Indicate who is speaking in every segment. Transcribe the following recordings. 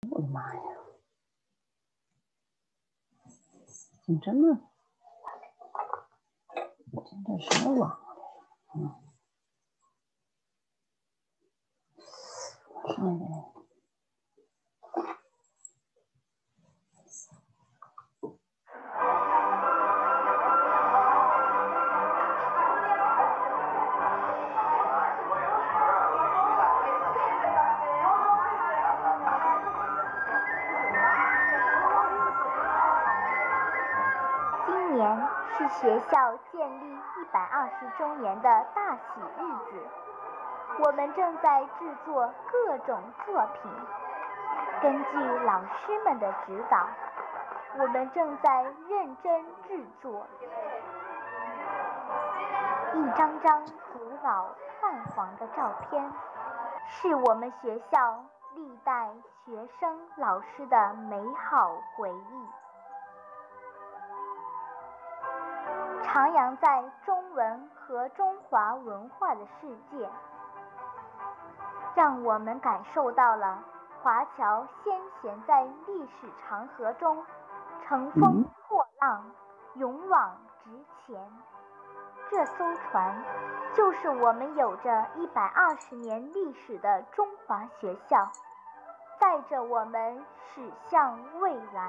Speaker 1: 我的妈呀！怎么这么？这什么网？上来。
Speaker 2: 今年是学校建立120周年的大喜日子，我们正在制作各种作品。根据老师们的指导，我们正在认真制作。一张张古老泛黄的照片，是我们学校历代学生老师的美好回忆。徜徉在中文和中华文化的世界，让我们感受到了华侨先贤在历史长河中乘风破浪，勇往直前。这艘船就是我们有着120年历史的中华学校，载着我们驶向未来。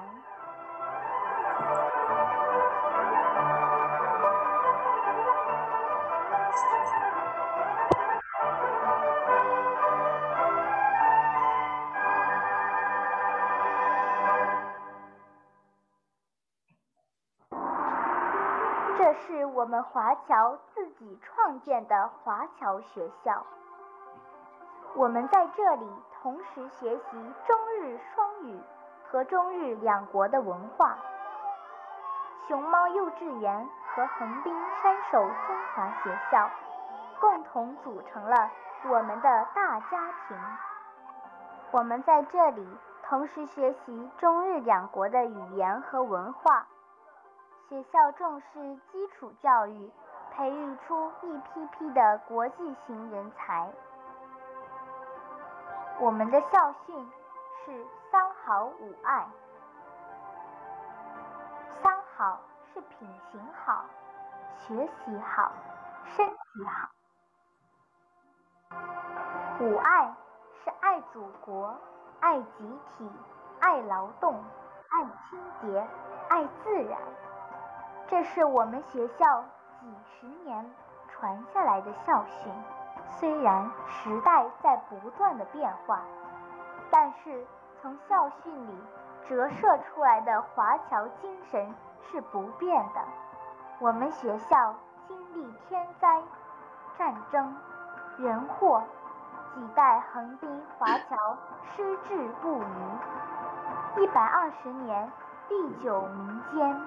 Speaker 2: 这是我们华侨自己创建的华侨学校，我们在这里同时学习中日双语和中日两国的文化。熊猫幼稚园和横滨山手中华学校共同组成了我们的大家庭。我们在这里同时学习中日两国的语言和文化。学校重视基础教育，培育出一批批的国际型人才。我们的校训是三好五爱。三好是品行好、学习好、身体好。五爱是爱祖国、爱集体、爱劳动、爱清洁、爱自然。这是我们学校几十年传下来的校训，虽然时代在不断的变化，但是从校训里折射出来的华侨精神是不变的。我们学校经历天灾、战争、人祸，几代横滨华侨矢志不渝，120年历久弥坚。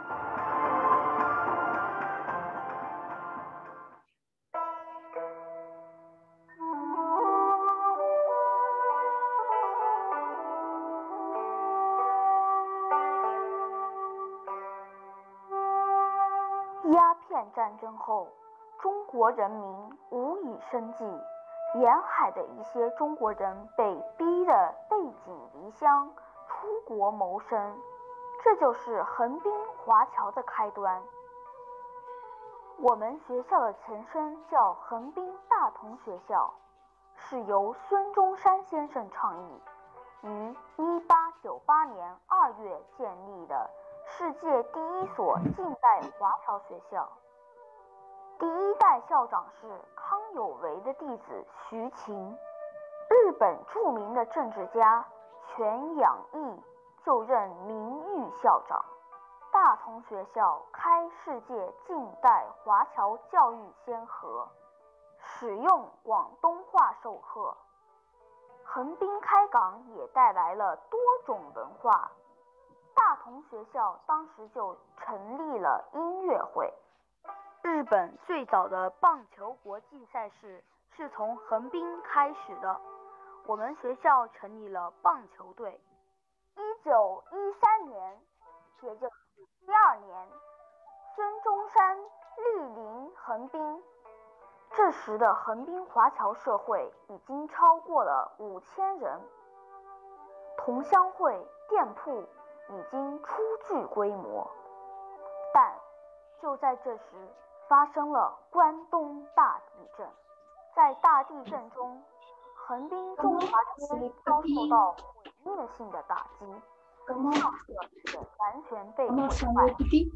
Speaker 3: 鸦片战争后，中国人民无以生计，沿海的一些中国人被逼得背井离乡，出国谋生，这就是横滨华侨的开端。我们学校的前身叫横滨大同学校，是由孙中山先生倡议，于1898年2月建立的世界第一所近代华侨学校。第一代校长是康有为的弟子徐勤，日本著名的政治家全养义就任名誉校长。大同学校开世界近代华侨教育先河，使用广东话授课。横滨开港也带来了多种文化。大同学校当时就成立了音乐会。日本最早的棒球国际赛事是从横滨开始的，我们学校成立了棒球队。1913年，也就是第2年，孙中山莅临横滨。这时的横滨华侨社会已经超过了5000人。 同乡会、店铺已经初具规模，但就在这时，发生了关东大地震。在大地震中，横滨中华街遭受到毁灭性的打击，校舍也完全被毁坏。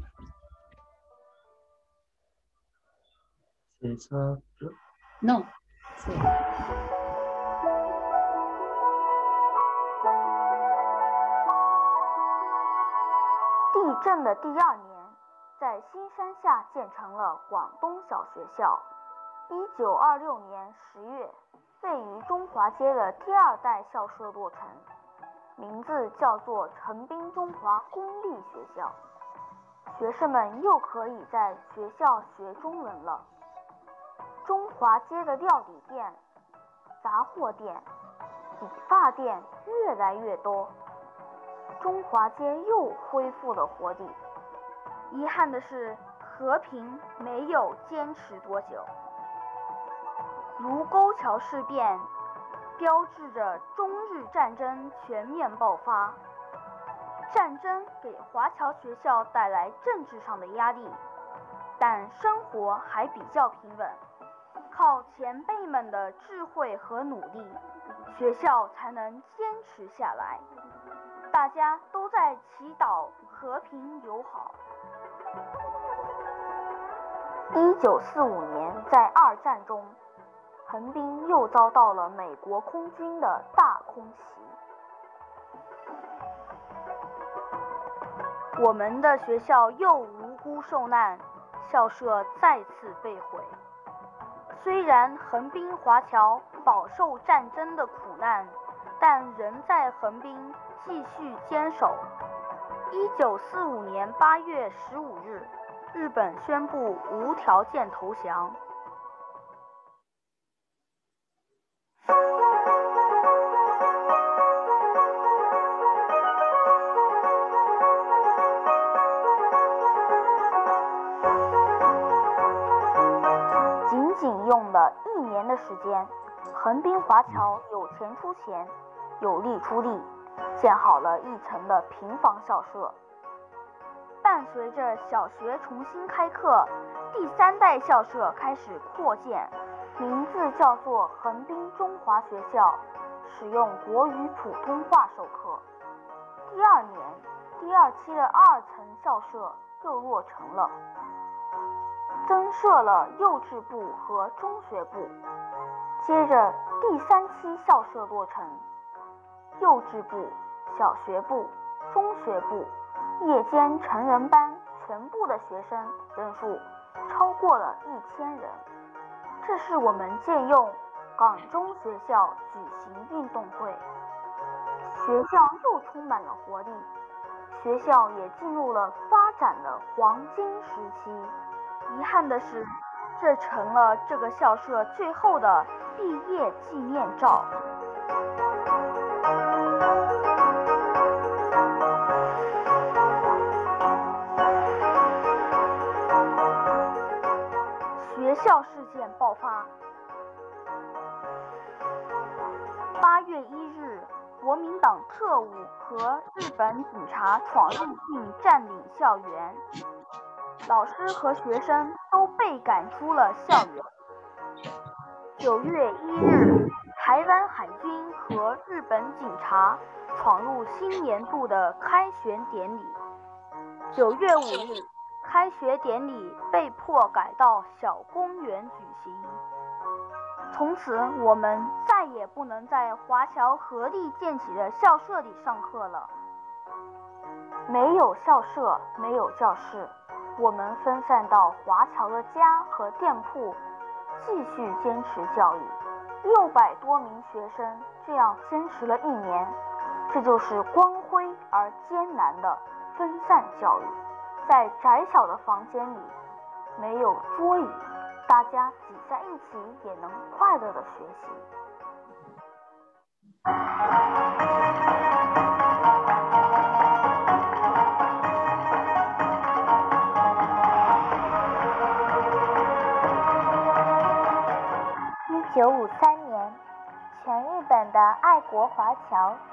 Speaker 1: No。
Speaker 3: 地震的第2年，在新山下建成了广东小学校。1926年10月，位于中华街的第2代校舍落成，名字叫做横滨中华公立学校。学生们又可以在学校学中文了。中华街的料理店、杂货店、理发店越来越多，中华街又恢复了活力。遗憾的是，和平没有坚持多久。卢沟桥事变标志着中日战争全面爆发。战争给华侨学校带来政治上的压力，但生活还比较平稳。靠前辈们的智慧和努力，学校才能坚持下来。大家都在祈祷和平友好。1945年，在2战中，横滨又遭到了美国空军的大空袭。我们的学校又无辜受难，校舍再次被毁。虽然横滨华侨饱受战争的苦难，但仍在横滨继续坚守。1945年8月15日，日本宣布无条件投降。仅用了1年的时间，横滨华侨有钱出钱，有力出力，建好了1层的平房校舍。伴随着小学重新开课，第3代校舍开始扩建，名字叫做横滨中华学校，使用国语普通话授课。第2年，第2期的2层校舍又落成了，增设了幼稚部和中学部。接着第3期校舍落成，幼稚部、小学部、中学部、夜间成人班全部的学生人数超过了1000人。这是我们借用港中学校举行运动会，学校又充满了活力，学校也进入了发展的黄金时期。遗憾的是，这成了这个校舍最后的毕业纪念照。学校事件爆发。8月1日，国民党特务和日本警察闯入并占领校园，老师和学生都被赶出了校园。9月1日，台湾海军和日本警察闯入新年度的开学典礼。9月5日，开学典礼被迫改到小公园举行。从此，我们再也不能在华侨合力建起的校舍里上课了。没有校舍，没有教室，我们分散到华侨的家和店铺，继续坚持教育。600多名学生这样坚持了1年，这就是光辉而艰难的分散教育。在窄小的房间里，没有桌椅，大家挤在一起也能快乐的学习。
Speaker 2: 1953年，全日本的爱国华侨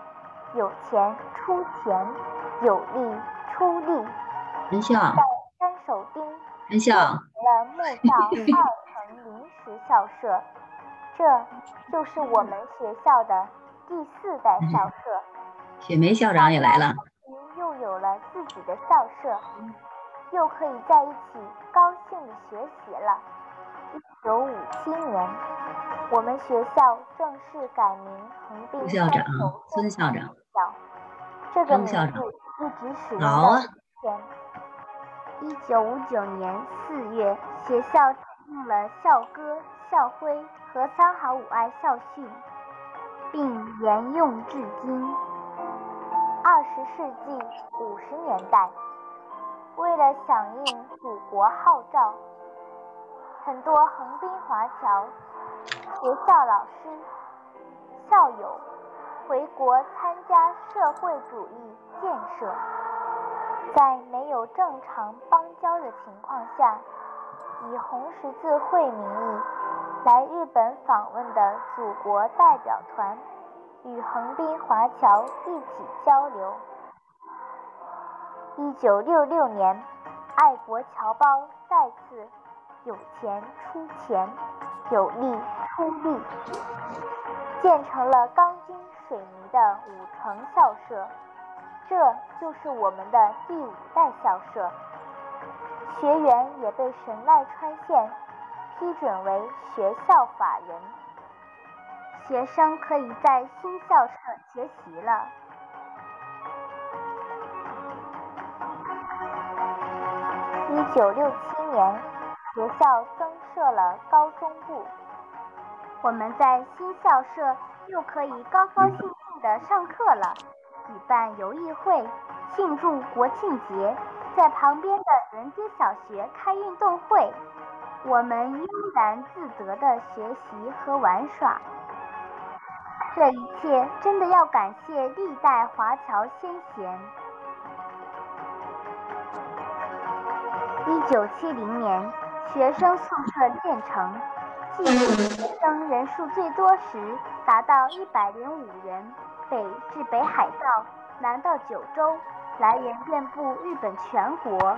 Speaker 2: 有钱出钱，有力出力。
Speaker 1: 很小，
Speaker 2: 在山手町
Speaker 1: 很小，
Speaker 2: 成了木造2层临时校舍，这就是我们学校的第4代校舍。
Speaker 1: 雪梅校长也来了，
Speaker 2: 又有了自己的校舍，又可以在一起高兴地学习了。1957年，我们学校正式改名横滨
Speaker 1: 校长、孙校长、
Speaker 2: 这个名字一直使用到今天。1959年4月，学校制定了校歌、校徽和3好5爱校训，并沿用至今。20世纪50年代，为了响应祖国号召，很多横滨华侨学校老师、校友回国参加社会主义建设。在没有正常邦交的情况下，以红十字会名义来日本访问的祖国代表团与横滨华侨一起交流。1966年，爱国侨胞再次有钱出钱，有力出力，建成了钢筋水泥的5层校舍。这就是我们的第5代校舍，学员也被神奈川县批准为学校法人，学生可以在新校舍学习了。1967年，学校增设了高中部，我们在新校舍又可以高高兴兴地上课了。举办游艺会，庆祝国庆节，在旁边的人街小学开运动会，我们悠然自得的学习和玩耍。这一切真的要感谢历代华侨先贤。1970年，学生宿舍建成，记录学生人数最多时达到105人。北至北海道，南到九州，来源遍布日本全国。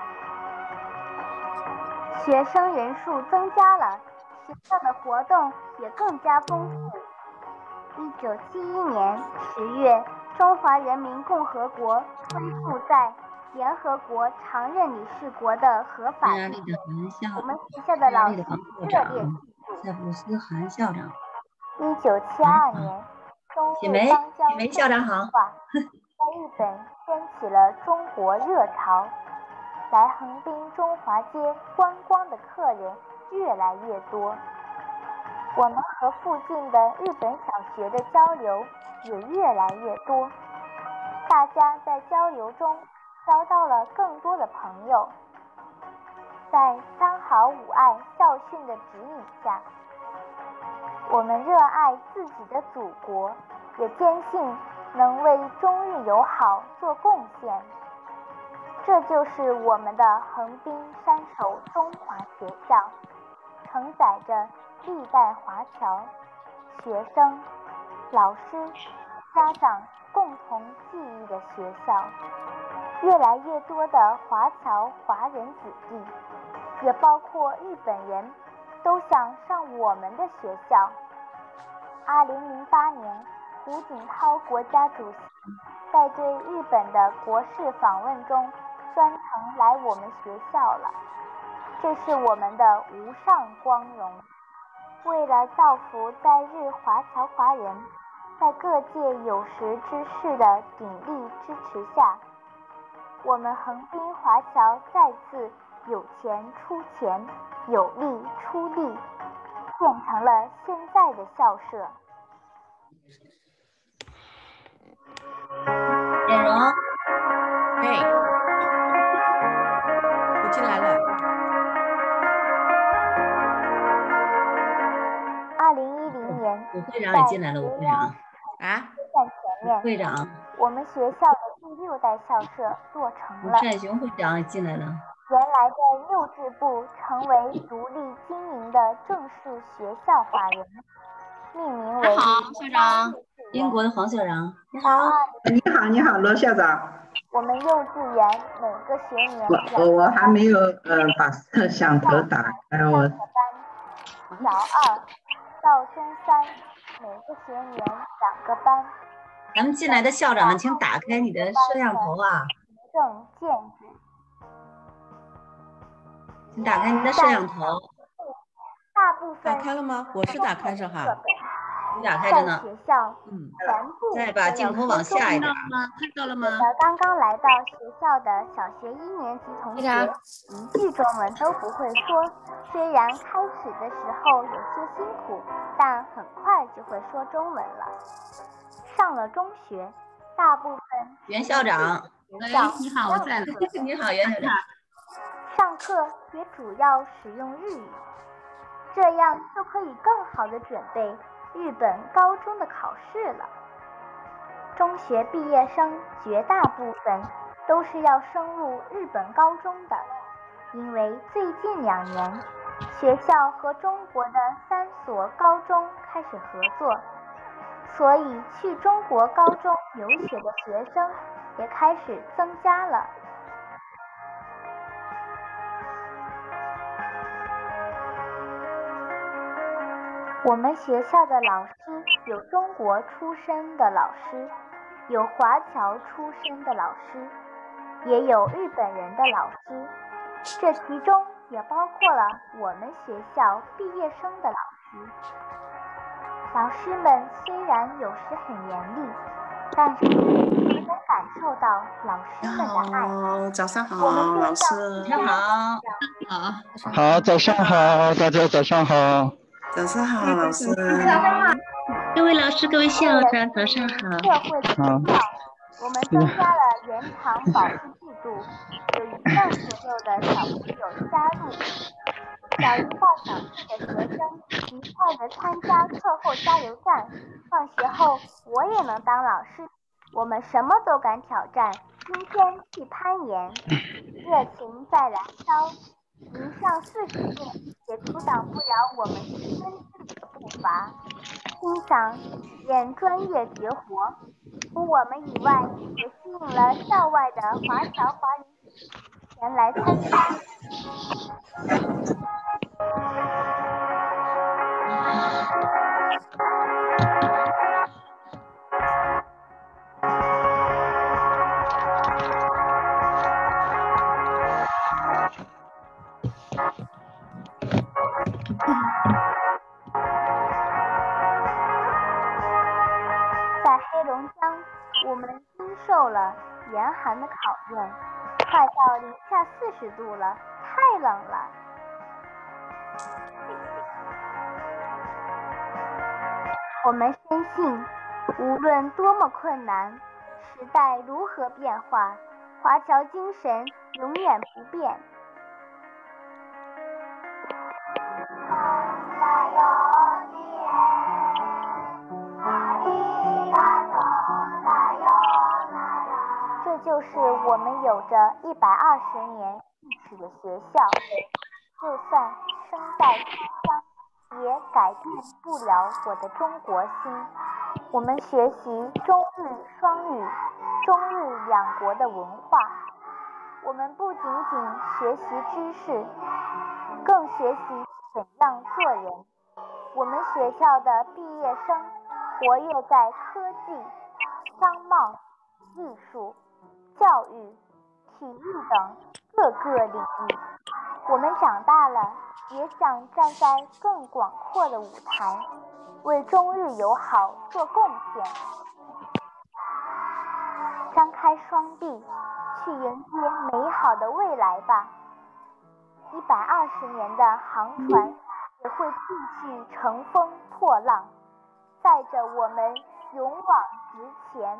Speaker 2: 学生人数增加了，学校的活动也更加丰富。1971年10月，中华人民共和国恢复在联合国常任理事国的合法地位。我们学校的老师热烈庆祝。
Speaker 1: 塞浦斯韩校长。
Speaker 2: 1972年。
Speaker 1: 雪梅校长好。
Speaker 2: 在日本掀起了中国热潮，来横滨中华街观光的客人越来越多，我们和附近的日本小学的交流也越来越多，大家在交流中交到了更多的朋友。在3好5爱校训的指引下，我们热爱自己的祖国，也坚信能为中日友好做贡献。这就是我们的横滨山手中华学校，承载着历代华侨、学生、老师、家长共同记忆的学校。越来越多的华侨华人子弟，也包括日本人，都想上我们的学校。2008年，胡锦涛国家主席在对日本的国事访问中，专程来我们学校了，这是我们的无上光荣。为了造福在日华侨华人，在各界有识之士的鼎力支持下，我们横滨华侨再次有钱出钱，有力出力，建成了现在的校舍。
Speaker 1: 简荣，
Speaker 4: 我进来了。
Speaker 2: 2010年，
Speaker 1: 武会长也进来了，武会长。
Speaker 4: 啊？
Speaker 2: 在前面，
Speaker 1: 会长。
Speaker 2: 我们学校的第6代校舍落成了。
Speaker 1: 吴善雄会长也进来了。
Speaker 2: 原来的幼稚部成为独立经营的正式学校法人，命名为
Speaker 4: 好，校长。
Speaker 1: 英国的黄校长，你
Speaker 2: 高
Speaker 1: 好。
Speaker 2: 二
Speaker 5: 你好，罗校长。
Speaker 2: 我们幼稚园每个学年
Speaker 5: 我还没有把摄像头打开，
Speaker 2: 2个班，小二到中三每个学年2个班。
Speaker 1: 咱们进来的校长们，请打开你的摄像头啊！
Speaker 2: 行政建制，
Speaker 1: 请打开您的摄像头。
Speaker 2: 大部分
Speaker 4: 打开了吗？我是打开着哈。
Speaker 1: 你打开着呢。
Speaker 2: 在学校，全部
Speaker 1: 再把镜头往下一点。
Speaker 4: 看到了吗？
Speaker 2: 刚刚来到学校的小学1年级同学，一句中文都不会说。虽然开始的时候有些辛苦，但很快就会说中文了。上了中学，大部分
Speaker 1: 袁校长，
Speaker 4: 你好，我在呢。
Speaker 1: 你好，袁校长。
Speaker 2: 上课也主要使用日语，这样就可以更好的准备日本高中的考试了。中学毕业生绝大部分都是要升入日本高中的，因为最近2年，学校和中国的3所高中开始合作，所以去中国高中留学的学生也开始增加了。我们学校的老师有中国出身的老师，有华侨出身的老师，也有日本人的老师，这其中也包括了我们学校毕业生的老师。老师们虽然有时很严厉，但是也能感受到老师们的爱。
Speaker 6: 早上好，老师。
Speaker 1: 早上好。
Speaker 5: 好，早上好，大家早上好。
Speaker 6: 早上好，老师。
Speaker 7: 各位老师，各位校长，早上好。
Speaker 2: 社会的需要，我们增加了延长保护制度，有1半左右的小朋友加入。小1到小4的学生愉快地参加课后加油站，放学后我也能当老师，我们什么都敢挑战，今天去攀岩，热情在燃烧，迎上40度也阻挡不了我们青春之旅的步伐。欣赏体验专业绝活，除我们以外，也吸引了校外的华侨华人前来参加。在黑龙江，我们经受了严寒的考验，快到零下40度了，太冷了。我们深信，无论多么困难，时代如何变化，华侨精神永远不变。这就是我们有着120年历史的学校，就算生在新疆，也改变不了我的中国心。我们学习中日双语、中日2国的文化，我们不仅仅学习知识，更学习怎样做人。我们学校的毕业生活跃在科技、商贸、艺术、教育、体育等各个领域。我们长大了，也想站在更广阔的舞台，为中日友好做贡献。张开双臂，去迎接美好的未来吧。120年的航船也会继续乘风破浪，载着我们勇往直前。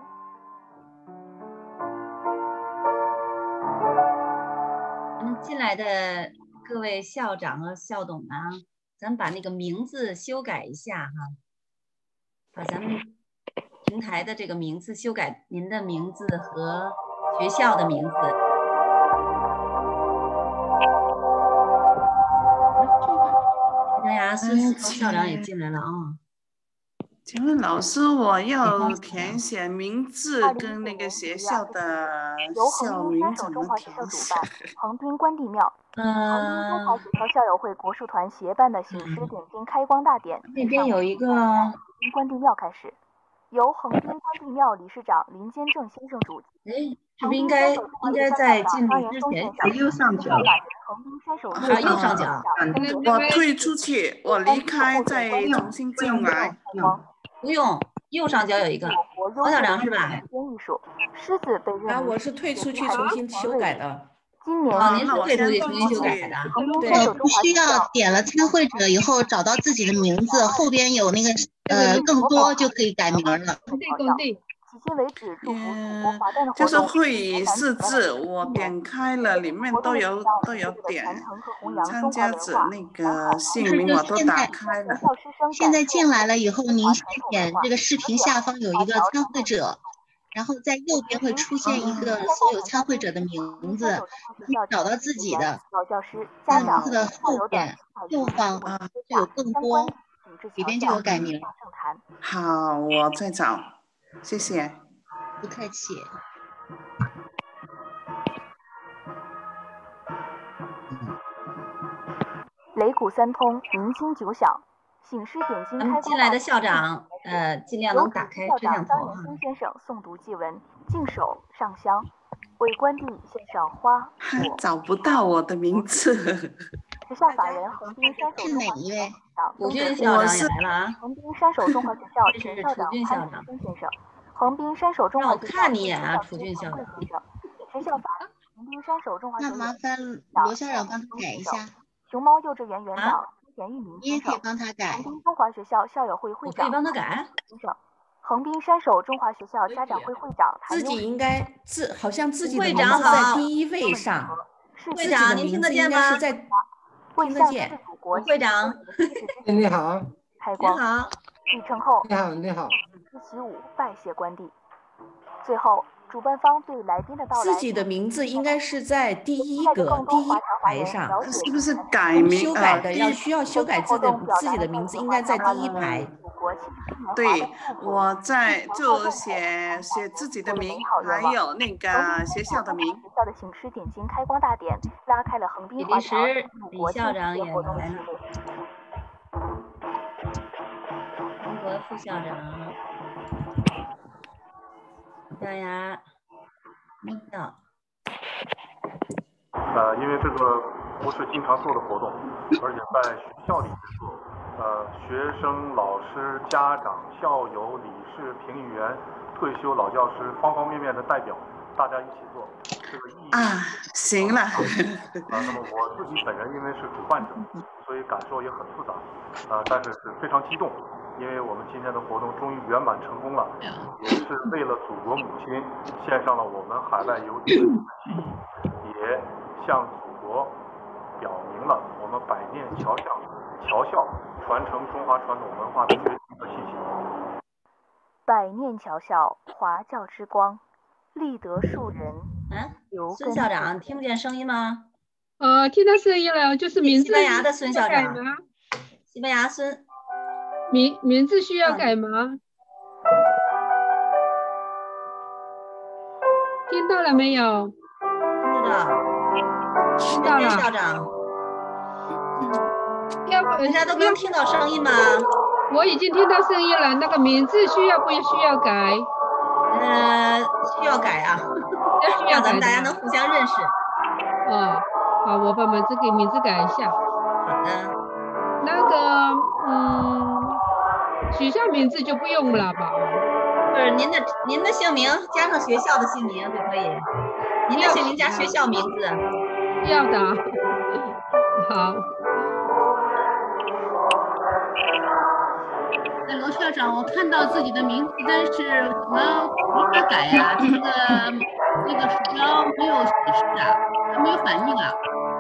Speaker 1: 进来的各位校长和校董啊，咱把那个名字修改一下哈，把咱们平台的这个名字修改，您的名字和学校的名字。哎呀，孙思彤校长也进来了啊！
Speaker 6: 请问老师，我要填写名字跟那个学校的校名怎么填写？
Speaker 3: 横滨关帝庙。横滨中华学校校友会国术团协办的醒狮点睛开光大典，
Speaker 1: 那边有一个
Speaker 3: 横滨关帝庙开始，由横滨关帝庙理事长林坚正先生主
Speaker 1: 哎，是不是应该在进入之前右上角？右上角。
Speaker 6: 我退出去，我离开再重新进来。
Speaker 1: 不用，右上角有一个黄校长是吧？
Speaker 3: 狮子被认为
Speaker 4: 我是退出去重新修改的。
Speaker 3: 今年
Speaker 1: 您是退出去重新修改的。
Speaker 7: 不需要点了参会者以后找到自己的名字，后边有那个更多就可以改名了。
Speaker 3: 迄今为止，祝福祖国华诞的活动。
Speaker 6: 就是会议四字，我点开了，里面都有点参加者那个姓名，我都打开了。
Speaker 7: 现在进来了以后，您是点这个视频下方有一个参会者，然后在右边会出现一个所有参会者的名字，你找到自己的名字的后边右方就有更多，里边就有改名。
Speaker 6: 好，我再找。谢谢，
Speaker 7: 不客气。
Speaker 3: 擂鼓三通，鸣金九响，醒狮点睛开光。
Speaker 1: 进来的校长，尽量能打开摄像头哈。
Speaker 3: 孙先生诵读祭文，敬手上香，为关帝献上花。
Speaker 6: 找不到我的名字。
Speaker 3: 时下法人横滨山手中华学校
Speaker 1: 楚俊校长也来了啊！
Speaker 3: 横滨山手中华学校前校长潘生先生，横滨山手中华学校
Speaker 1: 看你眼啊，楚俊校长。
Speaker 3: 学校法横滨山手中华学校。
Speaker 7: 那麻烦罗校长帮他改一下。
Speaker 3: 熊猫幼稚园园长田玉明先生，
Speaker 7: 你也可以帮他改。
Speaker 3: 横滨中华学校校友会会长，
Speaker 1: 可以帮他改。
Speaker 3: 先生，横滨山手中华学校家长会会长
Speaker 4: 自己应该好像自己的名
Speaker 1: 字
Speaker 4: 在第一位上。
Speaker 1: 会长，您听得见吗？
Speaker 4: 听得见。
Speaker 1: 会长，
Speaker 5: 你好。
Speaker 3: 开光。
Speaker 1: 你好。
Speaker 3: 礼成后，
Speaker 5: 你好。
Speaker 3: 习武拜谢关帝。最后，主办方对来宾的到来，
Speaker 4: 自己的名字应该是在第一排上，
Speaker 6: 是不是改名？
Speaker 4: 修改的需要修改自己的名字，应该在第一排。
Speaker 6: 对，我就写自己的名，还有那个学校的名。
Speaker 3: 学校的醒狮点睛开光大典拉开了横滨华侨
Speaker 1: 李校长也来了，中国副校长。小牙，没到。
Speaker 8: 因为这个不是经常做的活动，而且在学校里制作，学生、老师、家长、校友、理事、评议员、退休老教师，方方面面的代表，大家一起做，这个意义
Speaker 6: 行了。
Speaker 8: 那么我自己本人因为是主办者，所以感受也很复杂，但是非常激动。因为我们今天的活动终于圆满成功了，也是为了祖国母亲献上了我们海外游子的心意，也向祖国表明了我们百年侨校传承中华传统文化的决心和信心。
Speaker 3: 百念侨校，华教之光，立德树人。
Speaker 1: 孙校长听不见声音吗？
Speaker 9: 听到声音了，就是名字。
Speaker 1: 西班牙的孙校长。西班牙孙。
Speaker 9: 名字需要改吗？听到了没有？
Speaker 1: 听到了。校长，大家都能听到声音吗？
Speaker 9: 我已经听到声音了。那个名字需要不需要改？
Speaker 1: 需要改啊，需要咱们大家能互相认识。
Speaker 9: 好，我把名字改一下。
Speaker 1: 好的。
Speaker 9: 那个，学校名字就不用了吧？
Speaker 1: 不是您的姓名加上学校的姓名就可以。您的姓名加学校名字。
Speaker 9: 要的。好。
Speaker 4: 罗校长，我看到自己的名字，但是怎么没法改呀？这个鼠标没有显示啊，它没有反应啊。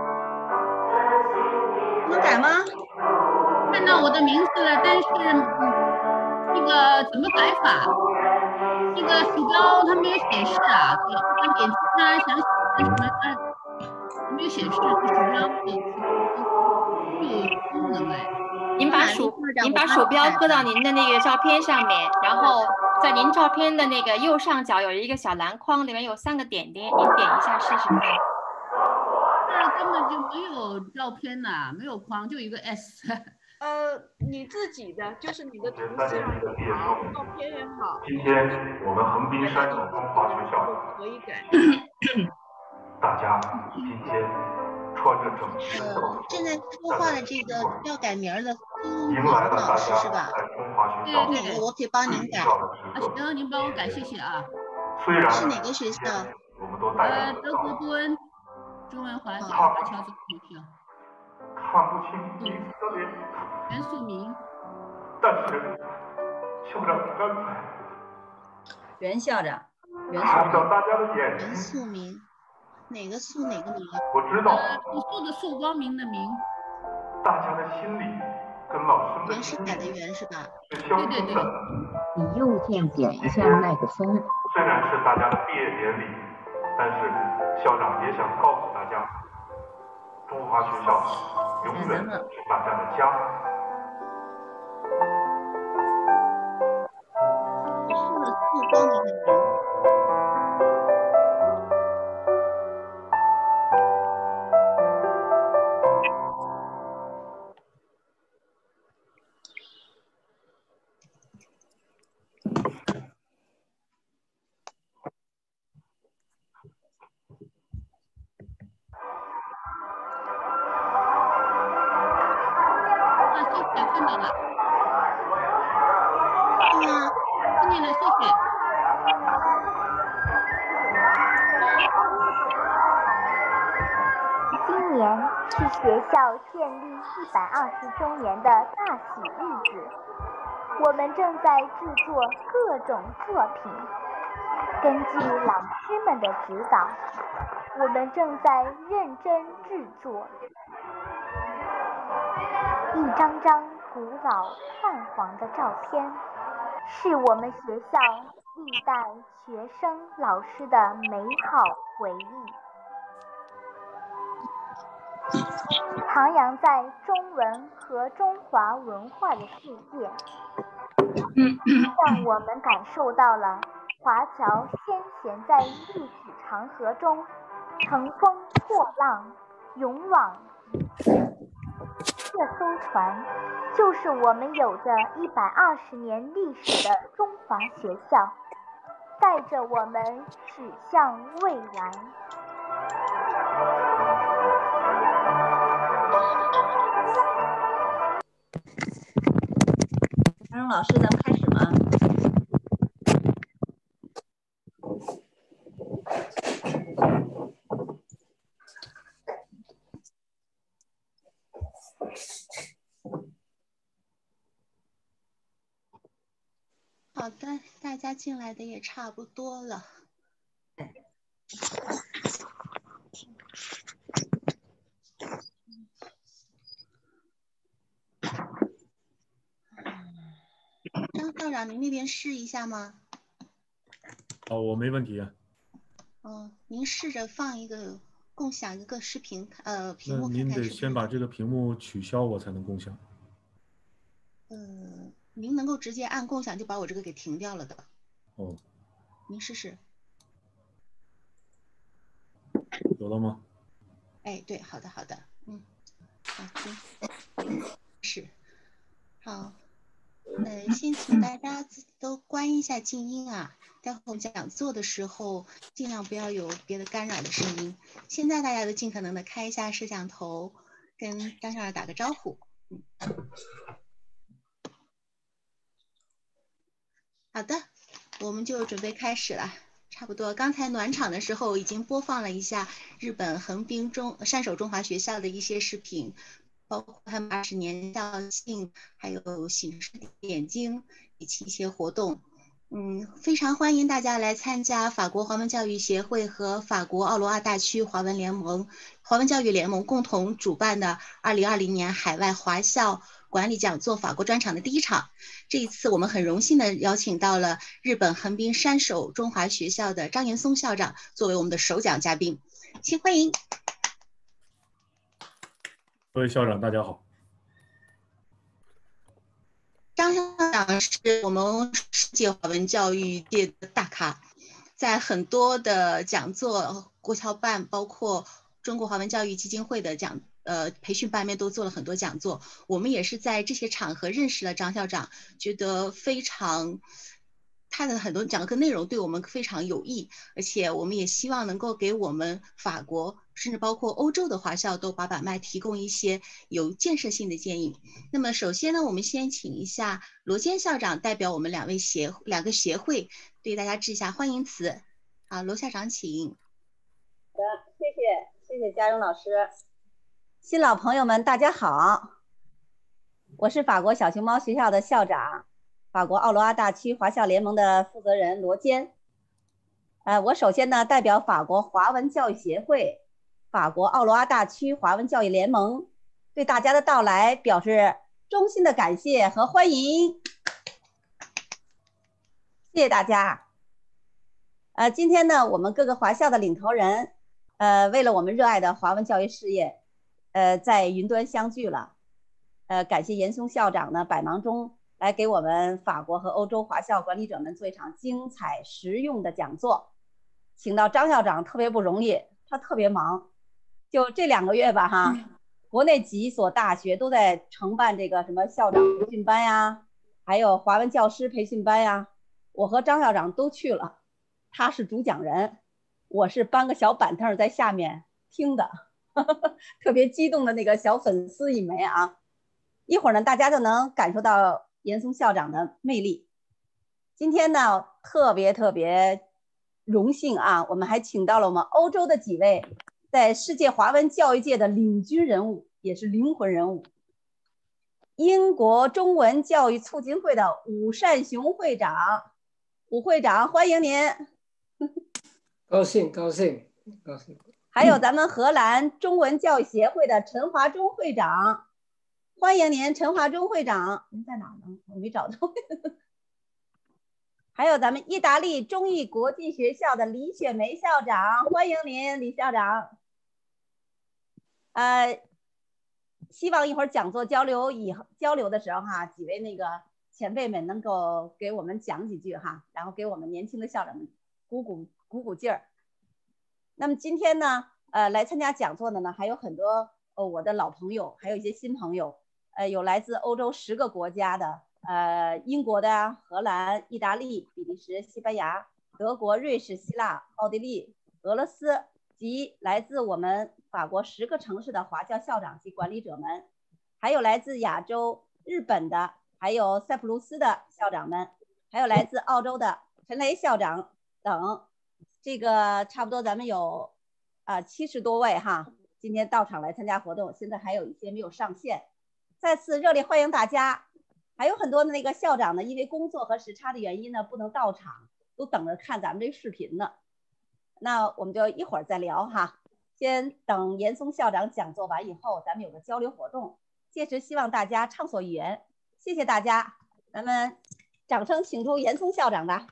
Speaker 1: 能改吗？
Speaker 4: 看到我的名字了，但是这个怎么改法？这个鼠标它没有显示啊，我想点击它，想写什么它没有显示，这鼠标有功能哎。
Speaker 10: 您把鼠标搁到您的那个照片上面，然后在您照片的那个右上角有一个小篮筐，里面有3个点点，您点一下试试看。
Speaker 4: 这根本就没有照片呐，没有框，就一个 S。
Speaker 11: 你自己的就是你的图像也好，照片也好。
Speaker 8: 今天我们横滨山手中华学校
Speaker 11: 可以改。
Speaker 8: 大家今天穿着整齐的校服，
Speaker 7: 正在说话的这个要改名的苏
Speaker 8: 迎来了大
Speaker 7: 老师
Speaker 8: 家
Speaker 7: 是吧？
Speaker 8: 在中华学校
Speaker 7: 哪个我可以帮您改？
Speaker 4: 行，您帮我改，谢谢啊。
Speaker 8: 虽然
Speaker 7: 是哪个学校？
Speaker 8: 我们都戴着
Speaker 4: 德国波恩中文华侨中学校。
Speaker 8: 看不清你的脸，
Speaker 4: 袁素明。
Speaker 8: 但是校长刚才，
Speaker 1: 袁校长，
Speaker 8: 看到大家的眼睛。
Speaker 7: 袁素明，哪个素哪个明？
Speaker 8: 我知道。
Speaker 4: 朴素的素，光明的明。
Speaker 8: 大家的心里跟老师的
Speaker 7: 袁世凯的袁是吧？
Speaker 8: 是相通的。
Speaker 12: 你右键点一下麦克风。
Speaker 8: 虽然是大家的毕业典礼，但是校长也想告诉大家，中华学校永远是大家的家。
Speaker 7: 说了素光明的明。
Speaker 4: 看到了。
Speaker 7: 是吗？
Speaker 4: 看见了，谢谢。
Speaker 2: 今年是学校建立120周年的大喜日子，我们正在制作各种作品。根据老师们的指导，我们正在认真制作。一张张古老泛黄的照片，是我们学校历代学生老师的美好回忆，徜徉在中文和中华文化的世界，让我们感受到了华侨先贤在历史长河中乘风破浪，勇往直前。这艘船就是我们有着120年历史的中华学校，带着我们驶向未来。
Speaker 1: 张荣老师，咱们开始吗？
Speaker 7: 好的，大家进来的也差不多了。张校长，您那边试一下吗？
Speaker 13: 我没问题啊。
Speaker 7: 您试着放一个共享一个视频，屏幕看看。
Speaker 13: 您得先把这个屏幕取消，我才能共享。
Speaker 7: 您能够直接按共享就把我这个给停掉了的。
Speaker 13: 哦。
Speaker 7: 您试试。
Speaker 13: 有了吗？
Speaker 7: 哎，对，好的，好的，好，是，好，先请大家都关一下静音啊，待会我们讲座的时候尽量不要有别的干扰的声音。现在大家都尽可能的开一下摄像头，跟张校长打个招呼。好的，我们就准备开始了。差不多，刚才暖场的时候已经播放了一下日本横滨山手中华学校的一些视频，包括他们20年校庆，还有醒狮点睛以及一些活动。非常欢迎大家来参加法国华文教育协会和法国奥罗亚大区华文教育联盟共同主办的2020年海外华校管理讲座法国专场的第一场。这一次我们很荣幸的邀请到了日本横滨山手中华学校的张岩松校长作为我们的首讲嘉宾，请欢迎。
Speaker 13: 各位校长大家好。
Speaker 7: 张校长是我们世界华文教育界的大咖，在很多的讲座、国侨办，包括中国华文教育基金会的培训班面都做了很多讲座。我们也是在这些场合认识了张校长，觉得非常。他的很多讲课内容对我们非常有益，而且我们也希望能够给我们法国甚至包括欧洲的华校都把脉提供一些有建设性的建议。那么首先呢，我们先请一下罗坚校长代表我们两个协会对大家致一下欢迎词。好，罗校长请。
Speaker 1: 好的，谢谢嘉荣老师。新老朋友们大家好，我是法国小熊猫学校的校长，法国奥罗阿大区华校联盟的负责人罗坚。我首先呢代表法国华文教育协会、法国奥罗阿大区华文教育联盟，对大家的到来表示衷心的感谢和欢迎。谢谢大家。今天呢，我们各个华校的领头人，为了我们热爱的华文教育事业，在云端相聚了。感谢严嵩校长呢百忙中来给我们法国和欧洲华校管理者们做一场精彩实用的讲座。请到张校长特别不容易，他特别忙，就这2个月吧哈，国内几所大学都在承办这个什么校长培训班呀，还有华文教师培训班呀，我和张校长都去了。他是主讲人，我是搬个小板凳在下面听的，特别激动的那个小粉丝一枚啊。一会儿呢，大家就能感受到严嵩校长的魅力。今天呢，特别荣幸啊，我们还请到了我们欧洲的几位在世界华文教育界的领军人物，也是灵魂人物。英国中文教育促进会的伍善雄会长，伍会长欢迎您。
Speaker 14: 高兴。
Speaker 1: 还有咱们荷兰中文教育协会的陈华忠会长，欢迎您，陈华忠会长。您在哪呢？我没找到。还有咱们意大利中意国际学校的李雪梅校长，欢迎您，李校长。希望一会儿讲座交流的时候哈，几位那个前辈们能够给我们讲几句哈，然后给我们年轻的校长们鼓鼓劲儿。那么今天呢，来参加讲座的呢还有很多我的老朋友，还有一些新朋友，有来自欧洲10个国家的，英国的、荷兰、意大利、比利时、西班牙、德国、瑞士、希腊、奥地利、俄罗斯及来自我们法国10个城市的华教校长及管理者们，还有来自亚洲、日本的，还有塞浦路斯的校长们，还有来自澳洲的陈雷校长等，这个差不多咱们有70多位哈，今天到场来参加活动，现在还有一些没有上线，再次热烈欢迎大家。还有很多的那个校长呢，因为工作和时差的原因呢，不能到场，都等着看咱们这个视频呢。那我们就一会儿再聊哈，先等严嵩校长讲座完以后，咱们有个交流活动，届时希望大家畅所欲言。谢谢大家，咱们掌声请出严嵩校长吧。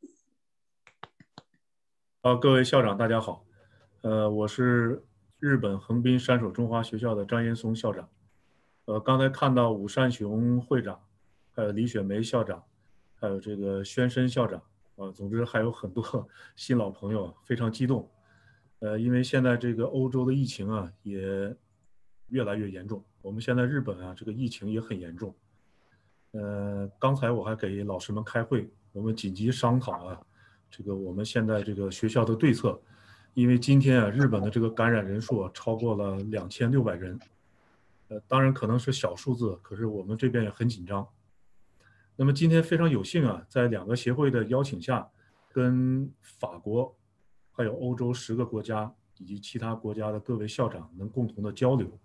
Speaker 13: 各位校长大家好，我是日本横滨山手中华学校的张严嵩校长。刚才看到伍善雄会长，还有李雪梅校长，还有这个宣申校长，总之还有很多新老朋友，非常激动。因为现在这个欧洲的疫情啊也越来越严重，我们现在日本啊这个疫情也很严重。刚才我还给老师们开会，我们紧急商讨啊，这个我们现在这个学校的对策，因为今天啊日本的这个感染人数超过了2600人。当然可能是小数字，可是我们这边也很紧张。那么今天非常有幸啊，在2个协会的邀请下，跟法国还有欧洲10个国家以及其他国家的各位校长能共同的交流。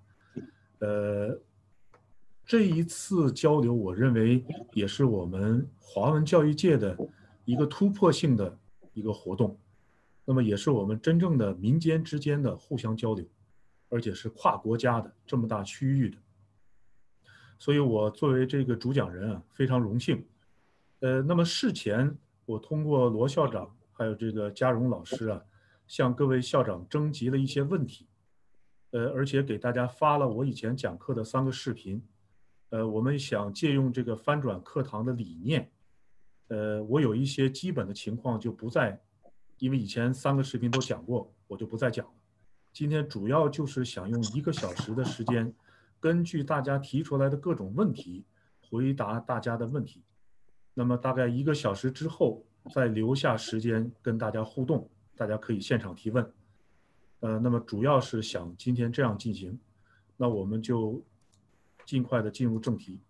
Speaker 13: 这一次交流，我认为也是我们华文教育界的一个突破性的一个活动，那么也是我们真正的民间之间的互相交流。而且是跨国家的这么大区域的，所以我作为这个主讲人啊，非常荣幸。那么事前我通过罗校长还有这个嘉荣老师啊，向各位校长征集了一些问题，而且给大家发了我以前讲课的3个视频。 我们想借用这个翻转课堂的理念，我有一些基本的情况就不再，因为以前3个视频都讲过，我就不再讲了。今天主要就是想用1个小时的时间，根据大家提出来的各种问题，回答大家的问题。那么大概1个小时之后，再留下时间跟大家互动，大家可以现场提问。那么主要是想今天这样进行，那我们就尽快的进入正题。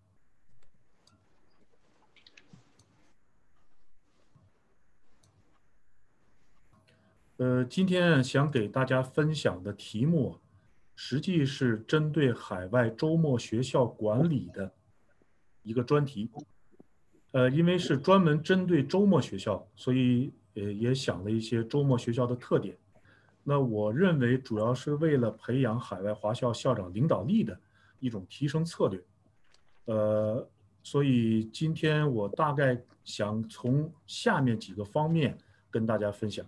Speaker 13: 今天想给大家分享的题目，实际是针对海外周末学校管理的一个专题。因为是专门针对周末学校，所以也想了一些周末学校的特点。那我认为主要是为了培养海外华校校长领导力的一种提升策略。所以今天我大概想从下面几个方面跟大家分享。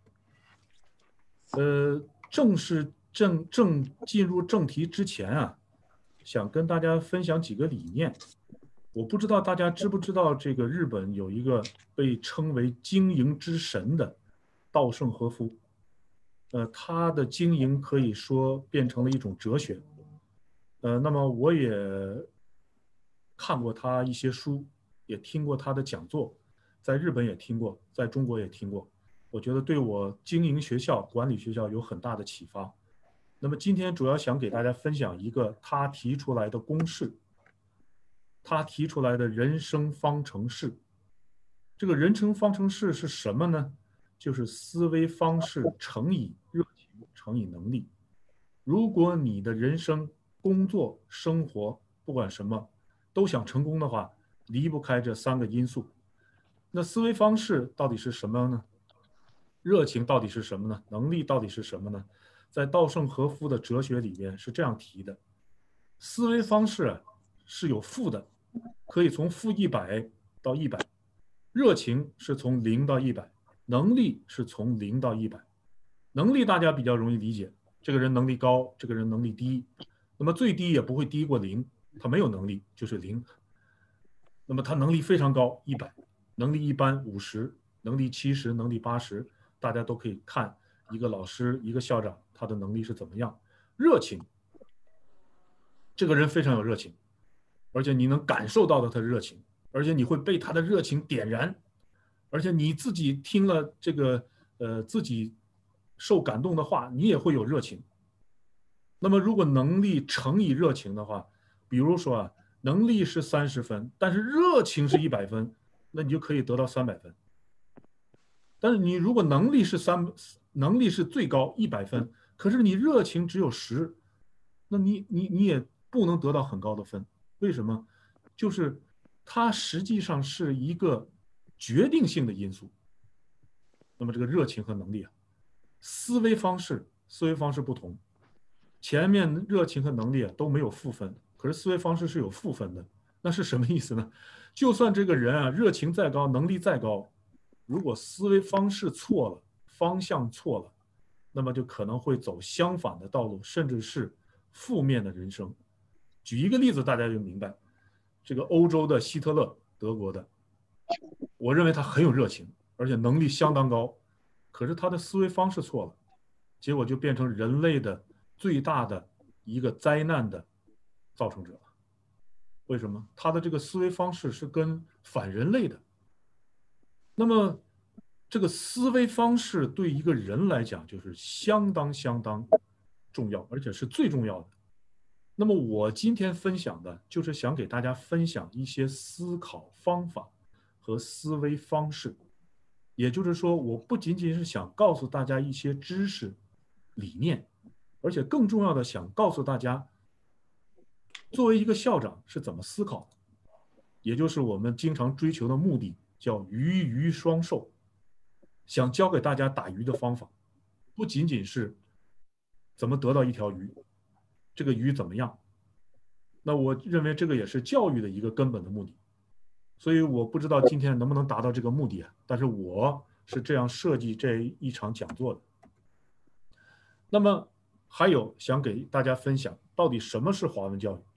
Speaker 13: 正进入正题之前啊，想跟大家分享几个理念。我不知道大家知不知道，这个日本有一个被称为经营之神的稻盛和夫。他的经营可以说变成了一种哲学。那么我也看过他一些书，也听过他的讲座，在日本也听过，在中国也听过。我觉得对我经营学校、管理学校有很大的启发。那么今天主要想给大家分享一个他提出来的公式，他提出来的人生方程式。这个人生方程式是什么呢？就是思维方式乘以热情乘以能力。如果你的人生、工作、生活不管什么都想成功的话，离不开这3个因素。那思维方式到底是什么呢？热情到底是什么呢？能力到底是什么呢？在稻盛和夫的哲学里面是这样提的：思维方式是有负的，可以从-100到100；热情是从0到100；能力是从0到100。能力大家比较容易理解，这个人能力高，这个人能力低，那么最低也不会低过0，他没有能力就是0。那么他能力非常高，100；能力一般50；能力70；能力80。大家都可以看一个老师、一个校长他的能力是怎么样。热情，这个人非常有热情，而且你能感受到他的热情，而且你会被他的热情点燃，而且你自己听了这个自己受感动的话，你也会有热情。那么如果能力乘以热情的话，比如说能力是30分，但是热情是100分，那你就可以得到300分。但是你如果能力是最高100分，可是你热情只有10，那你也不能得到很高的分。为什么？就是它实际上是一个决定性的因素。那么这个热情和能力思维方式不同。前面热情和能力都没有负分，可是思维方式是有负分的。那是什么意思呢？就算这个人热情再高，能力再高，如果思维方式错了，方向错了，那么就可能会走相反的道路，甚至是负面的人生。举一个例子大家就明白，这个欧洲的希特勒，德国的，我认为他很有热情，而且能力相当高，可是他的思维方式错了，结果就变成人类的最大的一个灾难的造成者。为什么？他的这个思维方式是跟反人类的。那么这个思维方式对一个人来讲就是相当重要，而且是最重要的。那么我今天分享的就是想给大家分享一些思考方法和思维方式。也就是说，我不仅仅是想告诉大家一些知识理念，而且更重要的想告诉大家，作为一个校长是怎么思考的，也就是我们经常追求的目的，叫鱼鱼双收。想教给大家打鱼的方法，不仅仅是怎么得到一条鱼，这个鱼怎么样。那我认为这个也是教育的一个根本的目的。所以我不知道今天能不能达到这个目的，但是我是这样设计这一场讲座的。那么还有想给大家分享，到底什么是华文教育？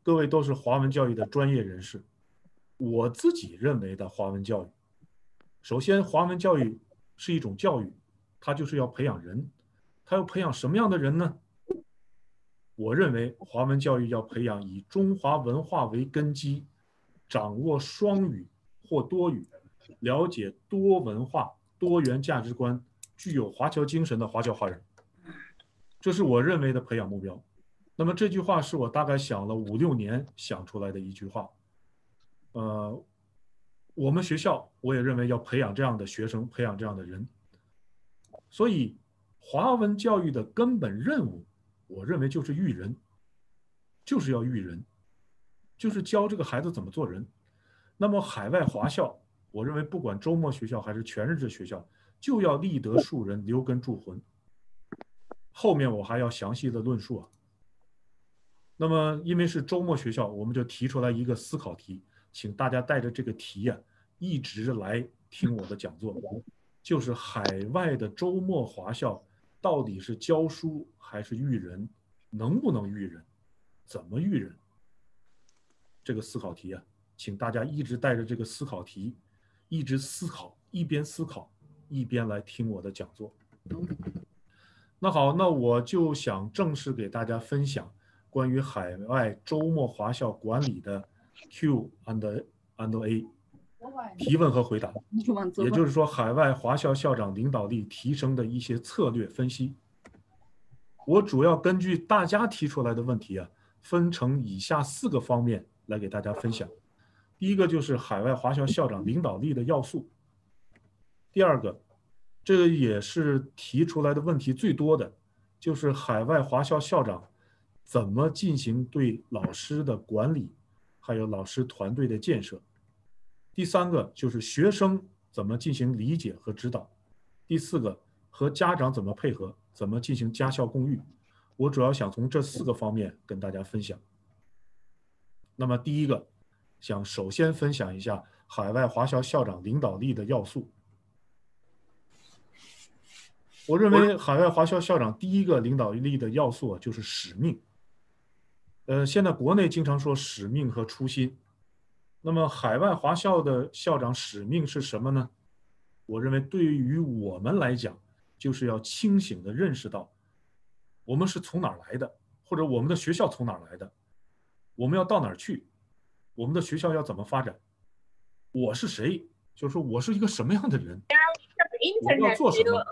Speaker 13: 各位都是华文教育的专业人士。我自己认为的华文教育，首先华文教育是一种教育，它就是要培养人。它要培养什么样的人呢？我认为华文教育要培养以中华文化为根基，掌握双语或多语，了解多文化、多元价值观，具有华侨精神的华侨华人。这是我认为的培养目标。那么这句话是我大概想了5、6年想出来的一句话。我们学校我也认为要培养这样的学生，培养这样的人。所以华文教育的根本任务，我认为就是育人，就是要育人，就是教这个孩子怎么做人。那么海外华校，我认为不管周末学校还是全日制学校，就要立德树人，留根铸魂。后面我还要详细的论述啊。那么因为是周末学校，我们就提出来一个思考题，请大家带着这个题啊，一直来听我的讲座，就是海外的周末华校到底是教书还是育人，能不能育人，怎么育人？这个思考题啊，请大家一直带着这个思考题，一直思考，一边思考一边来听我的讲座。那好，那我就想正式给大家分享关于海外周末华校管理的 Q&A 提问和回答，也就是说海外华校校长领导力提升的一些策略分析。我主要根据大家提出来的问题啊，分成以下4个方面来给大家分享。第一个就是海外华校校长领导力的要素。第二个，这个也是提出来的问题最多的，就是海外华校校长怎么进行对老师的管理，还有老师团队的建设。第3个就是学生怎么进行理解和指导。第4个，和家长怎么配合，怎么进行家校共育。我主要想从这4个方面跟大家分享。那么第一个，想首先分享一下海外华校校长领导力的要素。我认为海外华校校长第一个领导力的要素就是使命。现在国内经常说使命和初心。那么海外华校的校长使命是什么呢？我认为对于我们来讲，就是要清醒地认识到我们是从哪儿来的，或者我们的学校从哪儿来的，我们要到哪儿去，我们的学校要怎么发展，我是谁，就是说我是一个什么样的人，我要做什么，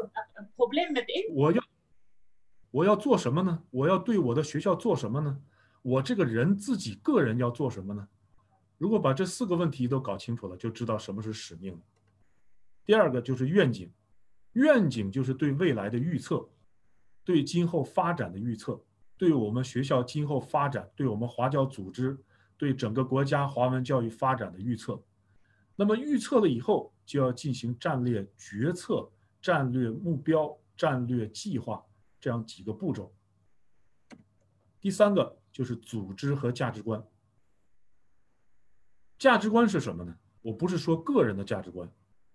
Speaker 13: 我要做什么呢？我要对我的学校做什么呢？我这个人自己个人要做什么呢？如果把这4个问题都搞清楚了，就知道什么是使命了。第二个就是愿景，愿景就是对未来的预测，对今后发展的预测，对我们学校今后发展，对我们华教组织，对整个国家华文教育发展的预测。那么预测了以后，就要进行战略决策、战略目标、战略计划这样几个步骤。第3个就是组织和价值观。价值观是什么呢？我不是说个人的价值观，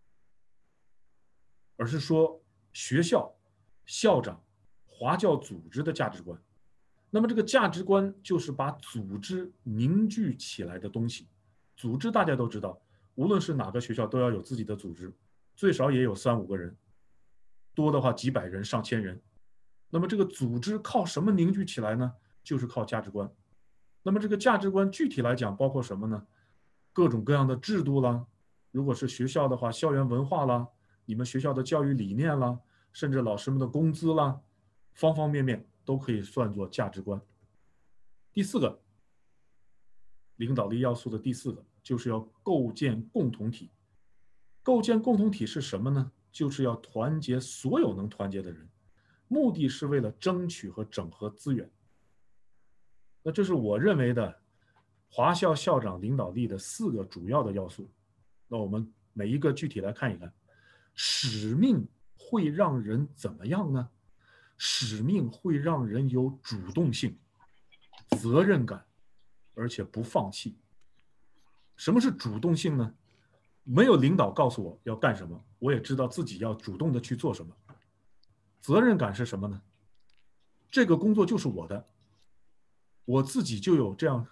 Speaker 13: 而是说学校、校长、华教组织的价值观。那么这个价值观就是把组织凝聚起来的东西。组织大家都知道，无论是哪个学校都要有自己的组织，最少也有3、5个人，多的话几百人、上千人。那么这个组织靠什么凝聚起来呢？就是靠价值观。那么这个价值观具体来讲包括什么呢？各种各样的制度啦，如果是学校的话，校园文化啦，你们学校的教育理念啦，甚至老师们的工资啦，方方面面都可以算作价值观。第4个，领导力要素的第4个，就是要构建共同体。构建共同体是什么呢？就是要团结所有能团结的人，目的是为了争取和整合资源。那这是我认为的华校校长领导力的4个主要的要素。那我们每一个具体来看一看。使命会让人怎么样呢？使命会让人有主动性、责任感，而且不放弃。什么是主动性呢？没有领导告诉我要干什么，我也知道自己要主动的去做什么。责任感是什么呢？这个工作就是我的，我自己就有这样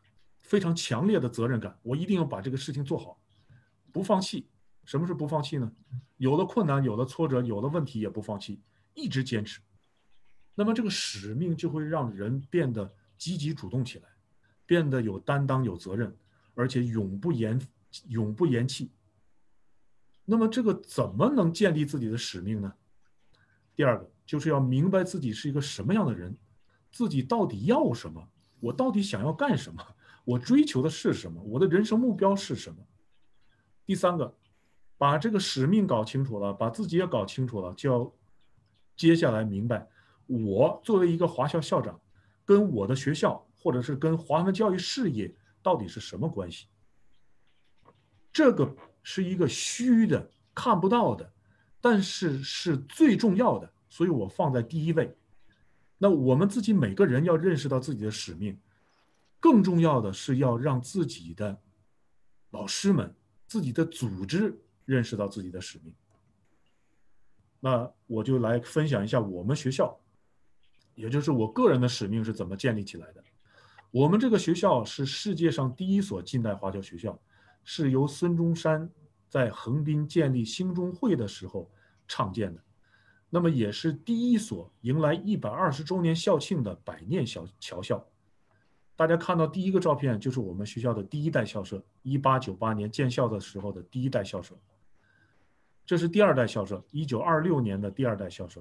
Speaker 13: 非常强烈的责任感，我一定要把这个事情做好，不放弃。什么是不放弃呢？有了困难，有了挫折，有了问题也不放弃，一直坚持。那么这个使命就会让人变得积极主动起来，变得有担当、有责任，而且永不言弃。那么这个怎么能建立自己的使命呢？第二个就是要明白自己是一个什么样的人，自己到底要什么，我到底想要干什么，我追求的是什么，我的人生目标是什么。第三个，把这个使命搞清楚了，把自己也搞清楚了，就要接下来明白，我作为一个华校校长，跟我的学校或者是跟华文教育事业到底是什么关系。这个是一个虚的、看不到的，但是是最重要的，所以我放在第一位。那我们自己每个人要认识到自己的使命，更重要的是要让自己的老师们、自己的组织认识到自己的使命。那我就来分享一下我们学校，也就是我个人的使命是怎么建立起来的。我们这个学校是世界上第一所近代华侨学校，是由孙中山在横滨建立兴中会的时候创建的，那么也是第一所迎来120周年校庆的百年侨校。大家看到第一个照片就是我们学校的第一代校舍，1898年建校的时候的第一代校舍。这是第二代校舍，1926年的第二代校舍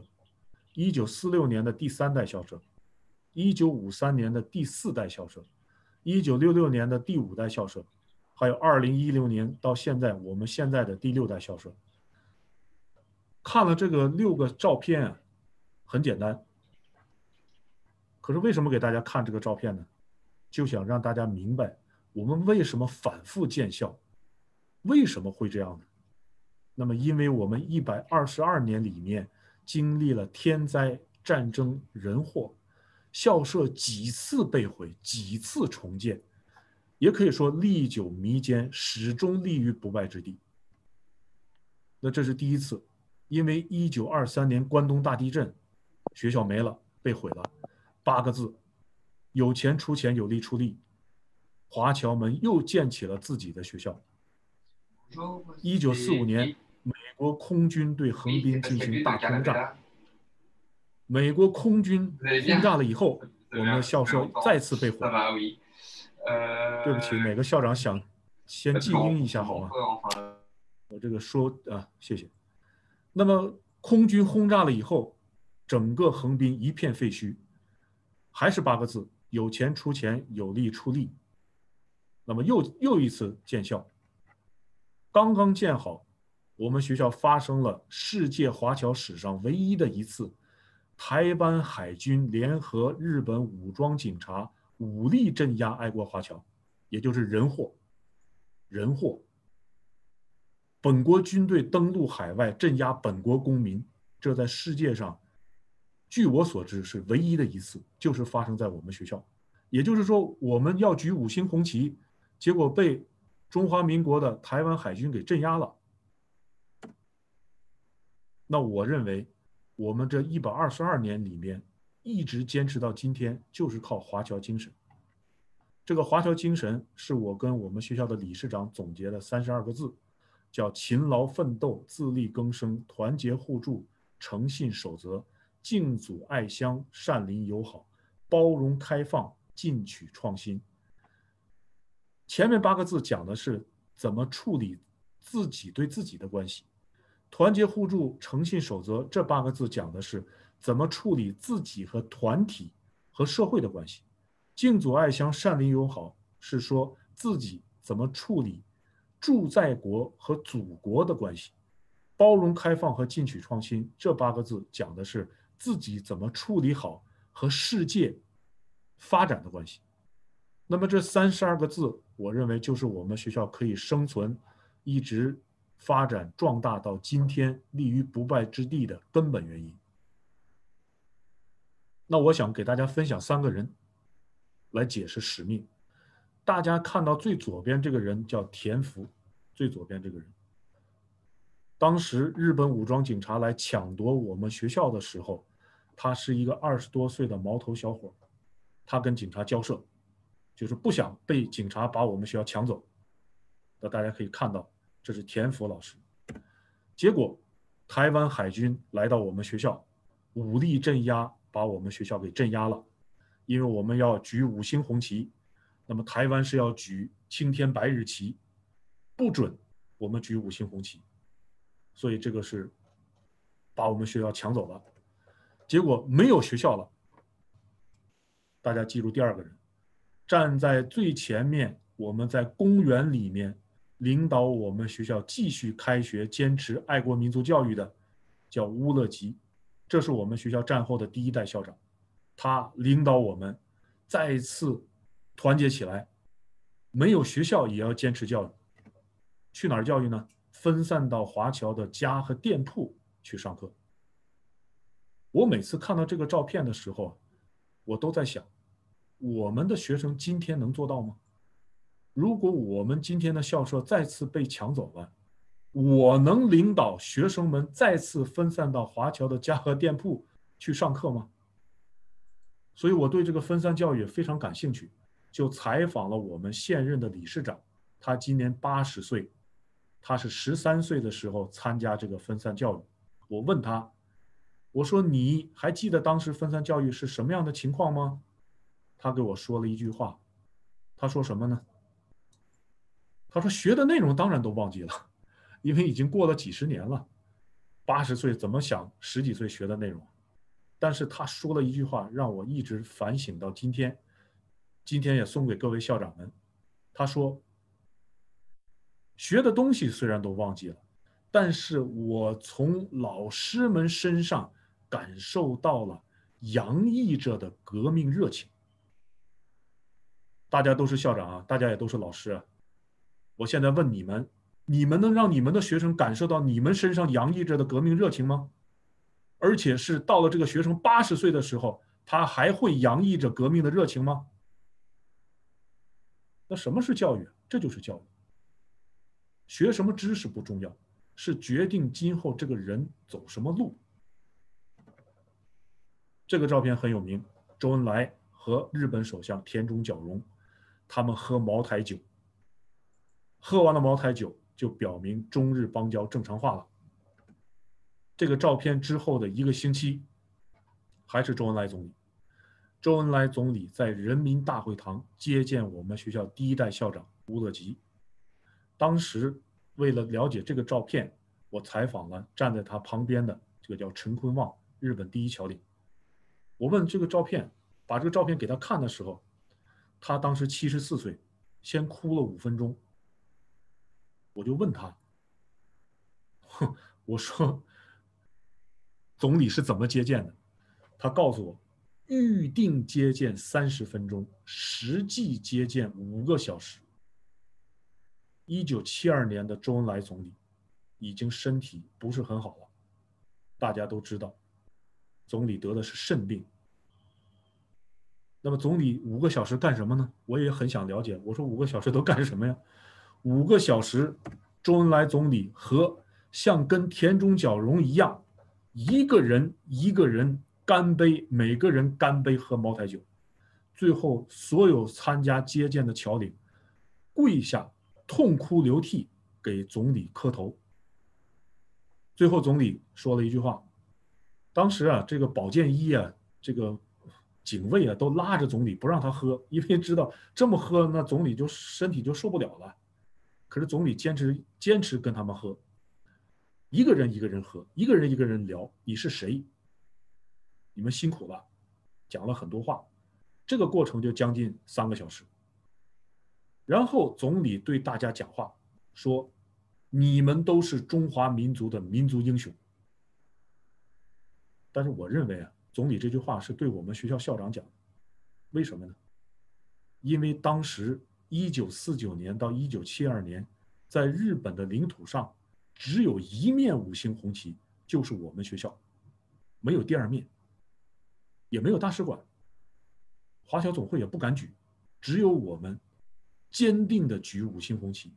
Speaker 13: ，1946年的第三代校舍，1953年的第四代校舍，1966年的第五代校舍，还有2016年到现在我们现在的第6代校舍。看了这个6个照片啊，很简单。可是为什么给大家看这个照片呢？就想让大家明白我们为什么反复建校，为什么会这样呢？那么因为我们122年里面经历了天灾、战争、人祸，校舍几次被毁，几次重建，也可以说历久弥坚，始终立于不败之地。那这是第一次，因为1923年关东大地震，学校没了，被毁了。8个字：有钱出钱，有力出力。华侨们又建起了自己的学校。1945年，美国空军对横滨进行大轰炸。美国空军轰炸了以后，我们的校舍再次被毁。对不起，哪个校长想先静音一下好吗？我这个说啊，谢谢。那么空军轰炸了以后，整个横滨一片废墟，还是8个字：有钱出钱，有力出力。那么又一次建校，刚刚建好，我们学校发生了世界华侨史上唯一的一次台湾海军联合日本武装警察武力镇压爱国华侨，也就是人祸。本国军队登陆海外镇压本国公民，这在世界上据我所知是唯一的一次，就是发生在我们学校。也就是说，我们要举5星红旗，结果被中华民国的台湾海军给镇压了。那我认为我们这122年里面一直坚持到今天，就是靠华侨精神。这个华侨精神是我跟我们学校的理事长总结的32个字，叫勤劳奋斗、自力更生、团结互助、诚信守则、敬祖爱乡、善邻友好、包容开放、进取创新。前面8个字讲的是怎么处理自己对自己的关系，团结互助、诚信守则这8个字讲的是怎么处理自己和团体和社会的关系，敬祖爱乡、善邻友好是说自己怎么处理驻在国和祖国的关系，包容开放和进取创新这8个字讲的是自己怎么处理好和世界发展的关系。那么这32个字，我认为就是我们学校可以生存，一直发展壮大到今天立于不败之地的根本原因。那我想给大家分享3个人来解释使命。大家看到最左边这个人叫田福，最左边这个人，当时日本武装警察来抢夺我们学校的时候，他是一个20多岁的毛头小伙，他跟警察交涉， 就是不想被警察把我们学校抢走。那大家可以看到，这是田福老师。结果台湾海军来到我们学校，武力镇压，把我们学校给镇压了。因为我们要举5星红旗，那么台湾是要举青天白日旗，不准我们举5星红旗，所以这个是把我们学校抢走了。结果没有学校了。大家记住第2个人，站在最前面，我们在公园里面领导我们学校继续开学，坚持爱国民族教育的，叫乌勒吉。这是我们学校战后的第1代校长，他领导我们再次团结起来，没有学校也要坚持教育。去哪儿教育呢？分散到华侨的家和店铺去上课。我每次看到这个照片的时候，我都在想，我们的学生今天能做到吗？如果我们今天的校舍再次被抢走了，我能领导学生们再次分散到华侨的家和店铺去上课吗？所以我对这个分散教育也非常感兴趣，就采访了我们现任的理事长，他今年80岁，他是13岁的时候参加这个分散教育。我问他，我说你还记得当时分散教育是什么样的情况吗？他给我说了一句话，他说什么呢？他说学的内容当然都忘记了，因为已经过了几十年了，80岁怎么想10几岁学的内容？但是他说了一句话，让我一直反省到今天，今天也送给各位校长们。他说，学的东西虽然都忘记了，但是我从老师们身上感受到了洋溢着的革命热情。大家都是校长啊，大家也都是老师啊。我现在问你们，你们能让你们的学生感受到你们身上洋溢着的革命热情吗？而且是到了这个学生80岁的时候，他还会洋溢着革命的热情吗？那什么是教育？这就是教育。学什么知识不重要，是决定今后这个人走什么路。这个照片很有名，周恩来和日本首相田中角荣，他们喝茅台酒，喝完了茅台酒就表明中日邦交正常化了。这个照片之后的1个星期，还是周恩来总理。周恩来总理在人民大会堂接见我们学校第1代校长乌勒吉。当时为了了解这个照片，我采访了站在他旁边的这个叫陈坤望，日本第1侨领。我问这个照片，把这个照片给他看的时候，他当时74岁，先哭了5分钟。我就问他，我说总理是怎么接见的？他告诉我，预定接见30分钟，实际接见5个小时。1972年的周恩来总理已经身体不是很好了，大家都知道，总理得的是肾病。那么总理5个小时干什么呢？我也很想了解。我说5个小时都干什么呀？5个小时，周恩来总理和像跟田中角荣一样，一个人干杯，每个人干杯喝茅台酒。最后所有参加接见的侨领跪下痛哭流涕给总理磕头。最后总理说了一句话，当时啊，这个保健医啊，这个警卫啊，都拉着总理不让他喝，因为知道这么喝，那总理就身体就受不了了。可是总理坚持跟他们喝，一个人一个人喝，一个人一个人聊，你是谁？你们辛苦了，讲了很多话。这个过程就将近3个小时。然后总理对大家讲话，说你们都是中华民族的民族英雄。但是我认为啊，总理这句话是对我们学校校长讲的。为什么呢？因为当时1949年到1972年，在日本的领土上只有1面5星红旗，就是我们学校，没有第2面，也没有大使馆，华侨总会也不敢举，只有我们坚定地举5星红旗。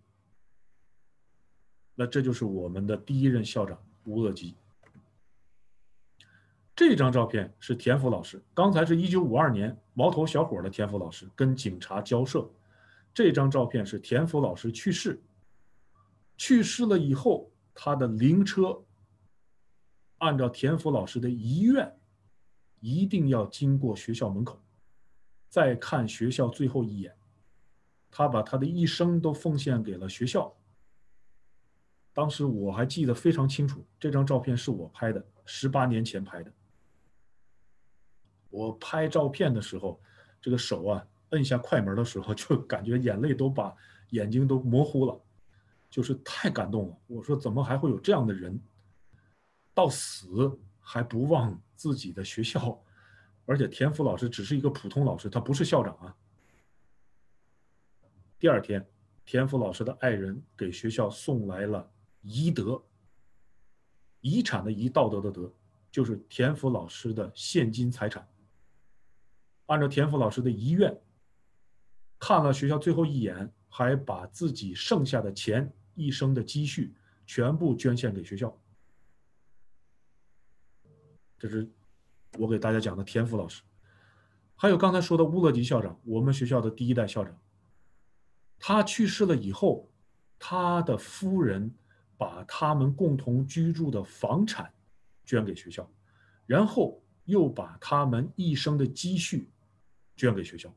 Speaker 13: 那这就是我们的第1任校长乌勒吉。 这张照片是田福老师，刚才是1952年毛头小伙的田福老师跟警察交涉。这张照片是田福老师去世了以后，他的灵车按照田福老师的遗愿，一定要经过学校门口，再看学校最后一眼。他把他的一生都奉献给了学校。当时我还记得非常清楚，这张照片是我拍的，18年前拍的。我拍照片的时候，这个手啊摁下快门的时候，就感觉眼泪都把眼睛都模糊了，就是太感动了。我说怎么还会有这样的人，到死还不忘自己的学校，而且田福老师只是一个普通老师，他不是校长啊。第二天，田福老师的爱人给学校送来了遗德，遗产的遗，道德的德，就是田福老师的现金财产。按照田福老师的遗愿，看了学校最后一眼，还把自己剩下的钱、一生的积蓄全部捐献给学校。这是我给大家讲的田福老师。还有刚才说的乌勒吉校长，我们学校的第1代校长，他去世了以后，他的夫人把他们共同居住的房产捐给学校，然后又把他们一生的积蓄捐给学校。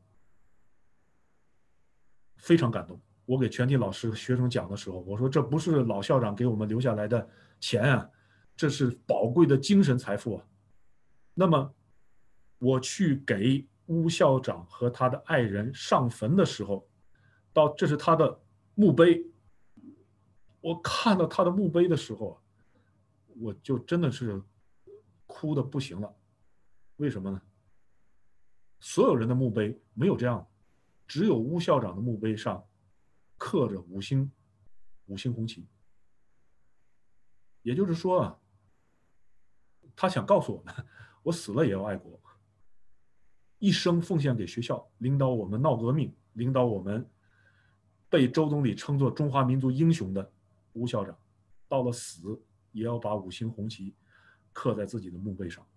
Speaker 13: 非常感动。我给全体老师学生讲的时候，我说这不是老校长给我们留下来的钱啊，这是宝贵的精神财富啊。那么我去给乌校长和他的爱人上坟的时候，这是他的墓碑，我看到他的墓碑的时候，我就真的是哭的不行了。为什么呢？所有人的墓碑没有这样，只有乌校长的墓碑上刻着五星红旗。也就是说啊，他想告诉我们，我死了也要爱国，一生奉献给学校，领导我们闹革命，领导我们被周总理称作中华民族英雄的乌校长，到了死也要把五星红旗刻在自己的墓碑上。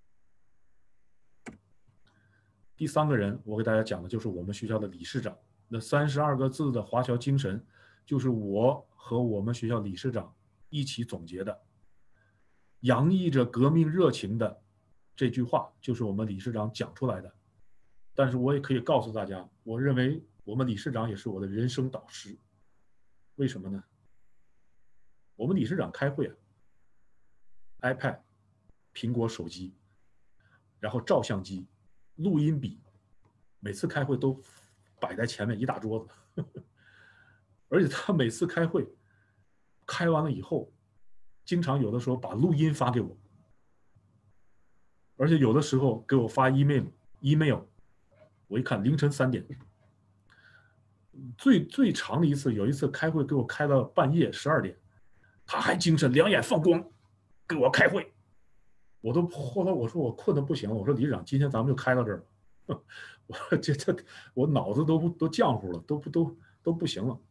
Speaker 13: 第3个人，我给大家讲的就是我们学校的理事长。那32个字的华侨精神，就是我和我们学校理事长一起总结的，洋溢着革命热情的这句话，就是我们理事长讲出来的。但是我也可以告诉大家，我认为我们理事长也是我的人生导师。为什么呢？我们理事长开会啊 ，iPad、苹果手机，然后照相机、录音笔，每次开会都摆在前面一大桌子，而且他每次开会开完了以后，经常有的时候把录音发给我，而且有的时候给我发 email， 我一看凌晨3点。最长的一次，有一次开会给我开到半夜12点，他还精神两眼放光给我开会。后来我说我困得不行了，我说理事长，今天咱们就开到这儿了。我脑子都浆糊了，都不行了。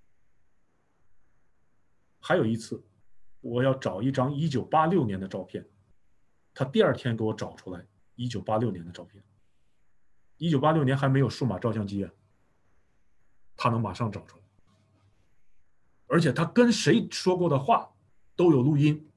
Speaker 13: 还有一次，我要找一张1986年的照片，他第2天给我找出来1986年的照片。1986年还没有数码照相机啊，他能马上找出来，而且他跟谁说过的话都有录音，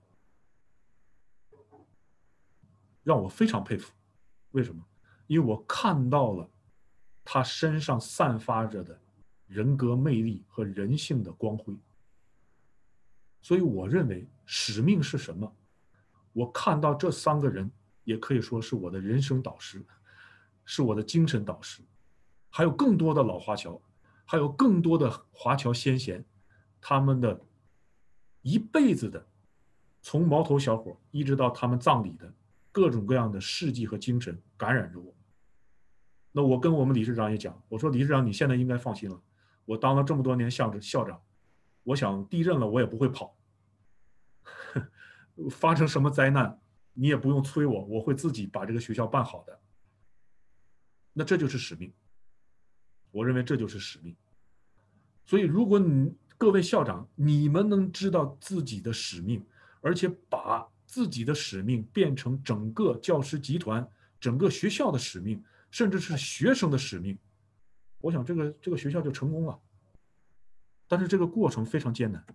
Speaker 13: 让我非常佩服。为什么？因为我看到了他身上散发着的人格魅力和人性的光辉。所以我认为使命是什么？我看到这3个人，也可以说是我的人生导师，是我的精神导师。还有更多的老华侨，还有更多的华侨先贤，他们的一辈子的，从毛头小伙一直到他们葬礼的各种各样的事迹和精神感染着我。那我跟我们理事长也讲，我说理事长，你现在应该放心了，我当了这么多年校长，我想地震了我也不会跑，发生什么灾难你也不用催我，我会自己把这个学校办好的。那这就是使命，我认为这就是使命。所以如果各位校长，你们能知道自己的使命，而且把自己的使命变成整个教师集团、整个学校的使命，甚至是学生的使命，我想这个学校就成功了。但是这个过程非常艰难。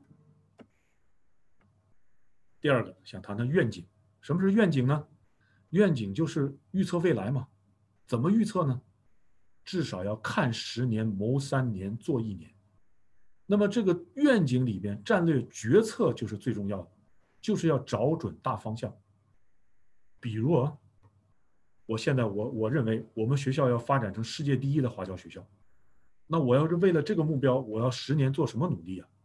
Speaker 13: 第二个想谈谈愿景。什么是愿景呢？愿景就是预测未来嘛。怎么预测呢？至少要看10年，谋3年，做1年。那么这个愿景里边，战略决策就是最重要的，就是要找准大方向。比如啊，我认为我们学校要发展成世界第1的华侨学校，那我要是为了这个目标，我要10年做什么努力啊？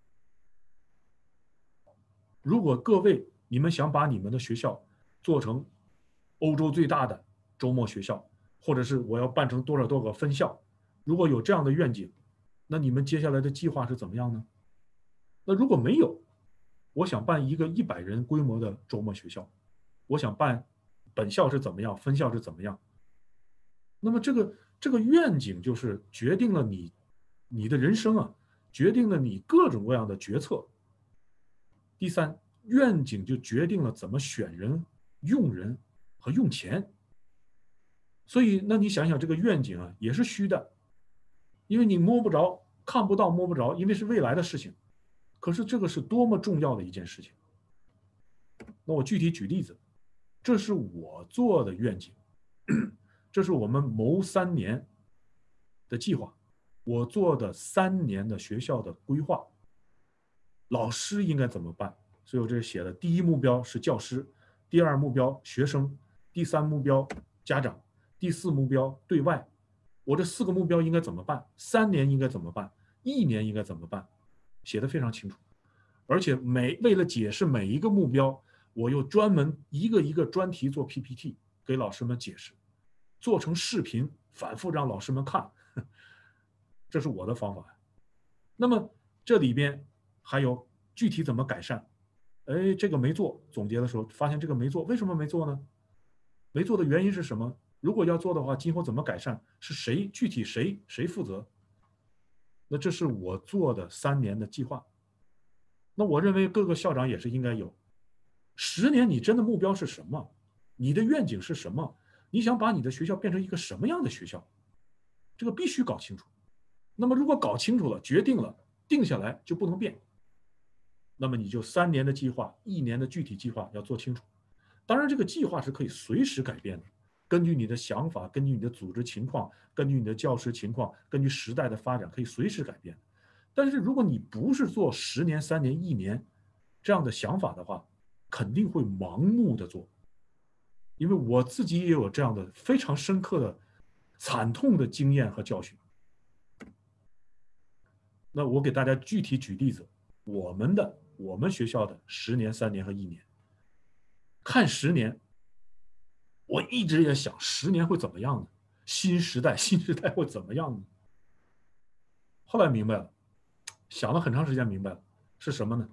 Speaker 13: 如果各位你们想把你们的学校做成欧洲最大的周末学校，或者是我要办成多少个分校，如果有这样的愿景，那你们接下来的计划是怎么样呢？那如果没有，我想办一个100人规模的周末学校，我想办本校是怎么样，分校是怎么样，那么这个愿景就是决定了你的人生啊，决定了你各种各样的决策。第三，愿景就决定了怎么选人、用人和用钱。所以那你想想这个愿景啊，也是虚的，因为你摸不着、看不到、摸不着，因为是未来的事情。可是这个是多么重要的一件事情。那我具体举例子，这是我做的愿景，这是我们谋3年的计划，我做的3年的学校的规划，老师应该怎么办？所以我这写的第1目标是教师，第2目标学生，第3目标家长，第4目标对外。我这4个目标应该怎么办？3年应该怎么办？1年应该怎么办？写得非常清楚。而且为了解释每一个目标，我又专门一个一个专题做 PPT 给老师们解释，做成视频反复让老师们看，这是我的方法。那么这里边还有具体怎么改善？哎，这个没做，总结的时候发现这个没做，为什么没做呢？没做的原因是什么？如果要做的话，今后怎么改善？是谁具体谁负责？那这是我做的3年的计划。那我认为各个校长也是应该有。10年你真的目标是什么？你的愿景是什么？你想把你的学校变成一个什么样的学校？这个必须搞清楚。那么如果搞清楚了，决定了，定下来就不能变。那么你就3年的计划，1年的具体计划要做清楚。当然这个计划是可以随时改变的，根据你的想法，根据你的组织情况，根据你的教师情况，根据时代的发展，可以随时改变。但是如果你不是做10年、3年、1年这样的想法的话，肯定会盲目的做。因为我自己也有这样的非常深刻的惨痛的经验和教训。那我给大家具体举例子，我们学校的10年、3年和1年。看10年，我一直也想10年会怎么样呢？新时代会怎么样呢？后来明白了，想了很长时间明白了，是什么呢？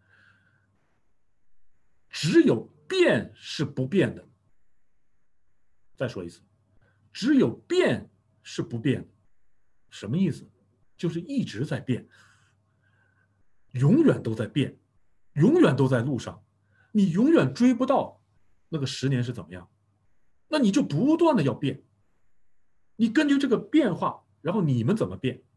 Speaker 13: 只有变是不变的。再说一次，只有变是不变的。什么意思？就是一直在变，永远都在变，永远都在路上，你永远追不到那个10年是怎么样。那你就不断的要变，你根据这个变化，然后你们怎么变？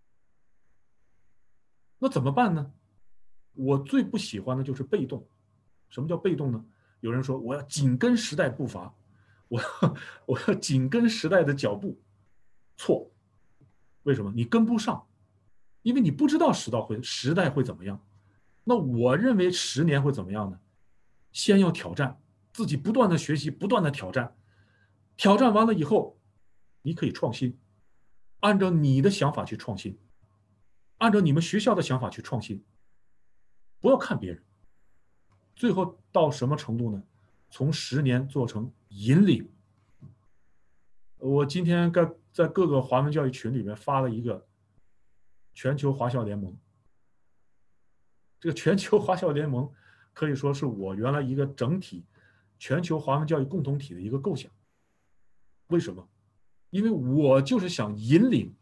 Speaker 13: 那怎么办呢？我最不喜欢的就是被动。什么叫被动呢？有人说我要紧跟时代步伐，我要紧跟时代的脚步，错。为什么？你跟不上，因为你不知道时代会怎么样。那我认为10年会怎么样呢？先要挑战自己，不断的学习，不断的挑战，挑战完了以后，你可以创新，按照你的想法去创新，按照你们学校的想法去创新，不要看别人。最后到什么程度呢？从10年做成引领。我今天在各个华文教育群里面发了一个全球华校联盟。这个全球华校联盟可以说是我原来一个整体全球华文教育共同体的一个构想。为什么？因为我就是想引领，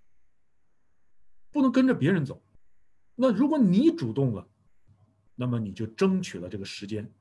Speaker 13: 不能跟着别人走。那如果你主动了，那么你就争取了这个时间，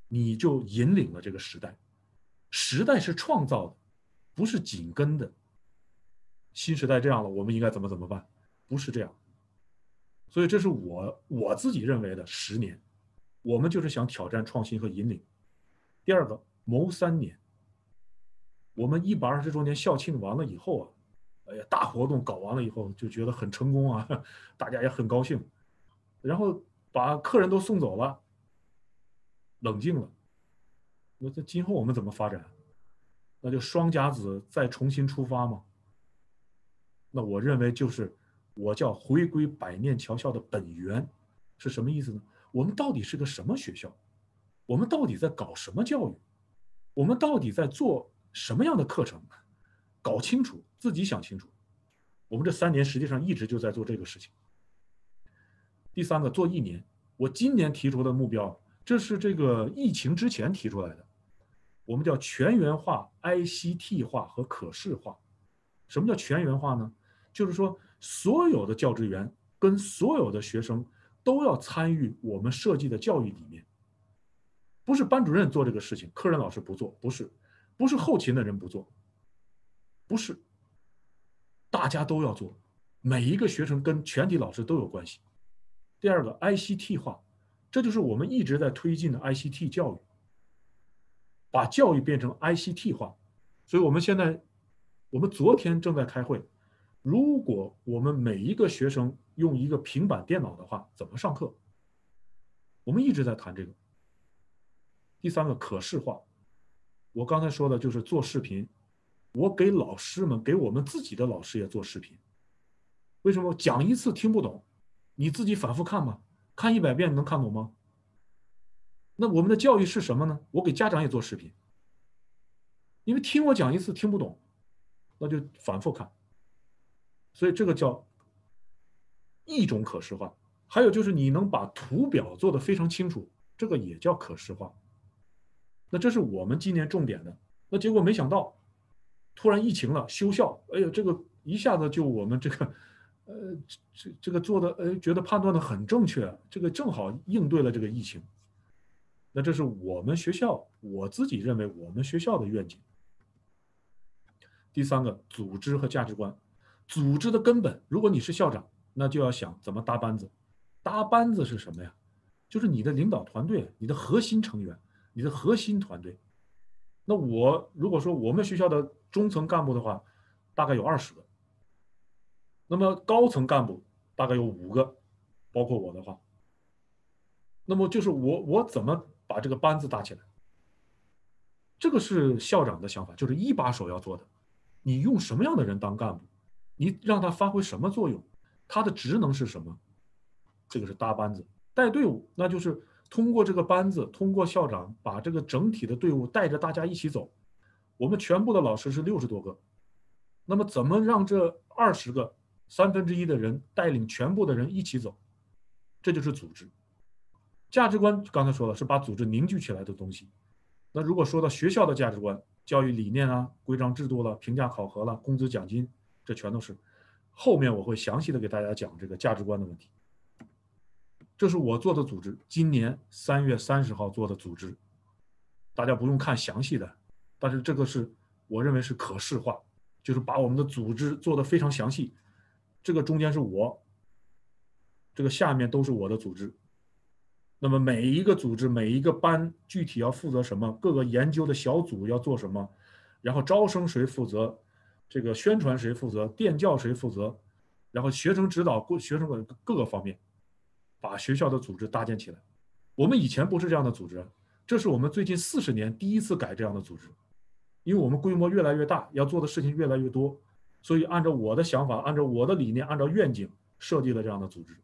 Speaker 13: 你就引领了这个时代。时代是创造的，不是紧跟的。新时代这样了，我们应该怎么办？不是这样。所以这是我自己认为的10年，我们就是想挑战创新和引领。第二个，谋3年。我们120周年校庆完了以后啊，哎呀，大活动搞完了以后就觉得很成功啊，大家也很高兴，然后把客人都送走了，冷静了。那这今后我们怎么发展？那就双甲子再重新出发吗？那我认为就是我叫回归百念侨校的本源是什么意思呢？我们到底是个什么学校？我们到底在搞什么教育？我们到底在做什么样的课程？搞清楚，自己想清楚。我们这3年实际上一直就在做这个事情。第3个，做1年。我今年提出的目标，这是这个疫情之前提出来的，我们叫全员化、ICT 化和可视化。什么叫全员化呢？就是说所有的教职员跟所有的学生都要参与我们设计的教育理念。不是班主任做这个事情，科任老师不做，不是后勤的人不做，不是，大家都要做，每一个学生跟全体老师都有关系。第2个 ICT 化，这就是我们一直在推进的 ICT 教育，把教育变成 ICT 化。所以我们昨天正在开会，如果我们每一个学生用一个平板电脑的话，怎么上课？我们一直在谈这个。第3个可视化，我刚才说的就是做视频，我给老师们，给我们自己的老师也做视频。为什么讲1次听不懂，你自己反复看吗？看100遍能看懂吗？那我们的教育是什么呢？我给家长也做视频，因为听我讲1次听不懂，那就反复看。所以这个叫一种可视化。还有就是你能把图表做得非常清楚，这个也叫可视化。那这是我们今年重点的。那结果没想到突然疫情了，休校，哎呀，这个一下子就我们这个做的觉得判断的很正确，这个正好应对了这个疫情。那这是我们学校，我自己认为我们学校的愿景。第3个，组织和价值观。组织的根本，如果你是校长，那就要想怎么搭班子。搭班子是什么呀？就是你的领导团队，你的核心成员，你的核心团队。那我如果说我们学校的中层干部的话，大概有20个，那么高层干部大概有5个，包括我的话，那么就是我怎么把这个班子搭起来？这个是校长的想法，就是一把手要做的。你用什么样的人当干部？你让他发挥什么作用？他的职能是什么？这个是搭班子。带队伍，那就是通过这个班子，通过校长把这个整体的队伍带着大家一起走。我们全部的老师是60多个，那么怎么让这20个1/3的人带领全部的人一起走？这就是组织。价值观刚才说了，是把组织凝聚起来的东西。那如果说到学校的价值观，教育理念啊、规章制度了、评价考核了、工资奖金，这全都是。后面我会详细的给大家讲这个价值观的问题。这是我做的组织，今年3月30号做的组织，大家不用看详细的，但是这个是我认为是可视化，就是把我们的组织做得非常详细。这个中间是我，这个下面都是我的组织。那么每一个组织、每一个班具体要负责什么，各个研究的小组要做什么，然后招生谁负责，这个宣传谁负责，电教谁负责，然后学生指导学生的各个方面，把学校的组织搭建起来。我们以前不是这样的组织，这是我们最近40年第一次改这样的组织，因为我们规模越来越大，要做的事情越来越多，所以按照我的想法，按照我的理念，按照愿景设计了这样的组织。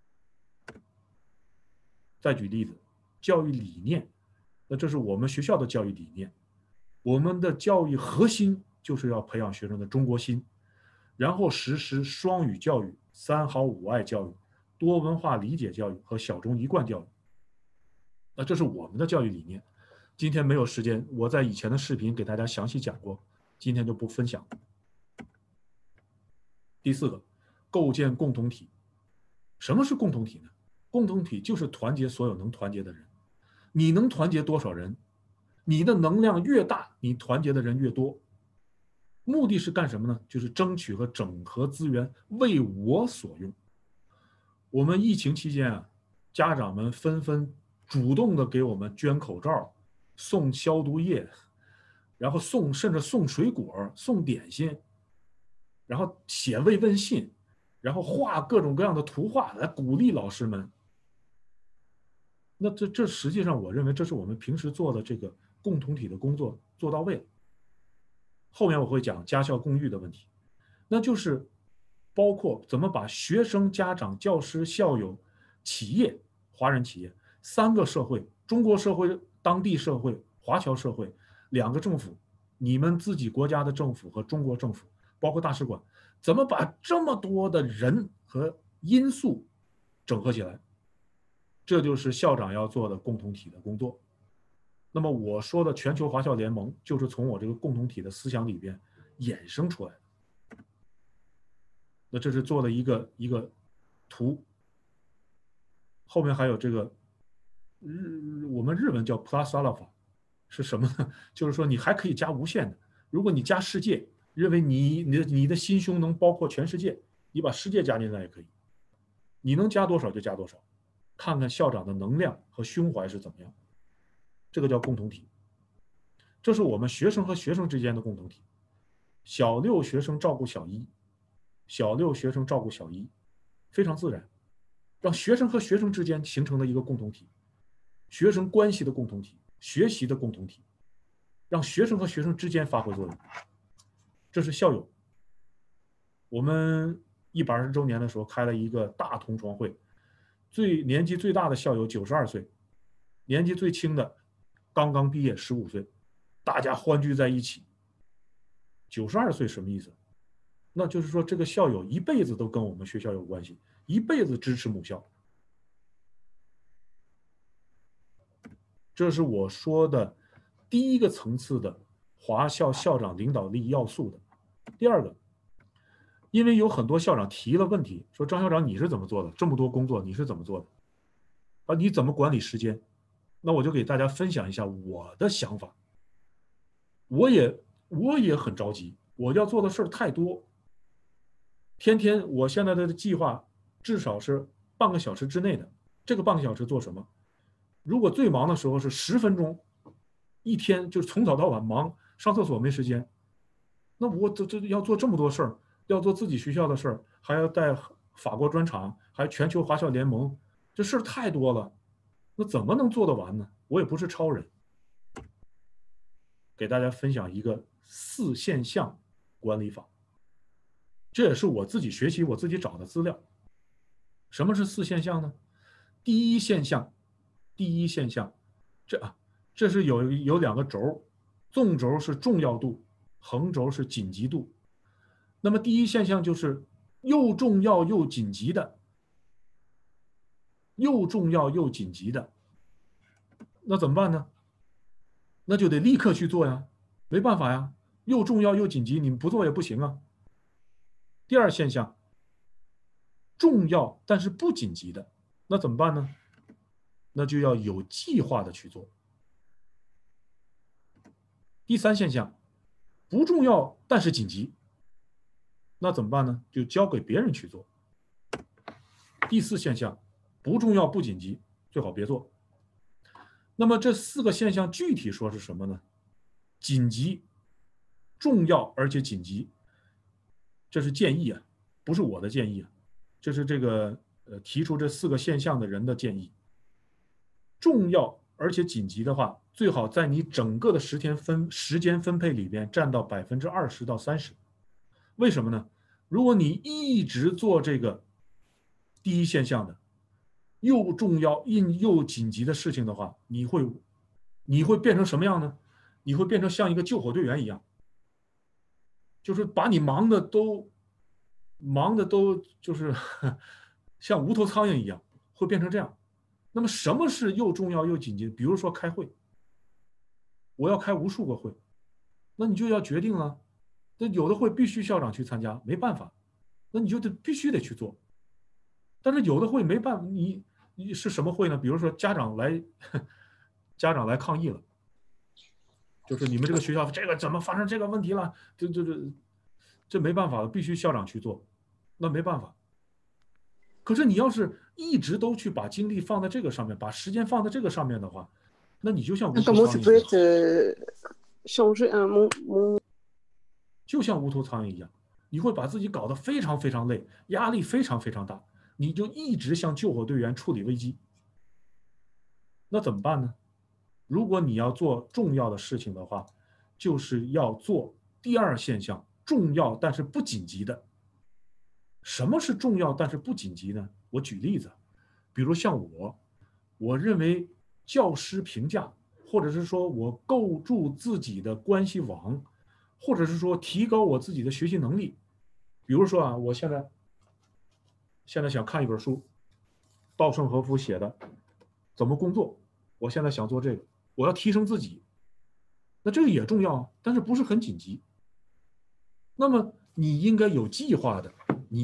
Speaker 13: 再举例子，教育理念，那这是我们学校的教育理念。我们的教育核心就是要培养学生的中国心，然后实施双语教育、3好5爱教育、多文化理解教育和小中一贯教育。那这是我们的教育理念。今天没有时间，我在以前的视频给大家详细讲过，今天就不分享。第4个，构建共同体。什么是共同体呢？共同体就是团结所有能团结的人。 你能团结多少人？你的能量越大，你团结的人越多。目的是干什么呢？就是争取和整合资源，为我所用。我们疫情期间啊，家长们纷纷主动的给我们捐口罩、送消毒液，然后甚至送水果、送点心，然后写慰问信，然后画各种各样的图画来鼓励老师们。那这实际上，我认为这是我们平时做的这个共同体的工作做到位了。后面我会讲家校共育的问题，那就是包括怎么把学生、家长、教师、校友、企业、华人企业3个社会，中国社会、当地社会、华侨社会2个政府，你们自己国家的政府和中国政府，包括大使馆，怎么把这么多的人和因素整合起来，这就是校长要做的共同体的工作。那么我说的全球华校联盟就是从我这个共同体的思想里边衍生出来的。那这是做了一个图，后面还有这个我们日文叫 plus alpha 是什么呢？就是说你还可以加无限的。如果你加世界，认为你的心胸能包括全世界，你把世界加进来也可以。你能加多少就加多少，看看校长的能量和胸怀是怎么样。这个叫共同体，这是我们学生和学生之间的共同体。小6学生照顾小1，小6学生照顾小1，非常自然，让学生和学生之间形成了一个共同体，学生关系的共同体，学习的共同体，让学生和学生之间发挥作用。这是校友。我们120周年的时候开了一个大同窗会，年纪最大的校友92岁，年纪最轻的刚刚毕业15岁，大家欢聚在一起。92岁什么意思？那就是说这个校友一辈子都跟我们学校有关系，一辈子支持母校。这是我说的第一个层次的华校校长领导力要素的。第二个，因为有很多校长提了问题，说张校长你是怎么做的？这么多工作你是怎么做的？啊，你怎么管理时间？那我就给大家分享一下我的想法。我也很着急，我要做的事儿太多。天天我现在的计划至少是半个小时之内的。这个半个小时做什么？如果最忙的时候是10分钟，一天就是从早到晚忙，上厕所没时间。那我这要做这么多事儿，要做自己学校的事儿，还要带法国专场，还有全球华校联盟，这事儿太多了。那怎么能做得完呢？我也不是超人。给大家分享一个4现象管理法，这也是我自己学习我自己找的资料。什么是4现象呢？第一现象，这是有2个轴，纵轴是重要度，横轴是紧急度。那么第一现象就是又重要又紧急的，那怎么办呢？那就得立刻去做呀，没办法呀，又重要又紧急，你们不做也不行啊。第二现象，重要但是不紧急的，那怎么办呢？那就要有计划的去做。第三现象，不重要但是紧急，那怎么办呢？就交给别人去做。第4现象，不重要不紧急，最好别做。那么这4个现象具体说是什么呢？紧急、重要而且紧急，这是建议啊，不是我的建议啊，这是这个提出这4个现象的人的建议。重要而且紧急的话，最好在你整个的时间分配里边占到20%到30%。为什么呢？如果你一直做这个第一现象的又重要又紧急的事情的话，你会变成什么样呢？你会变成像一个救火队员一样，就是把你忙的都就是像无头苍蝇一样，会变成这样。那么什么是又重要又紧急？比如说开会，我要开无数个会，那你就要决定了，那有的会必须校长去参加，没办法，那你就必须得去做。但是有的会没办法，你是什么会呢？比如说家长来家长来抗议了，就是你们这个学校这个怎么发生这个问题了？这没办法了，必须校长去做，那没办法。可是你要是一直都去把精力放在这个上面，把时间放在这个上面的话，那你就像无头苍蝇就像无头苍蝇一样，你会把自己搞得非常非常累，压力非常非常大，你就一直像救火队员处理危机。那怎么办呢？如果你要做重要的事情的话，就是要做第二现象，重要但是不紧急的。什么是重要但是不紧急呢？我举例子，比如像我认为教师评价，或者是说我构筑自己的关系网，或者是说提高我自己的学习能力。比如说啊，我现在想看一本书，稻盛和夫写的《怎么工作》，我现在想做这个，我要提升自己，那这个也重要，但是不是很紧急。那么你应该有计划的，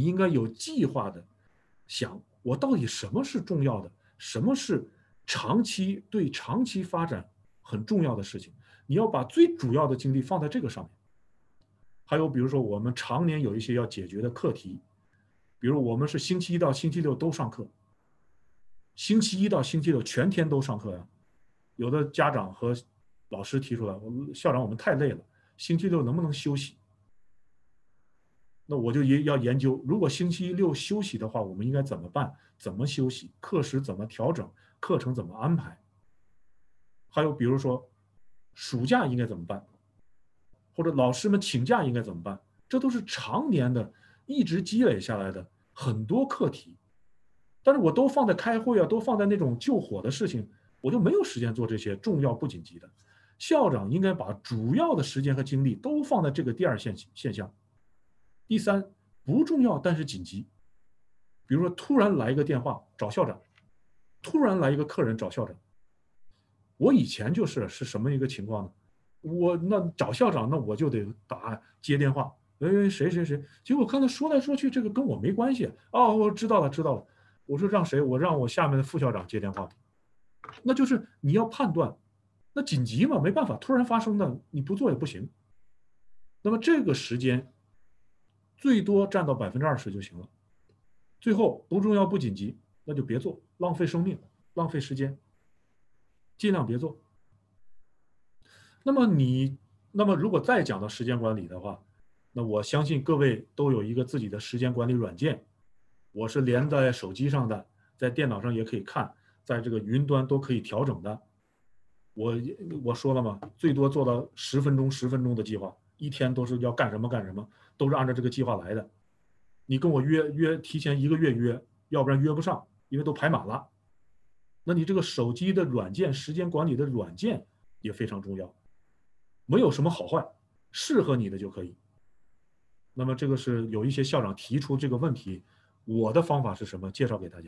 Speaker 13: 想我到底什么是重要的，什么是对长期发展很重要的事情，你要把最主要的精力放在这个上面。还有比如说我们常年有一些要解决的课题，比如我们是星期一到星期六都上课，星期一到星期六全天都上课呀。有的家长和老师提出来，校长我们太累了，星期六能不能休息？那我就也要研究，如果星期六休息的话，我们应该怎么办？怎么休息？课时怎么调整？课程怎么安排？还有比如说暑假应该怎么办？或者老师们请假应该怎么办？这都是常年的一直积累下来的很多课题，但是我都放在开会啊，都放在那种救火的事情，我就没有时间做这些重要不紧急的。校长应该把主要的时间和精力都放在这个第二现象。第三，不重要但是紧急，比如说突然来一个电话找校长，突然来一个客人找校长。我以前是什么一个情况呢？我那找校长，那我就得接电话，谁，结果看他说来说去，这个跟我没关系。哦，我知道了，我说让谁？我让我下面的副校长接电话。那就是你要判断，那紧急嘛，没办法，突然发生的，你不做也不行。那么这个时间最多占到20%就行了。最后不重要不紧急，那就别做，浪费生命，浪费时间，尽量别做。那么如果再讲到时间管理的话，那我相信各位都有一个自己的时间管理软件，我是连在手机上的，在电脑上也可以看，在这个云端都可以调整的。我说了嘛，最多做到10分钟的计划，一天都是要干什么，都是按照这个计划来的。你跟我约提前1个月约，要不然约不上，因为都排满了。那你这个手机的软件，时间管理的软件也非常重要，没有什么好坏，适合你的就可以。那么这个是有一些校长提出这个问题，我的方法是什么？介绍给大家。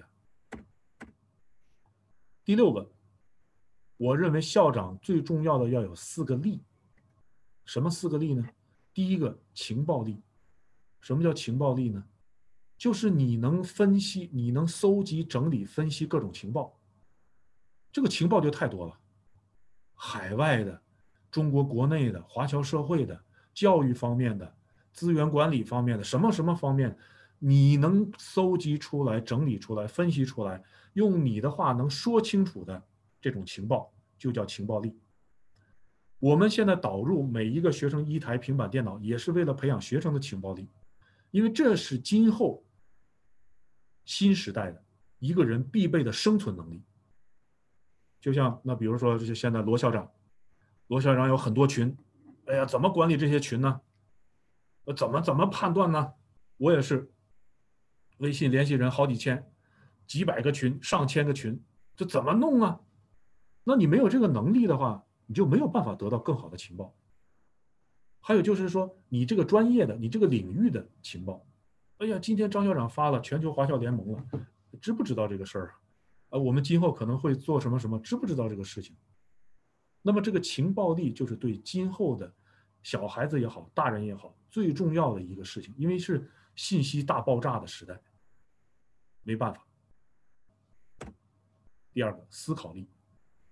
Speaker 13: 第6个，我认为校长最重要的要有4个力。什么4个力呢？第一个，情报力。什么叫情报力呢？就是你能分析，你能搜集、整理、分析各种情报。这个情报就太多了，海外的、中国国内的、华侨社会的、教育方面的、资源管理方面的，什么方面，你能搜集出来、整理出来、分析出来，用你的话能说清楚的这种情报，就叫情报力。我们现在导入每一个学生1台平板电脑，也是为了培养学生的情报力，因为这是今后新时代的一个人必备的生存能力。就像那比如说这些现在罗校长有很多群，哎呀，怎么管理这些群呢？怎么判断呢？我也是，微信联系人好几千、几百个群、上千个群，这怎么弄啊？那你没有这个能力的话，你就没有办法得到更好的情报。还有就是说，你这个专业的、你这个领域的情报，哎呀，今天张校长发了全球华校联盟了，知不知道这个事儿啊？我们今后可能会做什么，知不知道这个事情？那么这个情报力就是对今后的小孩子也好，大人也好，最重要的一个事情，因为是信息大爆炸的时代，没办法。第2个，思考力。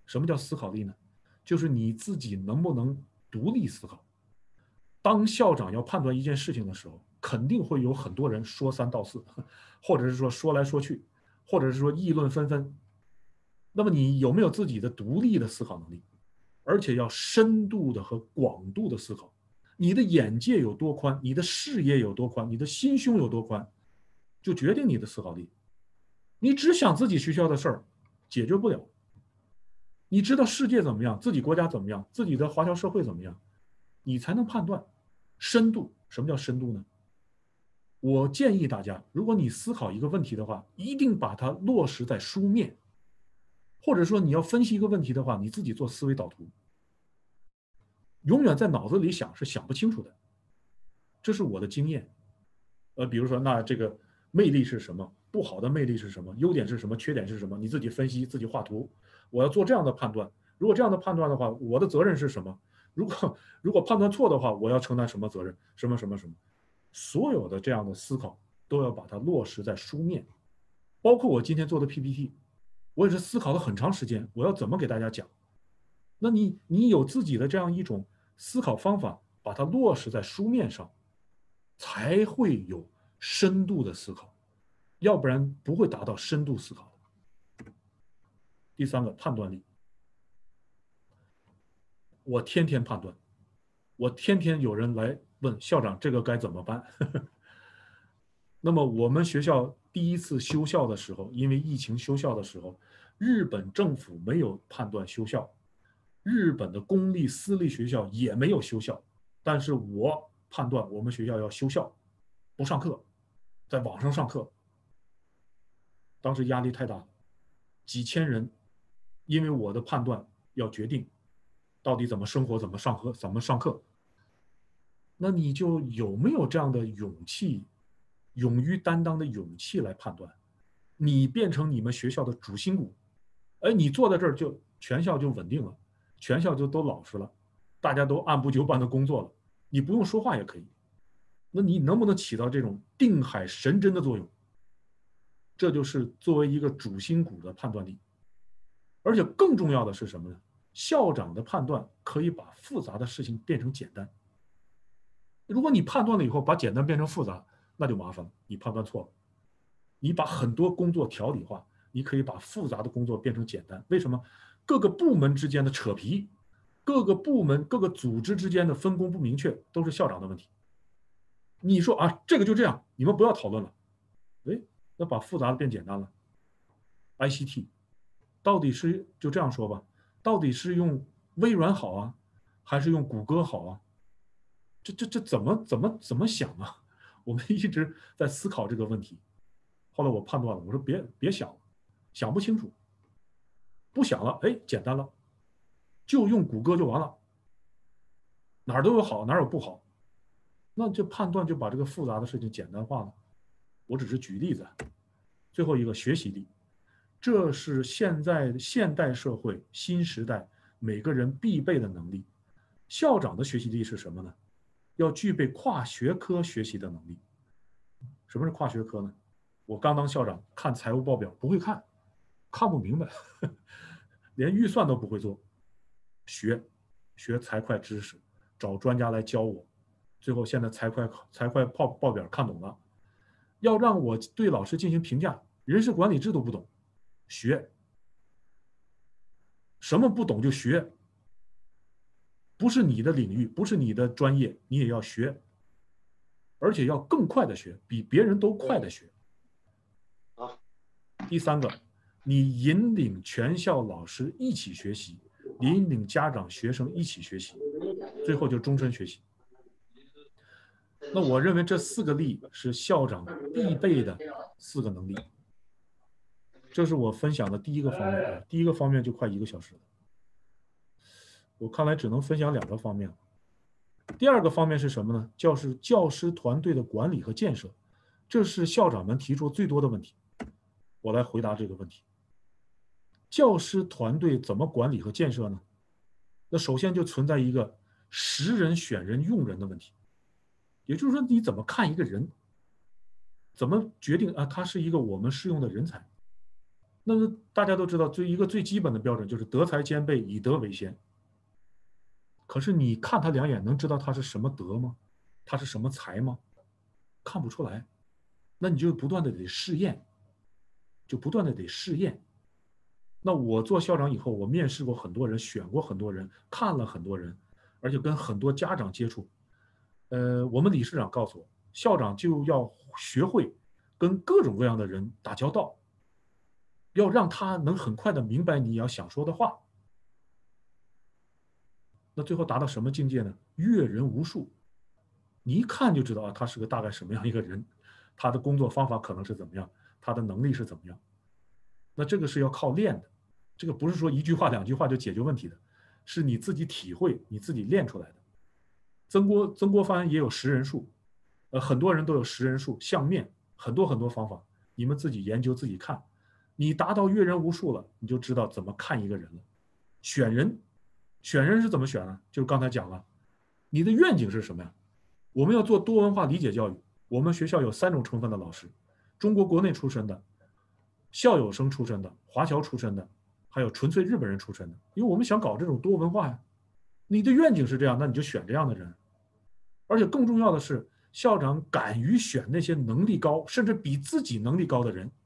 Speaker 13: 什么叫思考力呢？就是你自己能不能独立思考。当校长要判断一件事情的时候，肯定会有很多人说三道四，或者是说来说去，或者是说议论纷纷。那么你有没有自己的独立的思考能力？而且要深度的和广度的思考。你的眼界有多宽，你的视野有多宽，你的心胸有多宽，就决定你的思考力。你只想自己学校的事儿，解决不了。你知道世界怎么样，自己国家怎么样，自己的华侨社会怎么样，你才能判断深度。什么叫深度呢？我建议大家，如果你思考一个问题的话，一定把它落实在书面，或者说你要分析一个问题的话，你自己做思维导图。永远在脑子里想是想不清楚的，这是我的经验。比如说，那这个魅力是什么？不好的魅力是什么？优点是什么？缺点是什么？你自己分析，自己画图。我要做这样的判断。如果这样的判断的话，我的责任是什么？如果判断错的话，我要承担什么责任？什么什么什么？所有的这样的思考都要把它落实在书面。包括我今天做的 PPT， 我也是思考了很长时间，我要怎么给大家讲。那你有自己的这样一种思考方法，把它落实在书面上，才会有深度的思考，要不然不会达到深度思考的。第三个，判断力。我天天判断，我天天有人来问校长这个该怎么办。那么我们学校第一次休校的时候，因为疫情休校的时候，日本政府没有判断休校，日本的公立私立学校也没有休校，但是我判断我们学校要休校，不上课，在网上上课。当时压力太大了，几千人因为我的判断要决定到底怎么生活，怎么上课。那你就有没有这样的勇气，勇于担当的勇气来判断？你变成你们学校的主心骨，你坐在这儿就全校就稳定了，全校就都老实了，大家都按部就班的工作了，你不用说话也可以。那你能不能起到这种定海神针的作用？这就是作为一个主心骨的判断力。而且更重要的是什么呢？校长的判断可以把复杂的事情变成简单。如果你判断了以后把简单变成复杂，那就麻烦了，你判断错了。你把很多工作条理化，你可以把复杂的工作变成简单。为什么？各个部门之间的扯皮，各个部门各个组织之间的分工不明确，都是校长的问题。你说啊，这个就这样，你们不要讨论了。那把复杂的变简单了。ICT 到底是就这样说吧，到底是用微软好啊，还是用谷歌好啊？这怎么想啊？我们一直在思考这个问题。后来我判断了，我说别想了，想不清楚，不想了，简单了，就用谷歌就完了，哪儿都有好，哪儿有不好，那这判断就把这个复杂的事情简单化了。我只是举例子。最后一个，学习力，这是现代社会新时代每个人必备的能力。校长的学习力是什么呢？要具备跨学科学习的能力。什么是跨学科呢？我刚当校长，看财务报表不会看不明白，连预算都不会做，学财会知识，找专家来教我，最后现在财会报表看懂了。要让我对老师进行评价，人事管理制度不懂，学。什么不懂就学，不是你的领域，不是你的专业，你也要学，而且要更快的学，比别人都快的学。第三个，你引领全校老师一起学习，引领家长学生一起学习，最后就终身学习。那我认为这4个力是校长必备的4个能力。这是我分享的第一个方面。第一个方面就快1个小时了，我看来只能分享2个方面了。第2个方面是什么呢？教师团队的管理和建设，这是校长们提出最多的问题。我来回答这个问题。教师团队怎么管理和建设呢？那首先就存在一个识人、选人、用人的问题。也就是说，你怎么看一个人，怎么决定他是一个我们适用的人才？ 那么大家都知道，一个最基本的标准就是德才兼备，以德为先。可是你看他两眼，能知道他是什么德吗？他是什么才吗？看不出来。那你就不断的得试验，那我做校长以后，我面试过很多人，选过很多人，看了很多人，而且跟很多家长接触。我们理事长告诉我，校长就要学会跟各种各样的人打交道，要让他能很快的明白你要想说的话。那最后达到什么境界呢？阅人无数，你一看就知道啊，他是个大概什么样一个人，他的工作方法可能是怎么样，他的能力是怎么样。那这个是要靠练的，这个不是说一句话两句话就解决问题的，是你自己体会，你自己练出来的。曾国藩也有识人术，很多人都有识人术、相面，很多方法，你们自己研究自己看。你达到阅人无数了，你就知道怎么看一个人了。选人是怎么选呢？就是刚才讲了，你的愿景是什么呀？我们要做多文化理解教育，我们学校有3种成分的老师，中国国内出身的、校友生出身的、华侨出身的，还有纯粹日本人出身的，因为我们想搞这种多文化呀。你的愿景是这样，那你就选这样的人。而且更重要的是，校长敢于选那些能力高，甚至比自己能力高的人。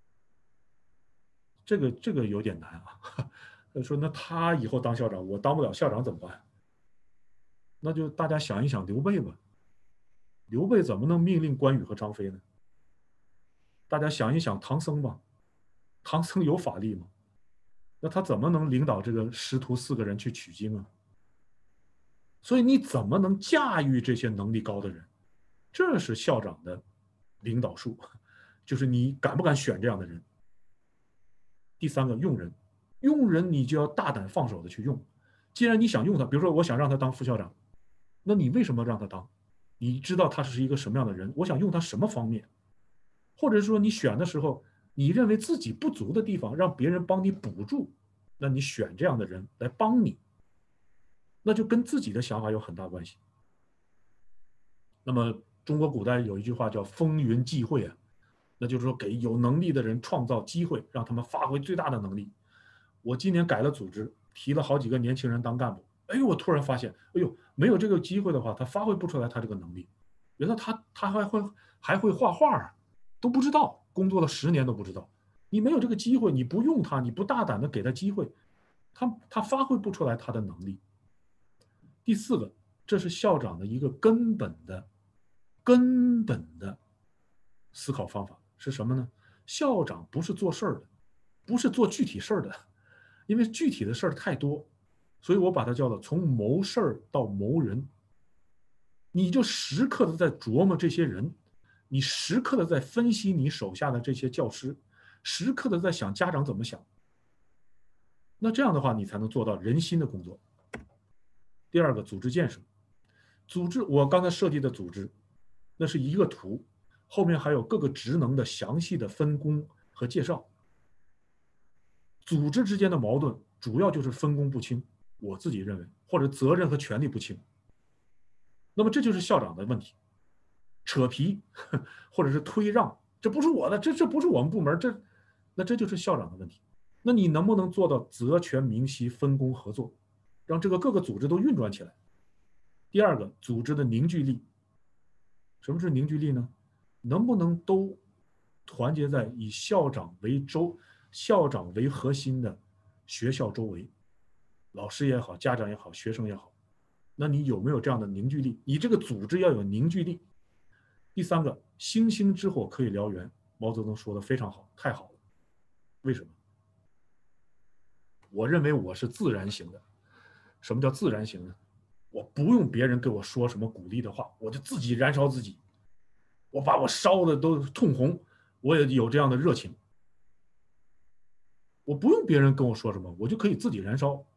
Speaker 13: 这个有点难啊。说那他以后当校长，我当不了校长怎么办？那就大家想一想刘备吧。刘备怎么能命令关羽和张飞呢？大家想一想唐僧吧。唐僧有法力吗？那他怎么能领导这个师徒4个人去取经啊？所以你怎么能驾驭这些能力高的人？这是校长的领导术，就是你敢不敢选这样的人。第3个，用人你就要大胆放手的去用。既然你想用他，比如说我想让他当副校长，那你为什么让他当？你知道他是一个什么样的人，我想用他什么方面？或者说你选的时候，你认为自己不足的地方，让别人帮你补助，那你选这样的人来帮你，那就跟自己的想法有很大关系。那么中国古代有一句话叫风云际会啊，那就是说给有能力的人创造机会，让他们发挥最大的能力。我今年改了组织，提了好几个年轻人当干部，我突然发现，没有这个机会的话，他发挥不出来他这个能力。原来他还会画画啊，都不知道，工作了10年都不知道。你没有这个机会，你不用他，你不大胆的给他机会，他发挥不出来他的能力。第4个，这是校长的一个根本的思考方法是什么呢？校长不是做事儿的，不是做具体事儿的，因为具体的事儿太多，所以我把它叫做从谋事儿到谋人。你就时刻的在琢磨这些人，你时刻的在分析你手下的这些教师，时刻的在想家长怎么想。那这样的话，你才能做到人心的工作。第2个，组织建设。组织，我刚才设计的组织，那是一个图，后面还有各个职能的详细的分工和介绍。组织之间的矛盾主要就是分工不清，我自己认为，或者责任和权力不清。那么这就是校长的问题，扯皮或者是推让，这不是我的，这不是我们部门，那这就是校长的问题。那你能不能做到责权明晰、分工合作，让这个各个组织都运转起来？第2个，组织的凝聚力。什么是凝聚力呢？能不能都团结在以校长为核心的学校周围，老师也好，家长也好，学生也好，那你有没有这样的凝聚力？你这个组织要有凝聚力。第3个，星星之火可以燎原，毛泽东说的非常好，太好了。为什么？我认为我是自然型的。什么叫自然型呢？我不用别人给我说什么鼓励的话，我就自己燃烧自己，我把我烧的都通红，我也有这样的热情。我不用别人跟我说什么，我就可以自己燃烧。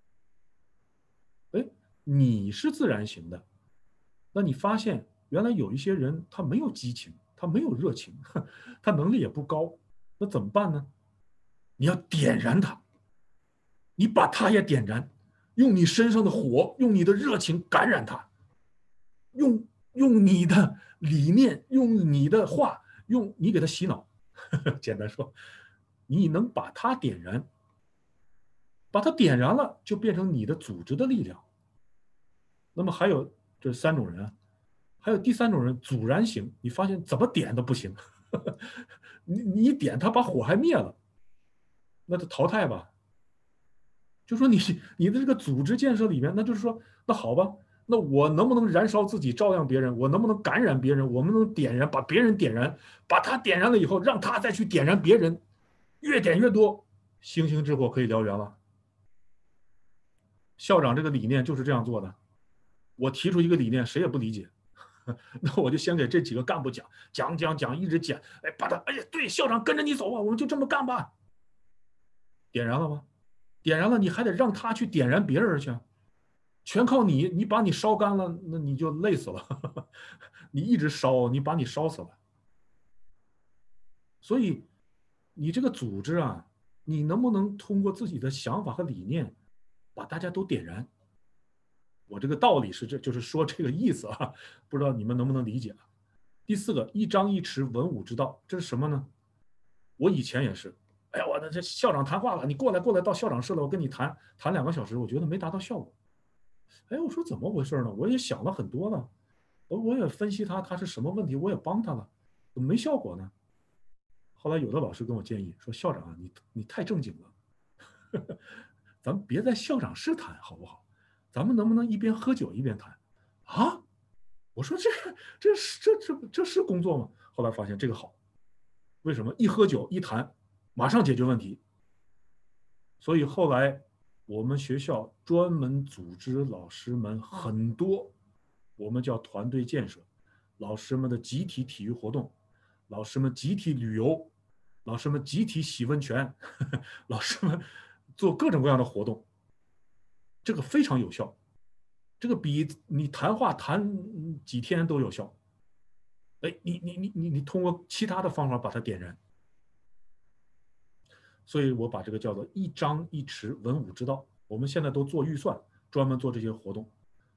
Speaker 13: 你是自然型的，那你发现原来有一些人他没有激情，他没有热情，他能力也不高，那怎么办呢？你要点燃他，你把他也点燃，用你身上的火，用你的热情感染他，用你的理念，用你的话，用你给他洗脑。简单说， 你能把它点燃，把它点燃了，就变成你的组织的力量。那么还有这3种人，还有第3种人，阻燃型，你发现怎么点都不行，你一点它把火还灭了，那就淘汰吧。就说你的这个组织建设里面，那就是说，那好吧，那我能不能燃烧自己，照亮别人？我能不能感染别人？我们能点燃，把别人点燃，把他点燃了以后，让他再去点燃别人，越点越多，星星之火可以燎原了。校长这个理念就是这样做的。我提出一个理念，谁也不理解，那我就先给这几个干部讲，一直讲，哎，把他，哎呀，对，校长跟着你走啊，我们就这么干吧。点燃了吗？点燃了，你还得让他去点燃别人去，全靠你，你把你烧干了，那你就累死了。你一直烧，你把你烧死了。所以，你这个组织啊，你能不能通过自己的想法和理念，把大家都点燃？我这个道理是就是说这个意思啊，不知道你们能不能理解。第4个，一张一弛，文武之道，这是什么呢？我以前也是。哎呀，我的这校长谈话了，你过来到校长室了，我跟你谈2个小时，我觉得没达到效果。哎，我说怎么回事呢？我也想了很多了，我也分析他是什么问题，我也帮他了，怎么没效果呢？后来有的老师跟我建议说，校长啊，你太正经了，咱们别在校长室谈好不好？咱们能不能一边喝酒一边谈？啊？我说这是工作吗？后来发现这个好，为什么？一喝酒一谈，马上解决问题。所以后来我们学校专门组织老师们很多，我们叫团队建设，老师们的集体体育活动，老师们集体旅游，老师们集体洗温泉，老师们做各种各样的活动，这个非常有效，这个比你谈话谈几天都有效。哎，你通过其他的方法把它点燃。所以我把这个叫做一张一弛，文武之道。我们现在都做预算，专门做这些活动。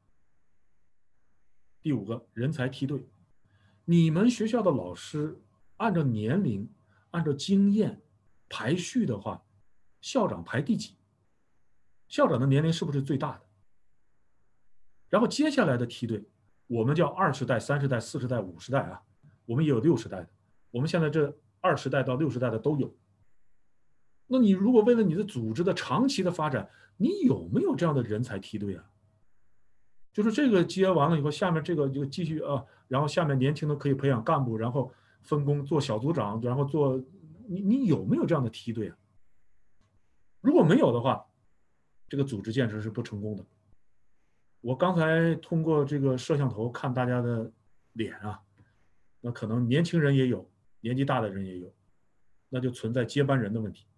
Speaker 13: 第5个，人才梯队。你们学校的老师按照年龄、按照经验排序的话，校长排第几？校长的年龄是不是最大的？然后接下来的梯队，我们叫20代、30代、40代、50代啊，我们也有60代的。我们现在这20代到60代的都有。那你如果为了你的组织的长期的发展，你有没有这样的人才梯队啊？就是这个接完了以后，下面这个就继续啊，然后下面年轻的可以培养干部，然后分工做小组长，然后做你有没有这样的梯队啊？如果没有的话，这个组织建设是不成功的。我刚才通过这个摄像头看大家的脸啊，那可能年轻人也有，年纪大的人也有，那就存在接班人的问题。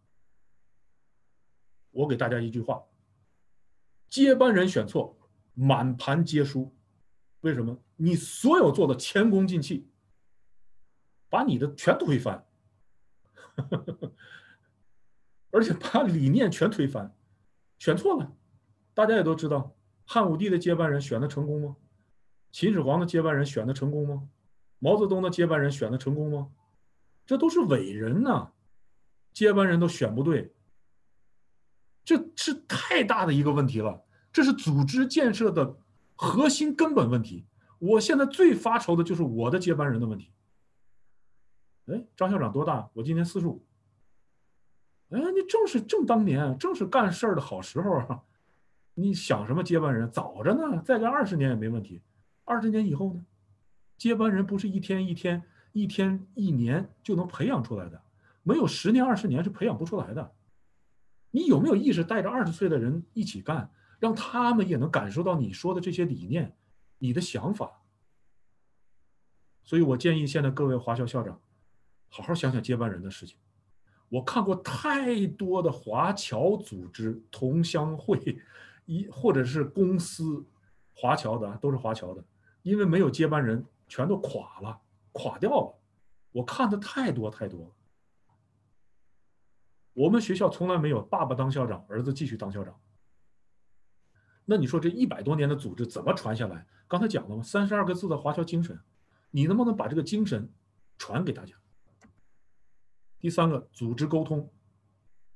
Speaker 13: 我给大家一句话：接班人选错，满盘皆输。为什么？你所有做的前功尽弃，把你的全推翻，而且把理念全推翻，选错了。大家也都知道，汉武帝的接班人选的成功吗？秦始皇的接班人选的成功吗？毛泽东的接班人选的成功吗？这都是伟人呐，接班人都选不对。这是太大的一个问题了，这是组织建设的核心根本问题。我现在最发愁的就是我的接班人的问题。哎，张校长多大？我今年45。哎，你正当年，正是干事儿的好时候啊！你想什么接班人？早着呢，再干20年也没问题。20年以后呢？接班人不是一天一年就能培养出来的，没有10年20年是培养不出来的。你有没有意识带着20岁的人一起干，让他们也能感受到你说的这些理念，你的想法？所以我建议现在各位华校校长，好好想想接班人的事情。我看过太多的华侨组织、同乡会，或者是公司，华侨的都是华侨的，因为没有接班人，全都垮掉了。我看的太多了。我们学校从来没有爸爸当校长，儿子继续当校长。那你说这100多年的组织怎么传下来？刚才讲了吗？32个字的华侨精神，你能不能把这个精神传给大家？第3个，组织沟通。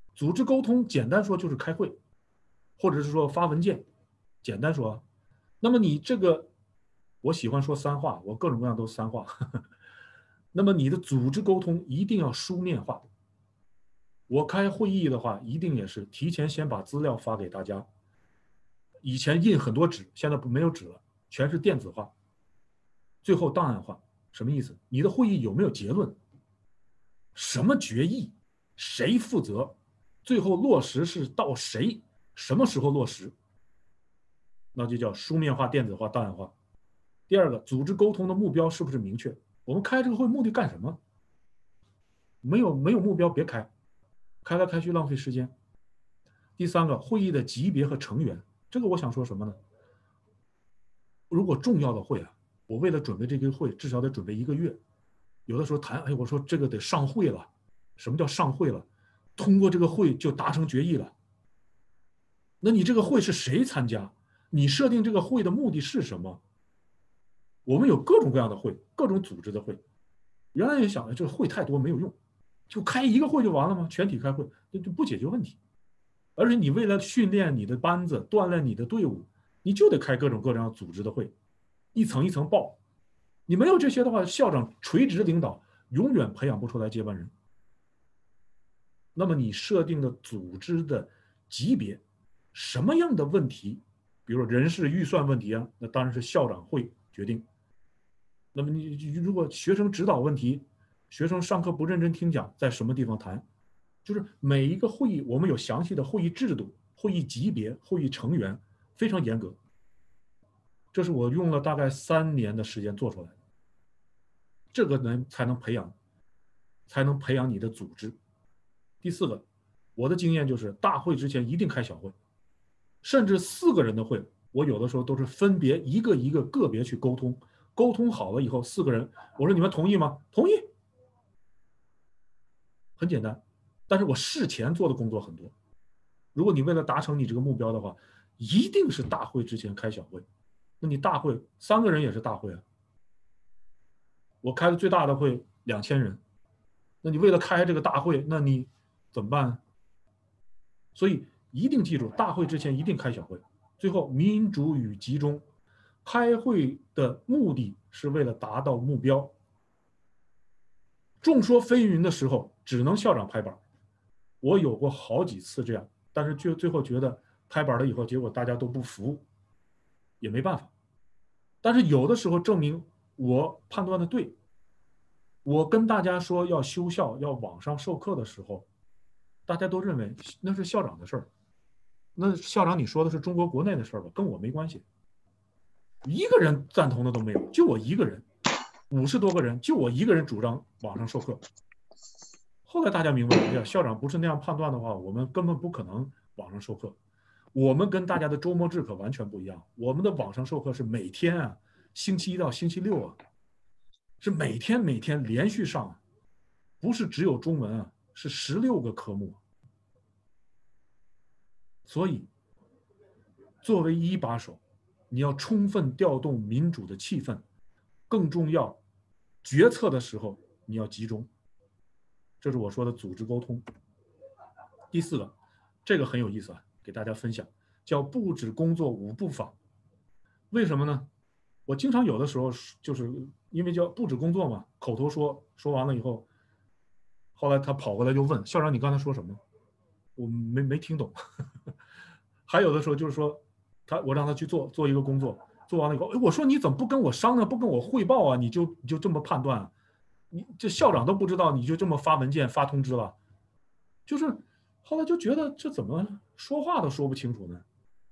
Speaker 13: 组织沟通简单说就是开会，或者是说发文件，简单说。那么你这个，我喜欢说3话，我各种各样都3话。那么你的组织沟通一定要书面化。我开会议的话，一定也是提前先把资料发给大家。以前印很多纸，现在没有纸了，全是电子化。最后档案化，什么意思？你的会议有没有结论？什么决议？谁负责？最后落实是到谁？什么时候落实？那就叫书面化、电子化、档案化。第二个，组织沟通的目标是不是明确？我们开这个会目的干什么？没有目标别开，开来开去浪费时间。第三个，会议的级别和成员，这个我想说什么呢？如果重要的会啊，我为了准备这个会，至少得准备1个月。有的时候谈，哎，我说这个得上会了。什么叫上会了？通过这个会就达成决议了。那你这个会是谁参加？你设定这个会的目的是什么？我们有各种各样的会，各种组织的会。原来也想，这个会太多没有用，就开1个会就完了吗？全体开会就不解决问题。而且你为了训练你的班子，锻炼你的队伍，你就得开各种各样组织的会，一层一层报。你没有这些的话，校长垂直领导永远培养不出来接班人。那么你设定的组织的级别，什么样的问题，比如说人事预算问题啊，那当然是校长会决定。那么你如果学生指导问题，学生上课不认真听讲，在什么地方谈？就是每一个会议，我们有详细的会议制度、会议级别、会议成员，非常严格。这是我用了大概3年的时间做出来的。这个呢才能培养你的组织。第4个，我的经验就是大会之前一定开小会，甚至4个人的会，我有的时候都是分别一个一个个别去沟通，沟通好了以后4个人，我说你们同意吗？同意。很简单，但是我事前做的工作很多。如果你为了达成你这个目标的话，一定是大会之前开小会。那你大会3个人也是大会啊。我开的最大的会2000人，那你为了开这个大会，那你怎么办？所以一定记住，大会之前一定开小会。最后，民主与集中，开会的目的是为了达到目标。众说纷纭的时候，只能校长拍板。我有过好几次这样，但是最后觉得拍板了以后，结果大家都不服，也没办法。但是有的时候证明我判断的对。我跟大家说要休校、要网上授课的时候，大家都认为那是校长的事儿。那校长你说的是中国国内的事儿吧，跟我没关系。1个人赞同的都没有，就我1个人，50多个人，就我1个人主张网上授课。后来大家明白了，校长不是那样判断的话，我们根本不可能网上授课。我们跟大家的周末制可完全不一样，我们的网上授课是每天啊，星期1到星期6啊，是每天连续上啊，不是只有中文啊，是16个科目。所以，作为一把手，你要充分调动民主的气氛，更重要，决策的时候你要集中。这是我说的组织沟通。第4个，这个很有意思啊，给大家分享，叫布置工作5步法。为什么呢？我经常有的时候就是因为叫布置工作嘛，口头说完了以后，后来他跑过来就问校长：“你刚才说什么？”我没听懂。还有的时候就是说，我让他去做一个工作，做完了以后，我说你怎么不跟我商量，不跟我汇报啊？你就这么判断啊？你这校长都不知道，你就这么发文件发通知了？就是后来就觉得这怎么说话都说不清楚呢？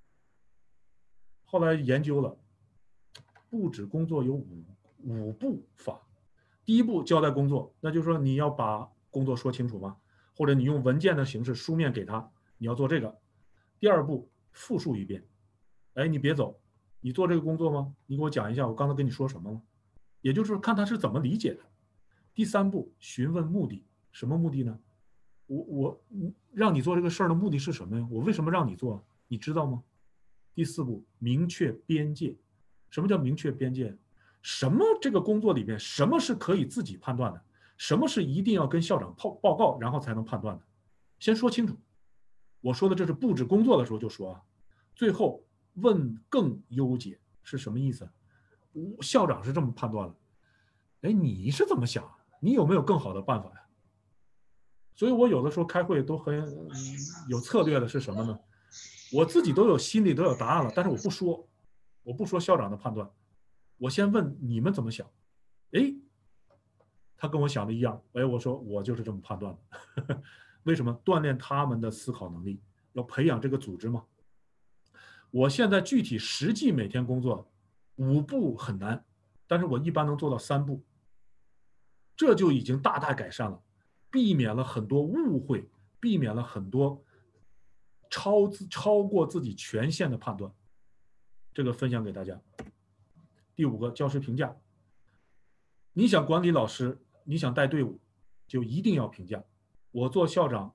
Speaker 13: 后来研究了，布置工作有五步法。第1步交代工作，那就是说你要把工作说清楚吗？或者你用文件的形式书面给他，你要做这个。第2步复述一遍，哎，你别走，你做这个工作吗？你给我讲一下我刚才跟你说什么了，也就是看他是怎么理解的。第3步询问目的，什么目的呢？我让你做这个事儿的目的是什么呀？我为什么让你做？你知道吗？第4步明确边界，什么叫明确边界？什么这个工作里面什么是可以自己判断的，什么是一定要跟校长报告然后才能判断的，先说清楚， 我说的这是布置工作的时候就说啊，最后问更优解是什么意思？校长是这么判断了，哎，你是怎么想？你有没有更好的办法呀？所以我有的时候开会都很有策略的是什么呢？我自己都有心里都有答案了，但是我不说校长的判断，我先问你们怎么想。哎，他跟我想的一样，哎，我说我就是这么判断的。为什么？锻炼他们的思考能力，要培养这个组织嘛。我现在具体实际每天工作5步很难，但是我一般能做到3步，这就已经大大改善了，避免了很多误会，避免了很多超过自己权限的判断。这个分享给大家。第5个，教师评价。你想管理老师，你想带队伍，就一定要评价。我做校长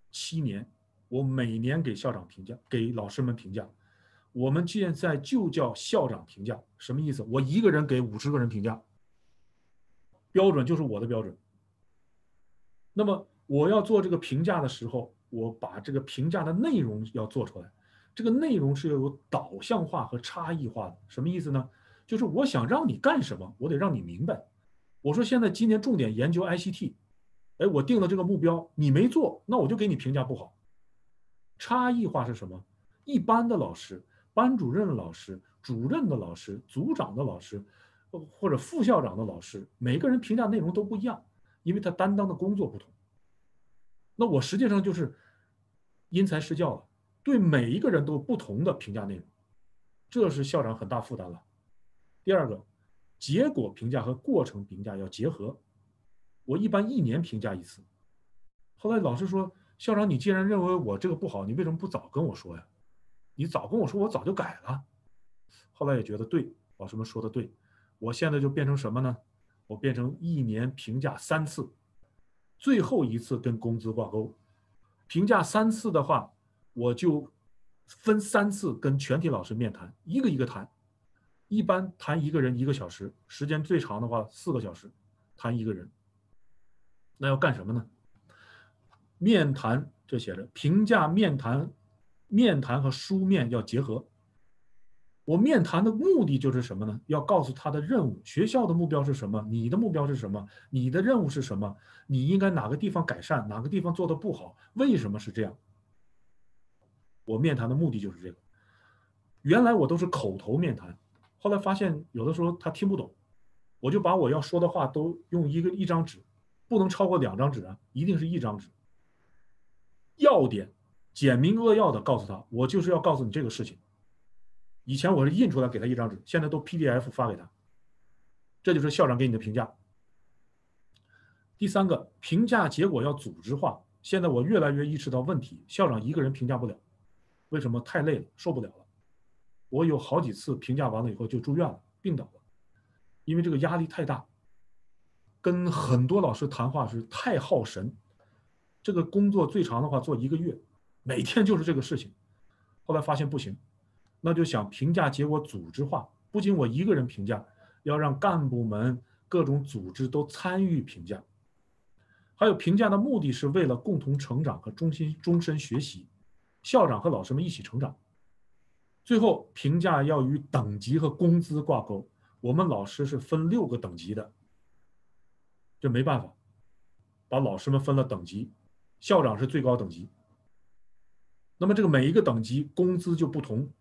Speaker 13: 7年，我每年给校长评价，给老师们评价。我们现在就叫校长评价，什么意思？我一个人给50个人评价，标准就是我的标准。那么我要做这个评价的时候，我把这个评价的内容要做出来。这个内容是要有导向化和差异化的。什么意思呢？就是我想让你干什么，我得让你明白。我说现在今年重点研究 ICT， 哎，我定了这个目标，你没做，那我就给你评价不好。差异化是什么？一般的老师、班主任的老师、主任的老师、组长的老师，或者副校长的老师，每个人评价内容都不一样，因为他担当的工作不同。那我实际上就是因材施教了，对每一个人都有不同的评价内容，这是校长很大负担了。第2个，结果评价和过程评价要结合。我一般1年评价1次。后来老师说，校长，你既然认为我这个不好，你为什么不早跟我说呀？你早跟我说，我早就改了。后来也觉得对，老师们说的对。我现在就变成什么呢？我变成1年评价3次，最后1次跟工资挂钩。评价3次的话，我就分3次跟全体老师面谈，一个一个谈。一般谈一个人1个小时，时间最长的话4个小时谈一个人。那要干什么呢？面谈，这写着评价面谈和书面要结合。我面谈的目的就是什么呢？要告诉他的任务，学校的目标是什么，你的目标是什么，你的任务是什么，你应该哪个地方改善，哪个地方做得不好，为什么是这样。我面谈的目的就是这个。原来我都是口头面谈，后来发现有的时候他听不懂，我就把我要说的话都用一张纸，不能超过2张纸啊，一定是1张纸。要点简明扼要的告诉他，我就是要告诉你这个事情。以前我是印出来给他1张纸，现在都 PDF 发给他。这就是校长给你的评价。第3个，评价结果要组织化。现在我越来越意识到问题，校长一个人评价不了。为什么？太累了，受不了了。我有好几次评价完了以后就住院了，病倒了，因为这个压力太大，跟很多老师谈话是太耗神。这个工作最长的话做1个月，每天就是这个事情。后来发现不行，那就想评价结果组织化，不仅我一个人评价，要让干部们各种组织都参与评价。还有评价的目的是为了共同成长和终身学习，校长和老师们一起成长。最后评价要与等级和工资挂钩，我们老师是分6个等级的，这没办法，把老师们分了等级，校长是最高等级。那么这个每一个等级工资就不同，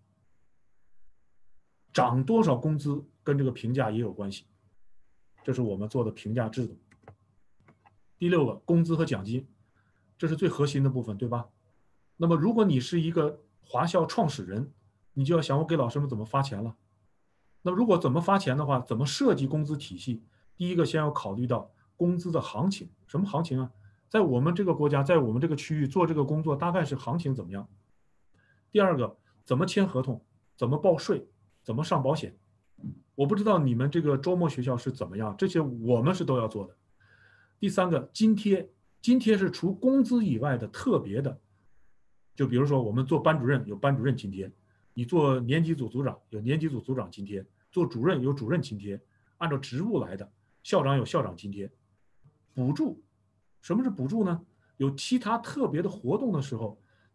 Speaker 13: 涨多少工资跟这个评价也有关系，这是我们做的评价制度。第6个，工资和奖金，这是最核心的部分，对吧？那么如果你是一个华校创始人，你就要想我给老师们怎么发钱了。那么如果怎么发钱的话，怎么设计工资体系？第1个先要考虑到工资的行情。什么行情啊？在我们这个国家，在我们这个区域做这个工作，大概是行情怎么样？第2个，怎么签合同？怎么报税？怎么上保险？我不知道你们这个周末学校是怎么样，这些我们是都要做的。第3个，津贴。津贴是除工资以外的特别的，就比如说我们做班主任有班主任津贴，你做年级组组长有年级组组长津贴，做主任有主任津贴，按照职务来的。校长有校长津贴。补助，什么是补助呢？有其他特别的活动的时候，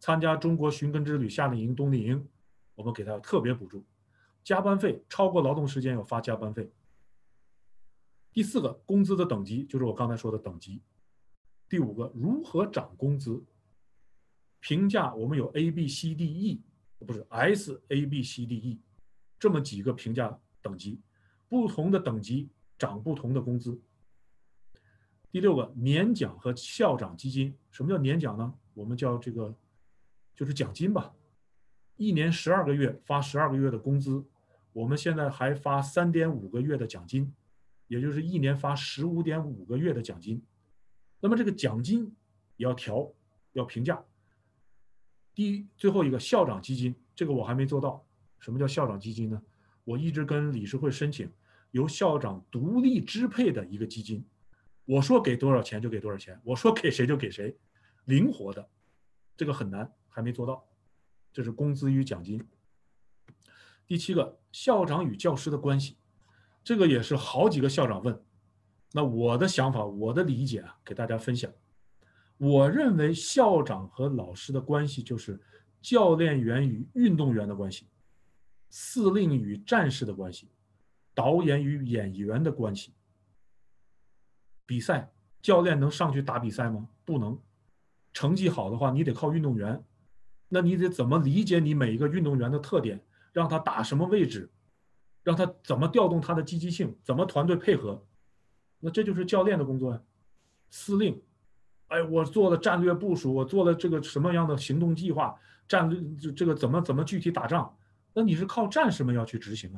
Speaker 13: 参加中国寻根之旅、夏令营、冬令营，我们给他特别补助。加班费超过劳动时间要发加班费。第4个，工资的等级，就是我刚才说的等级。第5个，如何涨工资？评价我们有 A、B、C、D、E， 不是 S、A、B、C、D、E 这么几个评价等级，不同的等级涨不同的工资。第6个，年奖和校长基金。什么叫年奖呢？我们叫这个就是奖金吧。1年12个月发12个月的工资，我们现在还发3.5个月的奖金，也就是1年发15.5个月的奖金。那么这个奖金也要调，要评价。最后一个校长基金，这个我还没做到。什么叫校长基金呢？我一直跟理事会申请由校长独立支配的一个基金，我说给多少钱就给多少钱，我说给谁就给谁，灵活的。这个很难，还没做到。这是工资与奖金。第7个，校长与教师的关系，这个也是好几个校长问。那我的想法，我的理解啊，给大家分享。我认为校长和老师的关系就是教练员与运动员的关系，司令与战士的关系，导演与演员的关系。比赛，教练能上去打比赛吗？不能。成绩好的话，你得靠运动员。那你得怎么理解你每一个运动员的特点，让他打什么位置，让他怎么调动他的积极性，怎么团队配合，那这就是教练的工作呀。司令，哎，我做了战略部署，我做了这个什么样的行动计划，战略这个怎么具体打仗，那你是靠战士们要去执行啊。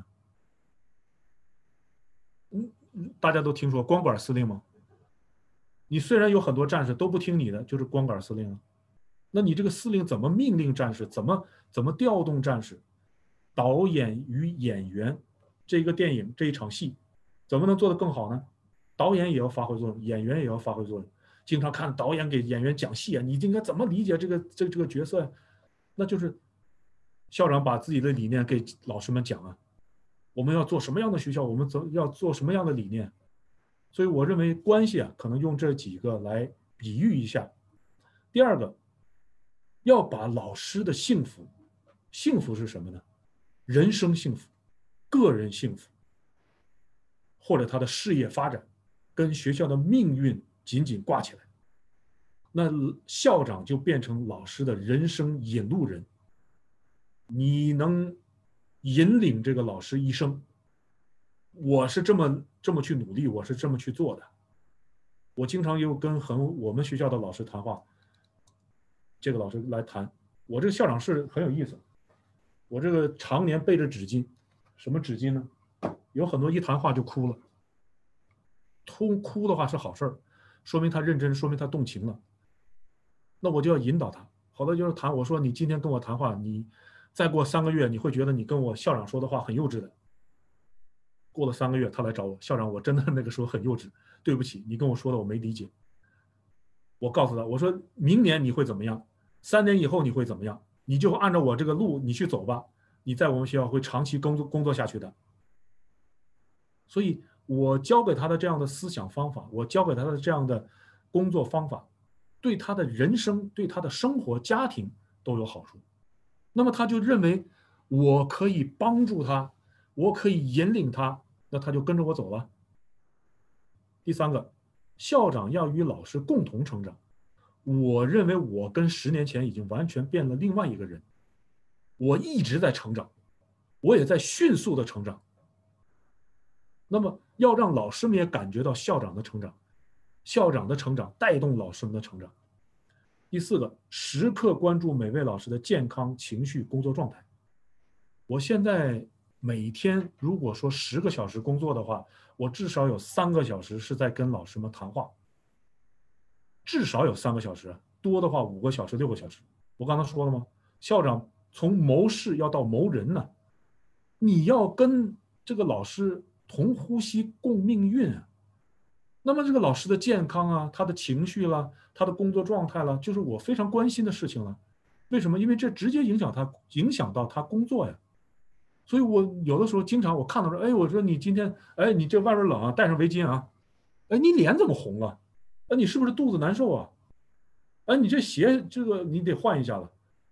Speaker 13: 大家都听说光杆司令吗？你虽然有很多战士都不听你的，就是光杆司令啊。那你这个司令怎么命令战士，怎么调动战士？导演与演员，这个电影这一场戏怎么能做得更好呢？导演也要发挥作用，演员也要发挥作用。经常看导演给演员讲戏啊，你应该怎么理解这个角色呀？那就是校长把自己的理念给老师们讲啊。我们要做什么样的学校，我们要做什么样的理念。所以我认为关系啊，可能用这几个来比喻一下。第2个，要把老师的幸福，幸福是什么呢？人生幸福、个人幸福，或者他的事业发展，跟学校的命运紧紧挂起来。那校长就变成老师的人生引路人，你能引领这个老师一生。我是这么去努力，我是这么去做的。我经常又跟我们学校的老师谈话，这个老师来谈，我这个校长室很有意思。我这个常年背着纸巾，什么纸巾呢？有很多一谈话就哭了。哭的话是好事儿，说明他认真，说明他动情了。那我就要引导他。好多就是谈，我说你今天跟我谈话，你再过3个月，你会觉得你跟我校长说的话很幼稚的。过了3个月，他来找我，校长，我真的那个时候很幼稚，对不起，你跟我说的我没理解。我告诉他，我说明年你会怎么样，3年以后你会怎么样，你就按照我这个路你去走吧，你在我们学校会长期工作下去的。所以我教给他的这样的思想方法，我教给他的这样的工作方法，对他的人生、对他的生活、家庭都有好处。那么他就认为我可以帮助他，我可以引领他，那他就跟着我走了。第3个，校长要与老师共同成长。我认为我跟10年前已经完全变了另外一个人，我一直在成长，我也在迅速的成长。那么要让老师们也感觉到校长的成长，校长的成长带动老师们的成长。第4个，时刻关注每位老师的健康、情绪、工作状态。我现在每天如果说10个小时工作的话，我至少有3个小时是在跟老师们谈话，至少有3个小时，多的话5个小时、6个小时。我刚才说了吗？校长从谋事要到谋人呢，你要跟这个老师同呼吸共命运啊。那么这个老师的健康啊，他的情绪啦，他的工作状态啦，就是我非常关心的事情了。为什么？因为这直接影响到他工作呀。所以我有的时候经常我看到说，哎，我说你今天，哎，你这外边冷啊，戴上围巾啊，哎，你脸怎么红啊？哎，你是不是肚子难受啊？哎，你这鞋这个你得换一下了。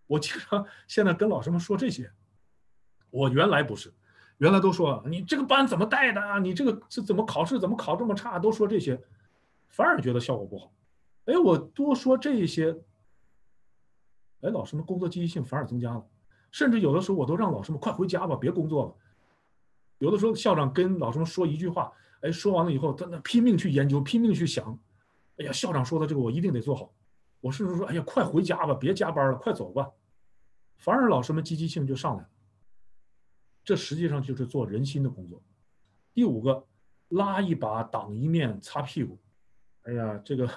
Speaker 13: 我经常现在跟老师们说这些。我原来不是，原来都说你这个班怎么带的啊？你这个是怎么考试怎么考这么差？都说这些，反而觉得效果不好。哎，我多说这些，哎，老师们工作积极性反而增加了。甚至有的时候我都让老师们快回家吧，别工作了。有的时候校长跟老师们说一句话，哎，说完了以后，他那拼命去研究，拼命去想。哎呀，校长说的这个我一定得做好。我甚至说，哎呀，快回家吧，别加班了，快走吧。反而老师们积极性就上来了。这实际上就是做人心的工作。第5个，拉一把挡一面擦屁股。哎呀，这个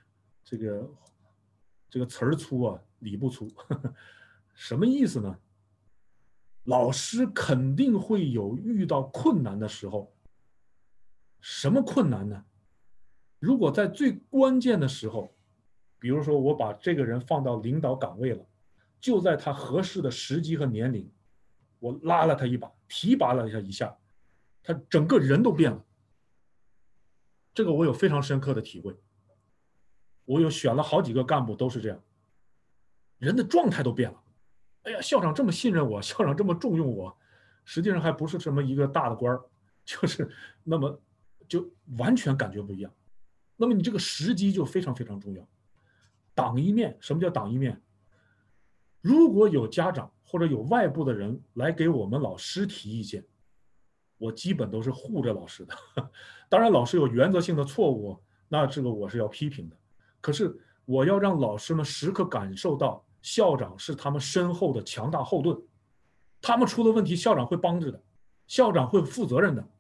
Speaker 13: 词儿粗啊，理不粗。什么意思呢？老师肯定会有遇到困难的时候。什么困难呢？如果在最关键的时候，比如说我把这个人放到领导岗位了，就在他合适的时机和年龄，我拉了他一把，提拔了他一下，他整个人都变了。这个我有非常深刻的体会。我有选了好几个干部都是这样，人的状态都变了。哎呀，校长这么信任我，校长这么重用我，实际上还不是什么一个大的官儿，就是那么就完全感觉不一样。那么你这个时机就非常非常重要。挡一面，什么叫挡一面？如果有家长或者有外部的人来给我们老师提意见，我基本都是护着老师的。当然老师有原则性的错误，那这个我是要批评的。可是我要让老师们时刻感受到校长是他们身后的强大后盾，他们出了问题校长会帮着的，校长会负责任的。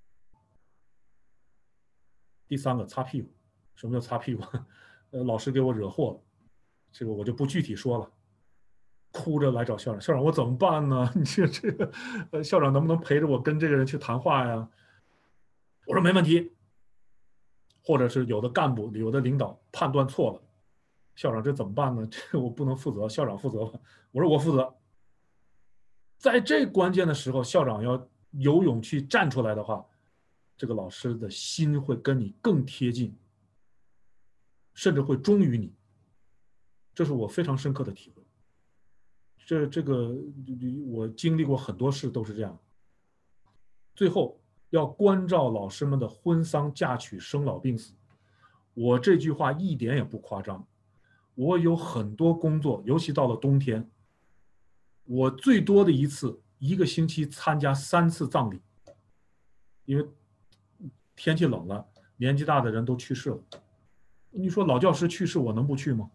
Speaker 13: 第3个，擦屁股。什么叫擦屁股？老师给我惹祸了，这个我就不具体说了。哭着来找校长，校长我怎么办呢？你这个校长能不能陪着我跟这个人去谈话呀？我说没问题。或者是有的干部有的领导判断错了，校长这怎么办呢？这我不能负责，校长负责吧。我说我负责。在这关键的时候，校长要有勇气站出来的话，这个老师的心会跟你更贴近，甚至会忠于你。这是我非常深刻的体会。这个我经历过很多事都是这样。最后要关照老师们的婚丧嫁娶生老病死。我这句话一点也不夸张。我有很多工作，尤其到了冬天，我最多的一次1个星期参加3次葬礼，因为天气冷了，年纪大的人都去世了。你说老教师去世我能不去吗？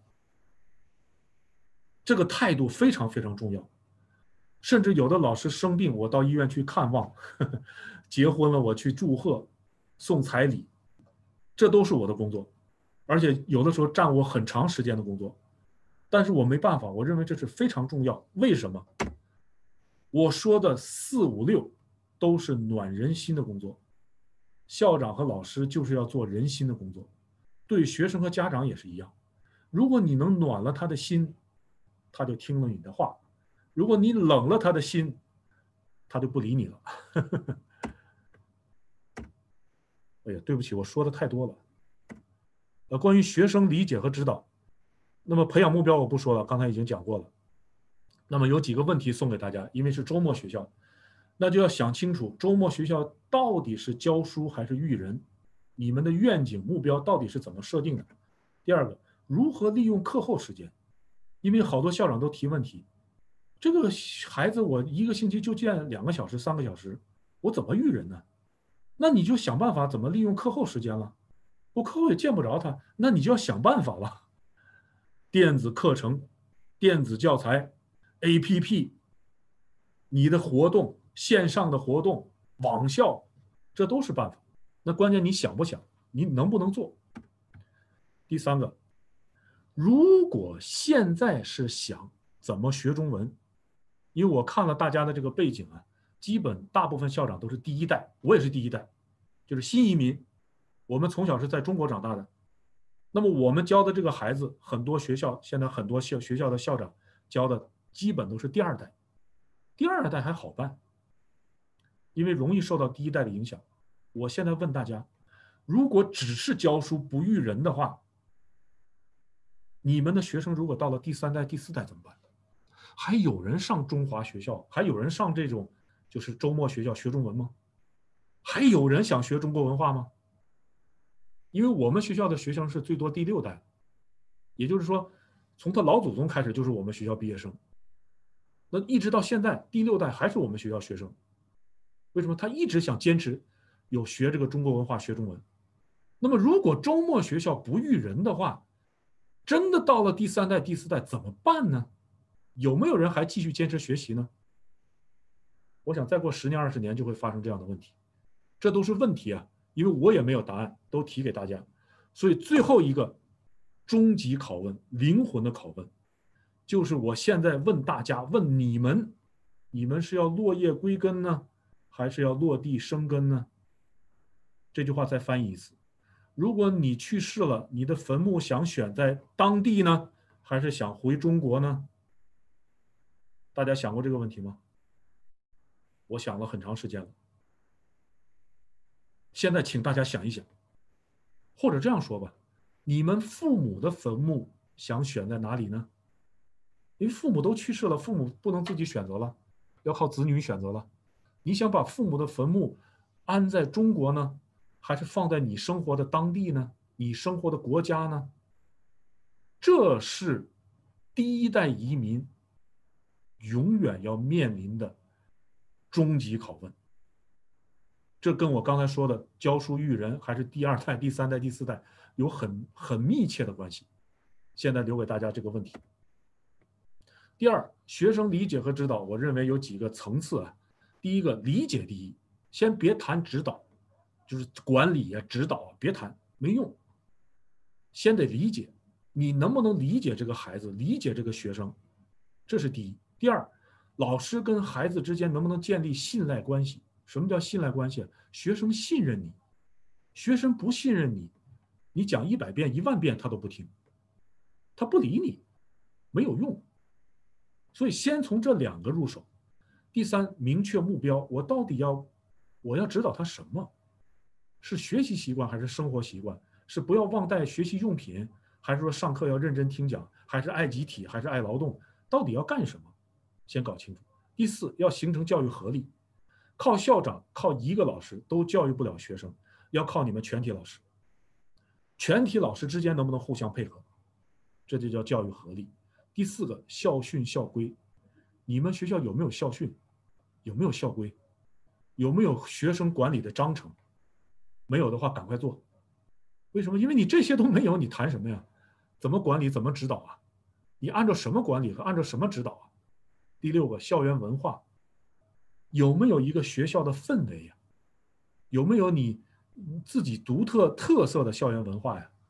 Speaker 13: 这个态度非常非常重要。甚至有的老师生病，我到医院去看望，结婚了我去祝贺，送彩礼，这都是我的工作，而且有的时候占我很长时间的工作。但是我没办法，我认为这是非常重要。为什么？我说的4、5、6都是暖人心的工作。校长和老师就是要做人心的工作，对学生和家长也是一样。如果你能暖了他的心，他就听了你的话；如果你冷了他的心，他就不理你了。哎呀，对不起，我说的太多了。关于学生理解和指导，那么培养目标我不说了，刚才已经讲过了。那么有几个问题送给大家，因为是周末学校，那就要想清楚周末学校到底是教书还是育人，你们的愿景目标到底是怎么设定的。第2个，如何利用课后时间，因为好多校长都提问题，这个孩子我1个星期就见2个小时、3个小时，我怎么育人呢？那你就想办法怎么利用课后时间了。我课后也见不着他，那你就要想办法了。电子课程、电子教材、APP， 你的活动、线上的活动、网校，这都是办法。那关键你想不想，你能不能做。第3个，如果现在是想怎么学中文，因为我看了大家的这个背景啊，基本大部分校长都是第1代，我也是第1代，就是新移民，我们从小是在中国长大的。那么我们教的这个孩子，很多学校现在很多学校的校长教的基本都是第2代，第2代还好办，因为容易受到第1代的影响。我现在问大家，如果只是教书不育人的话，你们的学生如果到了第3代、第4代怎么办？ 还有人上中华学校，还有人上这种就是周末学校学中文吗？还有人想学中国文化吗？因为我们学校的学生是最多第6代，也就是说从他老祖宗开始就是我们学校毕业生，那一直到现在第6代还是我们学校学生。为什么他一直想坚持有学这个中国文化学中文？那么如果周末学校不育人的话，真的到了第3代第4代怎么办呢？有没有人还继续坚持学习呢？我想再过10年20年就会发生这样的问题，这都是问题啊，因为我也没有答案，都提给大家。所以最后一个终极拷问，灵魂的拷问，就是我现在问大家，问你们，你们是要落叶归根呢，还是要落地生根呢？这句话再翻译一次，如果你去世了，你的坟墓想选在当地呢，还是想回中国呢？大家想过这个问题吗？我想了很长时间了。现在请大家想一想，或者这样说吧，你们父母的坟墓想选在哪里呢？因为父母都去世了，父母不能自己选择了，要靠子女选择了。你想把父母的坟墓安在中国呢，还是放在你生活的当地呢？你生活的国家呢？这是第1代移民永远要面临的终极拷问。这跟我刚才说的教书育人还是第2代、第3代、第4代有很密切的关系。现在留给大家这个问题。第二，学生理解和指导，我认为有几个层次啊。第一个，理解第一，先别谈指导，就是管理啊、指导啊，别谈，没用。先得理解，你能不能理解这个孩子，理解这个学生，这是第一。第二，老师跟孩子之间能不能建立信赖关系？什么叫信赖关系？学生信任你，学生不信任你，你讲100遍、10000遍他都不听，他不理你，没有用。所以先从这2个入手。第三，明确目标，我要指导他什么？是学习习惯还是生活习惯？是不要忘带学习用品，还是说上课要认真听讲，还是爱集体，还是爱劳动？到底要干什么？先搞清楚。第四，要形成教育合力，靠校长、靠一个老师都教育不了学生，要靠你们全体老师。全体老师之间能不能互相配合？这就叫教育合力。第四个，校训校规。你们学校有没有校训？有没有校规？有没有学生管理的章程？没有的话赶快做。为什么？因为你这些都没有，你谈什么呀？怎么管理，怎么指导啊？你按照什么管理和按照什么指导啊？第六个，校园文化，有没有一个学校的氛围呀？有没有你自己独特色的校园文化呀？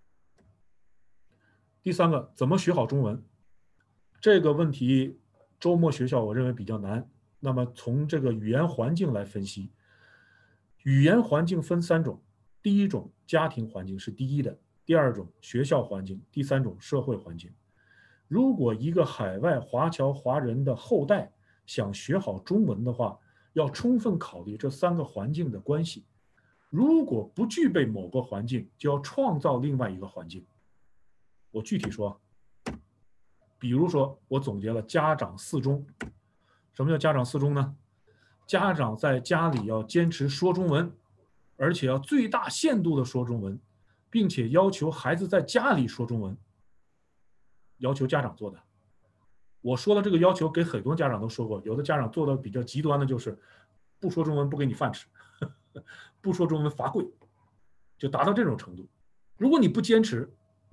Speaker 13: 第三个，怎么学好中文？这个问题周末学校我认为比较难。那么从这个语言环境来分析，语言环境分3种，第一种家庭环境是第一的，第二种学校环境，第三种社会环境。如果一个海外华侨华人的后代想学好中文的话，要充分考虑这3个环境的关系。如果不具备某个环境，就要创造另外一个环境。我具体说，比如说我总结了家长4中。什么叫家长4中呢？家长在家里要坚持说中文，而且要最大限度的说中文，并且要求孩子在家里说中文，要求家长做的。我说的这个要求给很多家长都说过，有的家长做的比较极端的就是不说中文不给你饭吃，不说中文罚跪，就达到这种程度。如果你不坚持，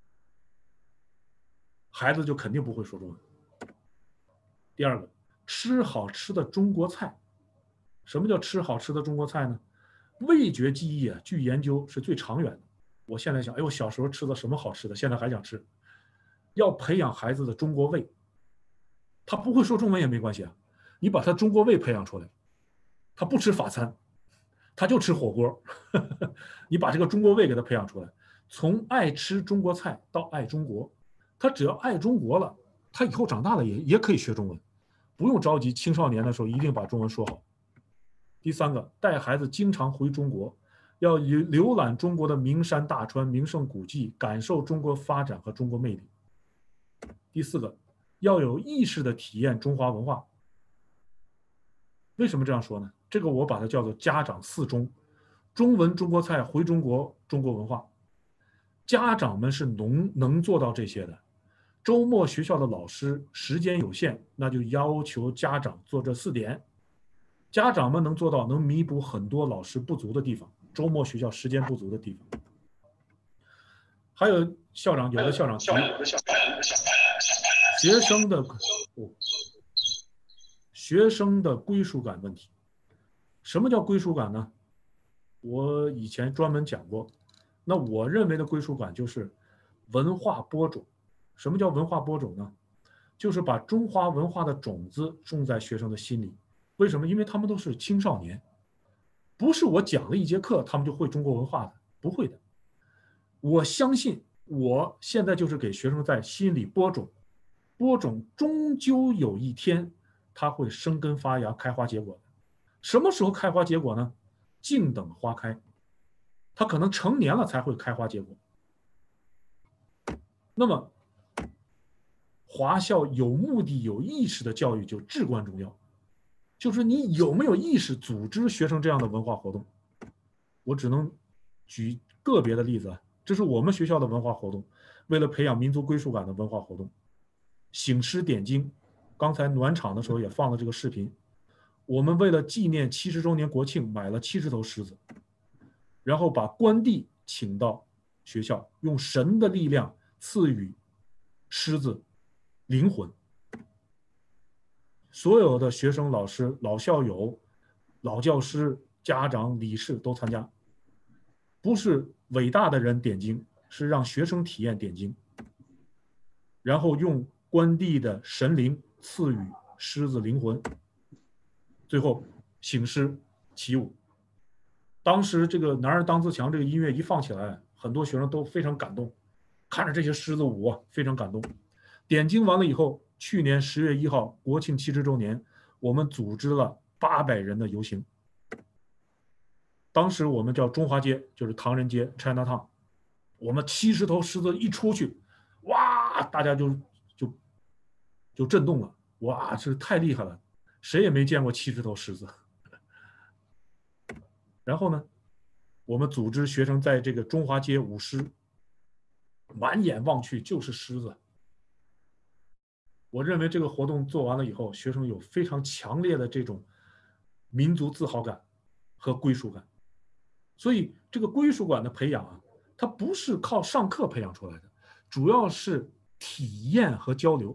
Speaker 13: 孩子就肯定不会说中文。第二个，吃好吃的中国菜。什么叫吃好吃的中国菜呢？味觉记忆啊，据研究是最长远的。我现在想，哎，我小时候吃的什么好吃的，现在还想吃。要培养孩子的中国胃，他不会说中文也没关系啊，你把他中国胃培养出来，他不吃法餐，他就吃火锅，你把这个中国胃给他培养出来，从爱吃中国菜到爱中国，他只要爱中国了，他以后长大了也可以学中文。不用着急，青少年的时候一定把中文说好。第三个，带孩子经常回中国，要浏览中国的名山大川、名胜古迹，感受中国发展和中国魅力。第四个， 要有意识的体验中华文化。为什么这样说呢？这个我把它叫做家长四中：中文、中国菜、回中国、中国文化。家长们是能做到这些的。周末学校的老师时间有限，那就要求家长做这4点。家长们能做到，能弥补很多老师不足的地方，周末学校时间不足的地方。还有校长，有的校长提学生的归属感问题。什么叫归属感呢？我以前专门讲过。那我认为的归属感就是文化播种。什么叫文化播种呢？就是把中华文化的种子种在学生的心里。为什么？因为他们都是青少年，不是我讲了一节课他们就会中国文化的，不会的。我相信我现在就是给学生在心里播种，播种终究有一天它会生根发芽开花结果的。什么时候开花结果呢？静等花开，它可能成年了才会开花结果。那么华校有目的有意识的教育就至关重要，就是你有没有意识组织学生这样的文化活动。我只能举个别的例子，这是我们学校的文化活动，为了培养民族归属感的文化活动。醒狮点睛，刚才暖场的时候也放了这个视频。我们为了纪念70周年国庆，买了70头狮子，然后把关帝请到学校，用神的力量赐予狮子灵魂。所有的学生、老师、老校友、老教师、家长、理事都参加。不是伟大的人点睛，是让学生体验点睛，然后用关帝的神灵赐予狮子灵魂，最后醒狮起舞。当时这个男儿当自强这个音乐一放起来，很多学生都非常感动，看着这些狮子舞啊，非常感动。点睛完了以后，去年10月1号国庆70周年，我们组织了800人的游行。当时我们叫中华街，就是唐人街 Chinatown。我们70头狮子一出去，哇，大家就震动了，哇，这太厉害了，谁也没见过70头狮子。然后呢，我们组织学生在这个中华街舞狮，满眼望去就是狮子。我认为这个活动做完了以后，学生有非常强烈的这种民族自豪感和归属感。所以这个归属感的培养啊，它不是靠上课培养出来的，主要是体验和交流。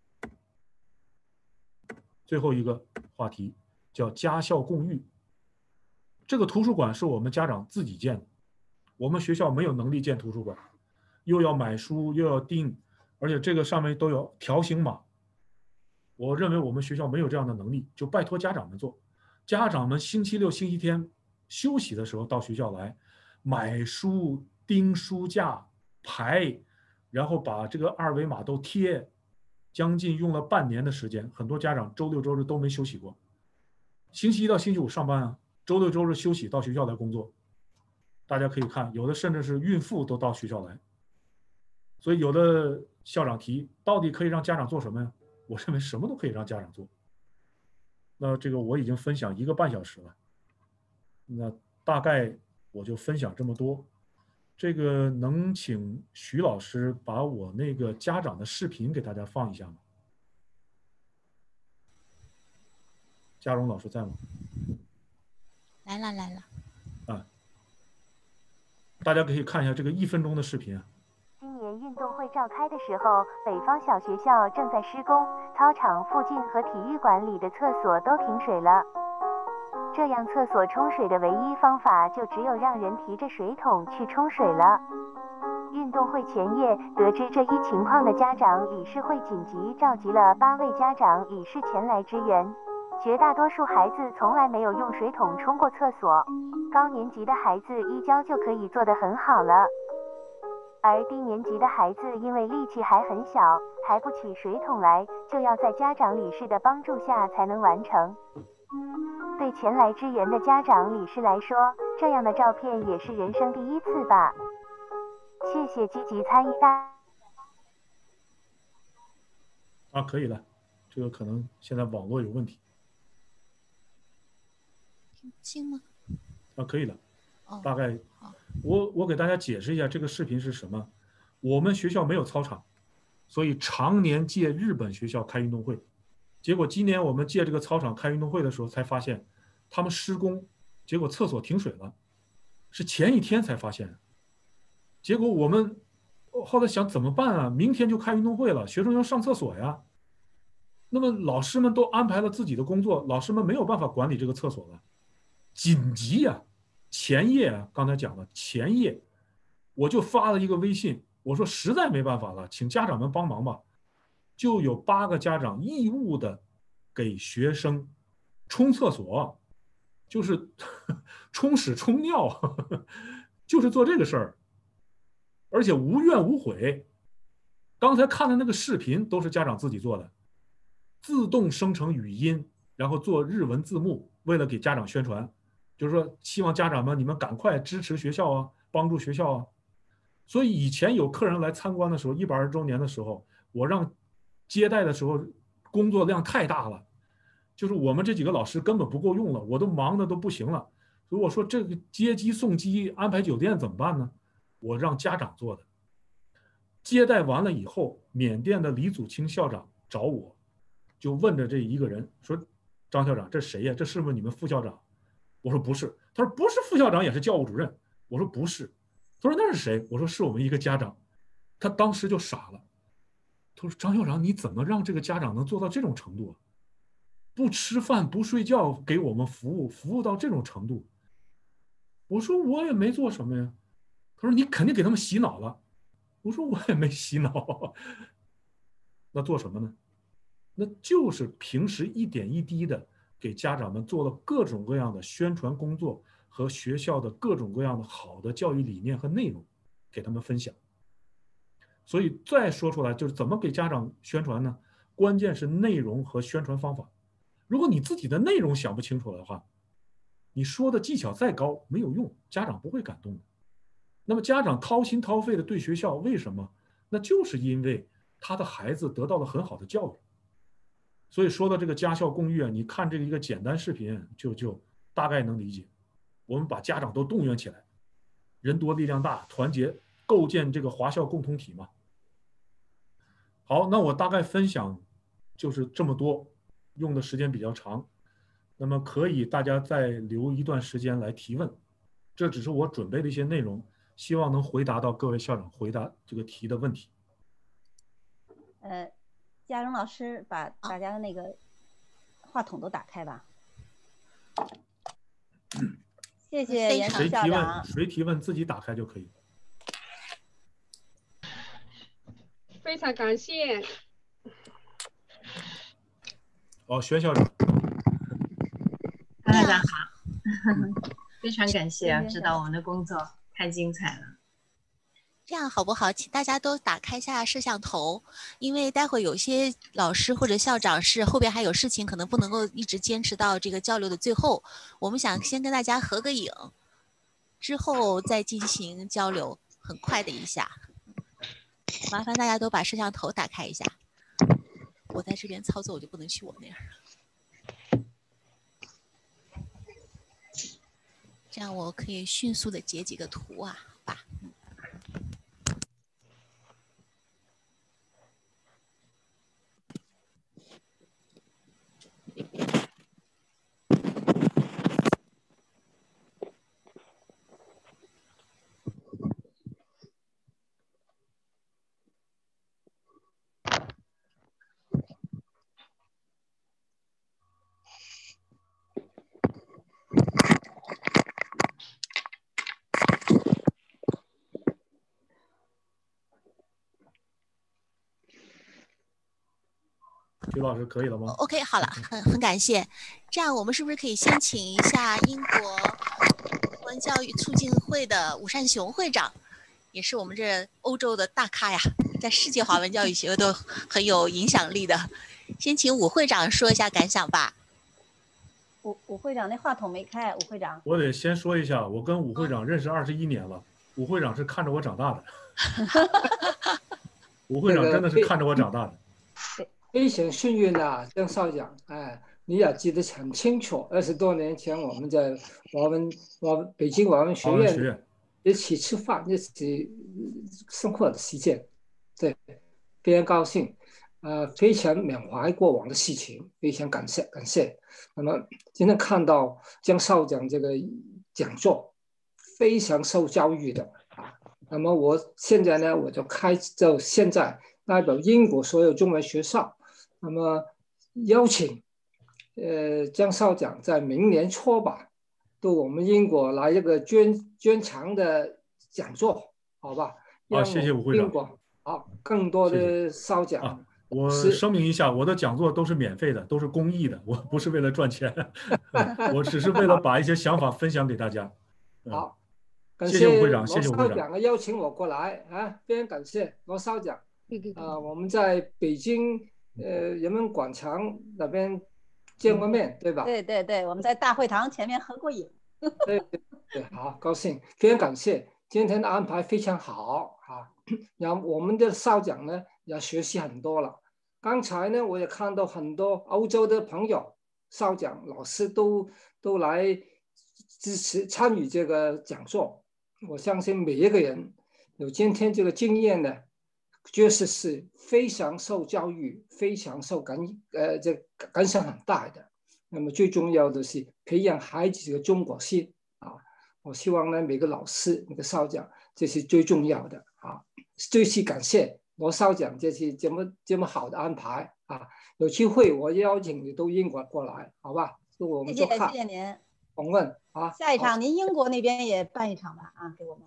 Speaker 13: 最后一个话题叫家校共育。这个图书馆是我们家长自己建的，我们学校没有能力建图书馆，又要买书又要订，而且这个上面都有条形码。我认为我们学校没有这样的能力，就拜托家长们做。家长们星期六、星期天休息的时候到学校来买书、钉书架、排，然后把这个2维码都贴，将近用了半年的时间。很多家长周六周日都没休息过，星期一到星期五上班啊，周六周日休息到学校来工作。大家可以看，有的甚至是孕妇都到学校来。所以有的校长提，到底可以让家长做什么呀？我认为什么都可以让家长做。那这个我已经分享1个半小时了，那大概我就分享这么多。这个能请徐老师把我那个家长的视频给大家放一下吗？嘉荣老师在吗？
Speaker 15: 来了。
Speaker 13: 啊，大家可以看一下这个1分钟的视频啊。
Speaker 16: 今年运动会召开的时候，北方小学校正在施工，操场附近和体育馆里的厕所都停水了。这样厕所冲水的唯一方法就只有让人提着水桶去冲水了。运动会前夜，得知这一情况的家长理事会紧急召集了8位家长理事前来支援。绝大多数孩子从来没有用水桶冲过厕所，高年级的孩子一教就可以做得很好了。而低年级的孩子因为力气还很小，抬不起水桶来，就要在家长理事的帮助下才能完成。对前来支援的家长理事来说，这样的照片也是人生第一次吧。谢谢积极参与
Speaker 13: 啊，可以了，这个可能现在网络有问题。
Speaker 15: 清吗？
Speaker 13: 啊，可以了。大概我给大家解释一下这个视频是什么。我们学校没有操场，所以常年借日本学校开运动会。结果今年我们借这个操场开运动会的时候，才发现他们施工，结果厕所停水了，是前一天才发现。结果我们后来想怎么办啊？明天就开运动会了，学生要上厕所呀。那么老师们都安排了自己的工作，老师们没有办法管理这个厕所了。紧急呀！前夜啊，刚才讲了，前夜我就发了一个微信，我说实在没办法了，请家长们帮忙吧。就有8个家长义务的给学生冲厕所，就是冲屎冲尿，就是做这个事儿，而且无怨无悔。刚才看的那个视频都是家长自己做的，自动生成语音，然后做日文字幕，为了给家长宣传，就是说希望家长们你们赶快支持学校啊，帮助学校啊。所以以前有客人来参观的时候，120周年的时候，我让接待的时候工作量太大了，就是我们这几个老师根本不够用了，我都忙的都不行了。所以我说这个接机送机安排酒店怎么办呢？我让家长做的。接待完了以后，缅甸的李祖清校长找我，就问着这一个人说：“张校长，这谁呀？这是不是你们副校长？”我说不是。他说不是副校长也是教务主任。我说不是。他说那是谁？我说是我们一个家长。他当时就傻了。他说张校长，你怎么让这个家长能做到这种程度啊？不吃饭不睡觉给我们服务，服务到这种程度。我说我也没做什么呀。他说你肯定给他们洗脑了。我说我也没洗脑。那做什么呢？那就是平时一点一滴的给家长们做了各种各样的宣传工作和学校的各种各样的好的教育理念和内容给他们分享。所以再说出来就是怎么给家长宣传呢？关键是内容和宣传方法。如果你自己的内容想不清楚的话，你说的技巧再高没有用，家长不会感动的。那么家长掏心掏肺的对学校，为什么？那就是因为他的孩子得到了很好的教育。所以说到这个家校共育啊，你看这个一个简单视频就大概能理解。我们把家长都动员起来，人多力量大，团结构建这个华校共同体嘛。好，那我大概分享就是这么多，用的时间比较长，那么可以大家再留一段时间来提问，这只是我准备的一些内容，希望能回答到各位校长回答这个提的问题。
Speaker 1: 嘉荣老师把大家的那个话筒都打开吧。谢谢严肃校长。
Speaker 13: 谁提问自己打开就可以。
Speaker 9: 非常感谢。
Speaker 13: 哦，薛校长。
Speaker 17: 大家好，非常感谢啊，知道我们的工作太精彩了。
Speaker 15: 这样好不好？请大家都打开一下摄像头，因为待会有些老师或者校长是后边还有事情，可能不能够一直坚持到这个交流的最后。我们想先跟大家合个影，之后再进行交流，很快的一下。麻烦大家都把摄像头打开一下。我在这边操作，我就不能去我那儿。这样我可以迅速的截几个图啊，好吧？
Speaker 13: 徐老师可以了吗
Speaker 15: ？OK， 好了，很感谢。这样我们是不是可以先请一下英国文教育促进会的伍善雄会长，也是我们这欧洲的大咖呀，在世界华文教育协会都很有影响力的。先请伍会长说一下感想吧。
Speaker 1: 伍会长那话筒没开，伍会长。
Speaker 13: 我得先说一下，我跟伍会长认识21年了，伍会长是看着我长大的。伍会长真的是看着我长大的。
Speaker 14: 非常幸运啊，江校长，你也记得很清楚，20多年前我们在北京华文学院一起吃饭、一起生活的时间，对，非常高兴，非常缅怀过往的事情，非常感谢。那么今天看到江校长这个讲座，非常受教育的啊。那么我现在呢，我就现在代表英国所有中文学校，那么邀请江校长在明年初吧，到我们英国来一个专长的讲座，好吧？
Speaker 13: 谢谢吴会长。
Speaker 14: 好，更多的校长。
Speaker 13: 我声明一下，我的讲座都是免费的，都是公益的，我不是为了赚钱，我只是为了把一些想法分享给大家。
Speaker 14: 好，
Speaker 13: 谢谢吴会长，谢谢吴会
Speaker 14: 罗校长邀请我过来啊，非常感谢罗校长。我们在北京人民广场那边见过面，对吧？
Speaker 18: 对，我们在大会堂前面合过影。
Speaker 14: 对，好高兴，非常感谢，今天的安排非常好啊。然后我们的校长呢也学习很多了。刚才呢，我也看到很多欧洲的朋友、校长、老师都来支持参与这个讲座。我相信每一个人有今天这个经验呢，确实是非常受教育、非常受感想很大的。那么最重要的是培养孩子的中国心啊！我希望呢，每个老师、每个校长，这是最重要的啊！最是感谢罗校长这是这么好的安排啊！有机会我邀请你到英国过来，好吧？我们就看。
Speaker 18: 谢谢您。
Speaker 14: 访问啊！
Speaker 18: 下一场您英国那边也办一场吧？啊，给我们。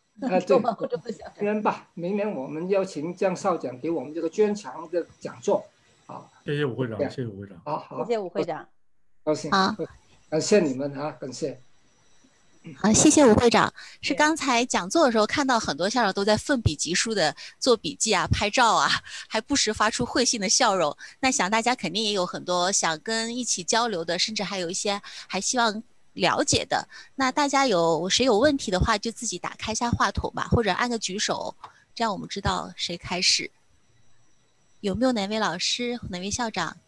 Speaker 14: 对，明年我们邀请江校长给我们这个专长的讲座啊！
Speaker 13: 谢谢吴会长，谢谢吴会长。
Speaker 14: 好，
Speaker 18: 谢谢吴会长。
Speaker 14: 高兴。好，感谢你们啊，感谢。
Speaker 15: 好，谢谢吴会长。是刚才讲座的时候看到很多校长都在奋笔疾书的做笔记啊、拍照啊，还不时发出会心的笑容。那想大家肯定也有很多想跟一起交流的，甚至还有一些还希望了解的。那大家谁有问题的话，就自己打开一下话筒吧，或者按个举手，这样我们知道谁开始。有没有哪位老师、哪位校长？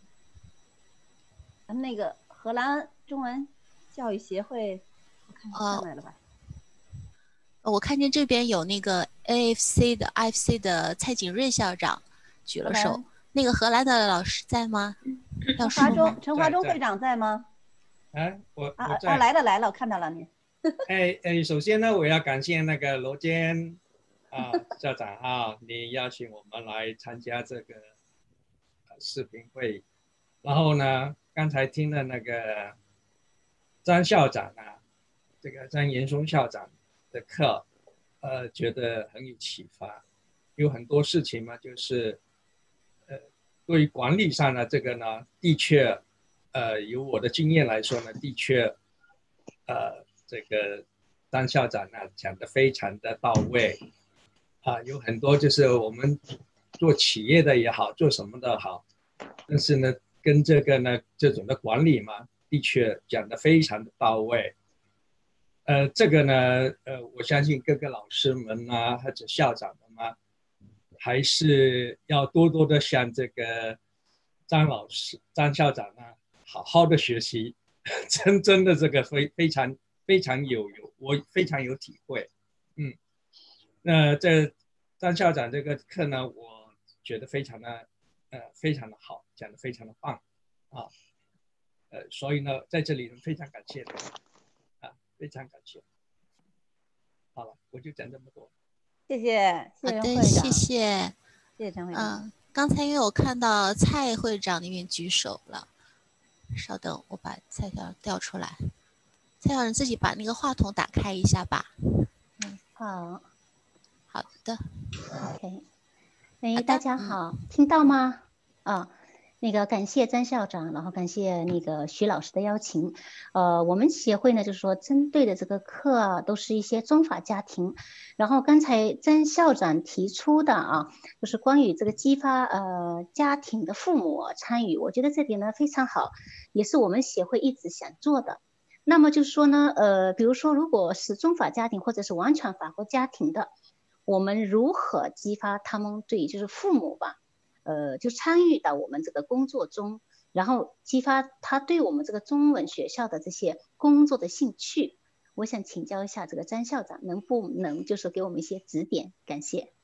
Speaker 18: 咱们那个荷兰中文教育协会。上来了吧？
Speaker 15: 我看见这边有那个 IFC 的蔡景润校长举了手。那个荷兰的老师在吗？
Speaker 18: 陈华忠会长在吗？
Speaker 19: 我
Speaker 18: 来了，我看到了你。
Speaker 19: 首先呢，我要感谢那个罗坚校长啊，你邀请我们来参加这个视频会。然后呢，刚才听了那个张校长啊。这个张延松校长的课，觉得很有启发。有很多事情嘛，就是，对于管理上呢，这个呢，的确，由我的经验来说呢，的确，这个张校长呢讲得非常的到位，有很多就是我们做企业的也好，做什么的好，但是呢，跟这个呢这种的管理嘛，的确讲得非常的到位。这个呢，我相信各个老师们啊，或者校长们啊，还是要多多的向这个张校长啊，好好的学习，真的这个非常我非常有体会，那这张校长这个课呢，我觉得非常的好，讲得非常的棒啊，所以呢，在这里非常感谢的。非常感谢。好了，我就讲这么多。
Speaker 18: 谢谢，
Speaker 15: 好的，谢谢
Speaker 18: 陈会长。
Speaker 15: 刚才因为我看到蔡会长那边举手了，稍等，我把蔡校长调出来。蔡校长自己把那个话筒打开一下吧。
Speaker 18: 好。
Speaker 15: 好的。
Speaker 20: OK。大家好，听到吗？那个感谢张校长，然后感谢那个徐老师的邀请。我们协会呢，就是说针对的这个课啊，都是一些中法家庭。然后刚才张校长提出的就是关于这个激发家庭的父母参与，我觉得这点呢非常好，也是我们协会一直想做的。那么就是说呢，比如说如果是中法家庭或者是完全法国家庭的，我们如何激发他们对就是父母吧？ 就参与到我们这个工作中，然后激发他对我们这个中文学校的这些工作的兴趣。我想请教一下这个詹校长，能不能就是给我们一些指点？感谢。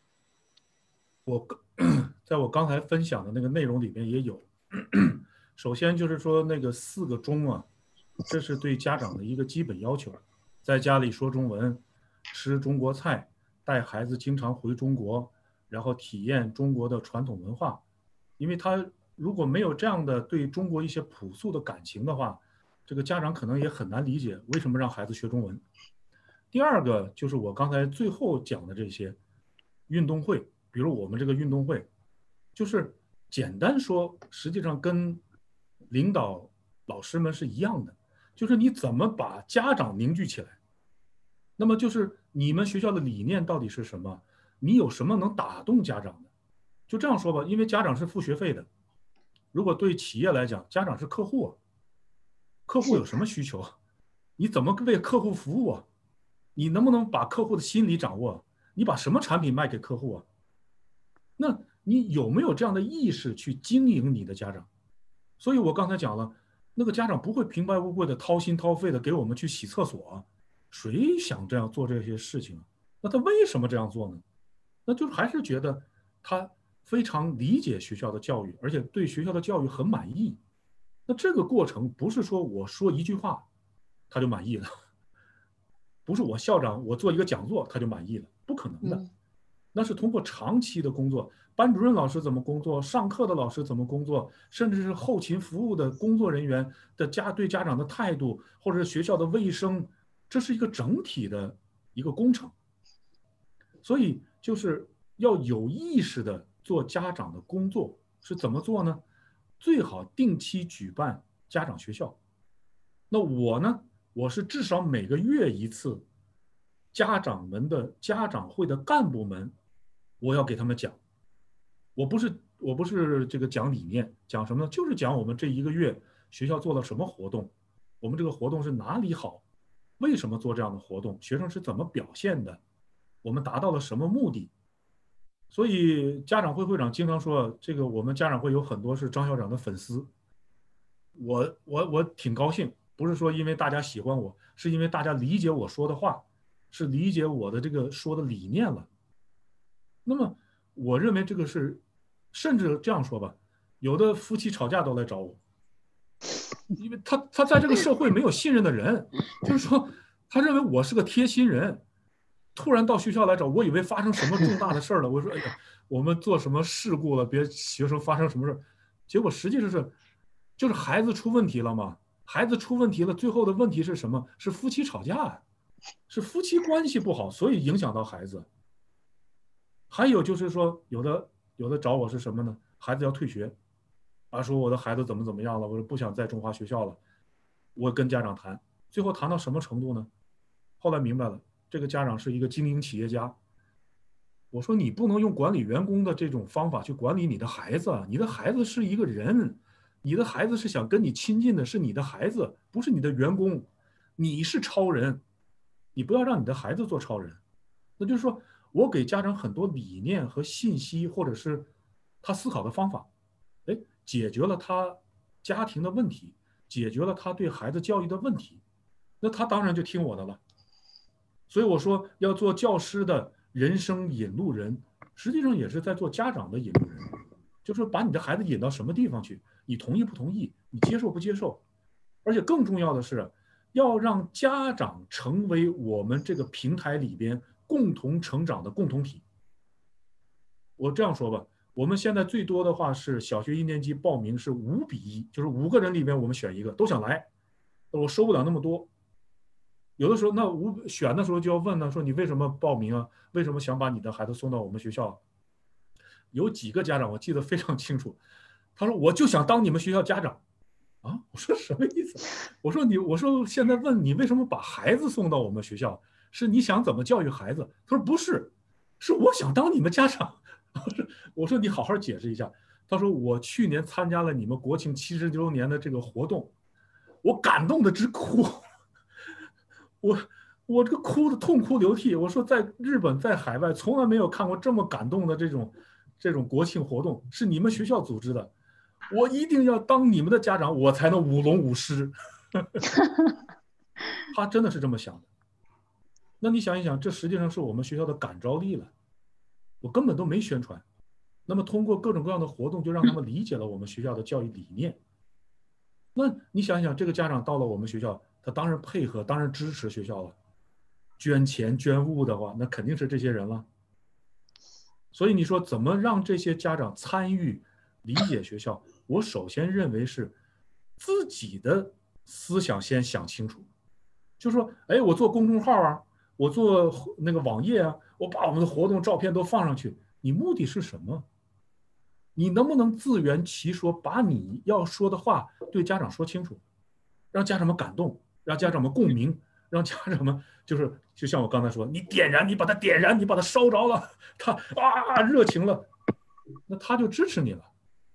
Speaker 13: 在我刚才分享的那个内容里面也有，首先就是说那个4个中啊，这是对家长的一个基本要求，在家里说中文，吃中国菜，带孩子经常回中国，然后体验中国的传统文化。因为他如果没有这样的对中国一些朴素的感情的话，这个家长可能也很难理解为什么让孩子学中文。第二个就是我刚才最后讲的这些运动会，比如我们这个运动会，就是简单说，实际上跟领导老师们是一样的，就是你怎么把家长凝聚起来。那么就是你们学校的理念到底是什么？你有什么能打动家长的？就这样说吧，因为家长是付学费的。如果对企业来讲，家长是客户啊，客户有什么需求，你怎么为客户服务啊？你能不能把客户的心理掌握？你把什么产品卖给客户啊？那你有没有这样的意识去经营你的家长？所以我刚才讲了，那个家长不会平白无故的掏心掏肺的给我们去洗厕所啊，谁想这样做这些事情啊？那他为什么这样做呢？那就是还是觉得他非常理解学校的教育，而且对学校的教育很满意。那这个过程不是说我说一句话他就满意了，不是我校长我做一个讲座他就满意了，不可能的。那是通过长期的工作，班主任老师怎么工作，上课的老师怎么工作，甚至是后勤服务的工作人员的对家长的态度，或者是学校的卫生，这是一个整体的一个工程。所以就是要有意识的做家长的工作，是怎么做呢？最好定期举办家长学校。那我呢，我是至少每个月一次，家长们的家长会的干部们，我要给他们讲。我不是这个讲理念，讲什么呢？就是讲我们这1个月学校做了什么活动，我们这个活动是哪里好，为什么做这样的活动，学生是怎么表现的，我们达到了什么目的。所以家长会会长经常说，这个我们家长会有很多是张校长的粉丝。我挺高兴，不是说因为大家喜欢我，是因为大家理解我说的话，是理解我的这个说的理念了。那么我认为这个是，甚至这样说吧，有的夫妻吵架都来找我，因为他在这个社会没有信任的人，就是说他认为我是个贴心人。突然到学校来找我，以为发生什么重大的事儿了。我说：“哎呀，我们做什么事故了？别学生发生什么事儿。”结果实际上就是孩子出问题了嘛。孩子出问题了，最后的问题是什么？是夫妻吵架，是夫妻关系不好，所以影响到孩子。还有就是说，有的找我是什么呢？孩子要退学，啊，说我的孩子怎么样了，我说不想在中华学校了。我跟家长谈，最后谈到什么程度呢？后来明白了。这个家长是一个经营企业家，我说你不能用管理员工的这种方法去管理你的孩子，你的孩子是一个人，你的孩子是想跟你亲近的，是你的孩子，不是你的员工，你是超人，你不要让你的孩子做超人。那就是说我给家长很多理念和信息，或者是他思考的方法，解决了他家庭的问题，解决了他对孩子教育的问题，那他当然就听我的了。所以我说要做教师的人生引路人，实际上也是在做家长的引路人，就是把你的孩子引到什么地方去，你同意不同意，你接受不接受，而且更重要的是，要让家长成为我们这个平台里边共同成长的共同体。我这样说吧，我们现在最多的话是小学1年级报名是5比1，就是5个人里面我们选1个，都想来，我收不了那么多。有的时候那选的时候就要问呢，说你为什么报名啊？为什么想把你的孩子送到我们学校？有几个家长我记得非常清楚，他说我就想当你们学校家长啊！我说什么意思？我说现在问你为什么把孩子送到我们学校，是你想怎么教育孩子？他说不是，是我想当你们家长。我说你好好解释一下。他说我去年参加了你们国庆70周年的这个活动，我感动的直哭。我这个哭的痛哭流涕，我说在日本在海外从来没有看过这么感动的这种这种国庆活动是你们学校组织的，我一定要当你们的家长，我才能舞龙舞狮。他真的是这么想的。那你想一想，这实际上是我们学校的感召力了。我根本都没宣传，那么通过各种各样的活动，就让他们理解了我们学校的教育理念。那你想一想，这个家长到了我们学校，他当然配合，当然支持学校了。捐钱捐物的话，那肯定是这些人了。所以你说怎么让这些家长参与理解学校？我首先认为是自己的思想先想清楚，就说，哎，我做公众号啊，我做那个网页啊，我把我们的活动照片都放上去，你目的是什么？你能不能自圆其说，把你要说的话对家长说清楚，让家长们感动，让家长们共鸣，让家长们就像我刚才说，你点燃，你把它点燃，你把它烧着了，他热情了，那他就支持你了。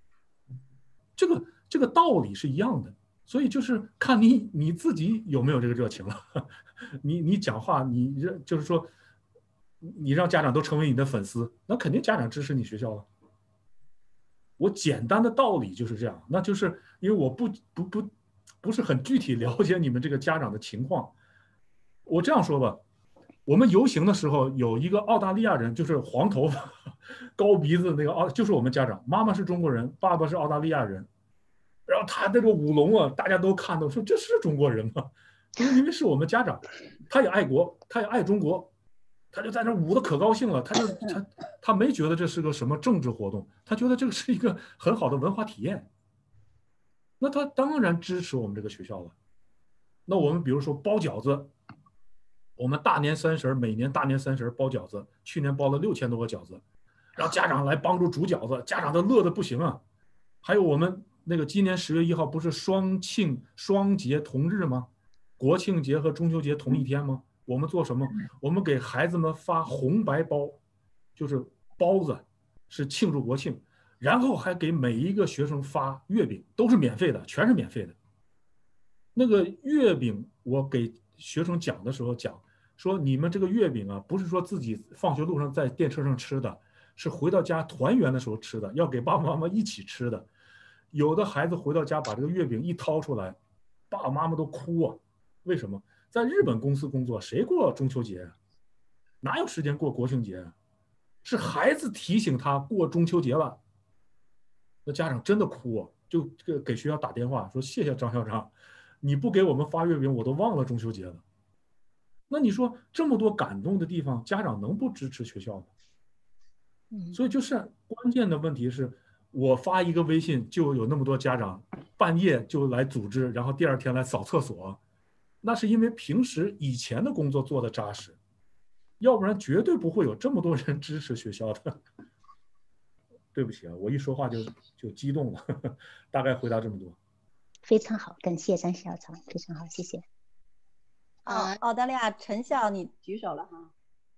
Speaker 13: 这个道理是一样的，所以就是看你自己有没有这个热情了。你讲话，就是说，你让家长都成为你的粉丝，那肯定家长支持你学校了。我简单的道理就是这样，那就是因为我不是很具体了解你们这个家长的情况。我这样说吧，我们游行的时候有一个澳大利亚人，就是黄头发、高鼻子那个就是我们家长，妈妈是中国人，爸爸是澳大利亚人。然后他那个舞龙啊，大家都看到说这是中国人吗？因为是我们家长，他也爱国，他也爱中国。他就在那舞的可高兴了，他没觉得这是个什么政治活动，他觉得这个是一个很好的文化体验。那他当然支持我们这个学校了。那我们比如说包饺子，我们大年三十每年大年三十包饺子，去年包了6000多个饺子，让家长来帮助煮饺子，家长都乐得不行啊。还有我们那个今年10月1号不是双节同日吗？国庆节和中秋节同一天吗？我们做什么？我们给孩子们发红白包，就是包子，是庆祝国庆，然后还给每一个学生发月饼，都是免费的，全是免费的。那个月饼，我给学生讲的时候讲说，你们这个月饼啊，不是说自己放学路上在电车上吃的，是回到家团圆的时候吃的，要给爸爸妈妈一起吃的。有的孩子回到家把这个月饼一掏出来，爸爸妈妈都哭啊，为什么？在日本公司工作，谁过中秋节啊？哪有时间过国庆节啊？是孩子提醒他过中秋节了。那家长真的哭啊，就给学校打电话说：“谢谢张校长，你不给我们发月饼，我都忘了中秋节了。”那你说这么多感动的地方，家长能不支持学校吗？所以就是关键的问题是，我发一个微信就有那么多家长半夜就来组织，然后第2天来扫厕所。那是因为平时以前的工作做的扎实，要不然绝对不会有这么多人支持学校的。对不起啊，我一说话就激动了，大概回答这么多。
Speaker 20: 非常好，感谢张校长，非常好，谢谢。
Speaker 18: 澳大利亚陈校，你举手了哈，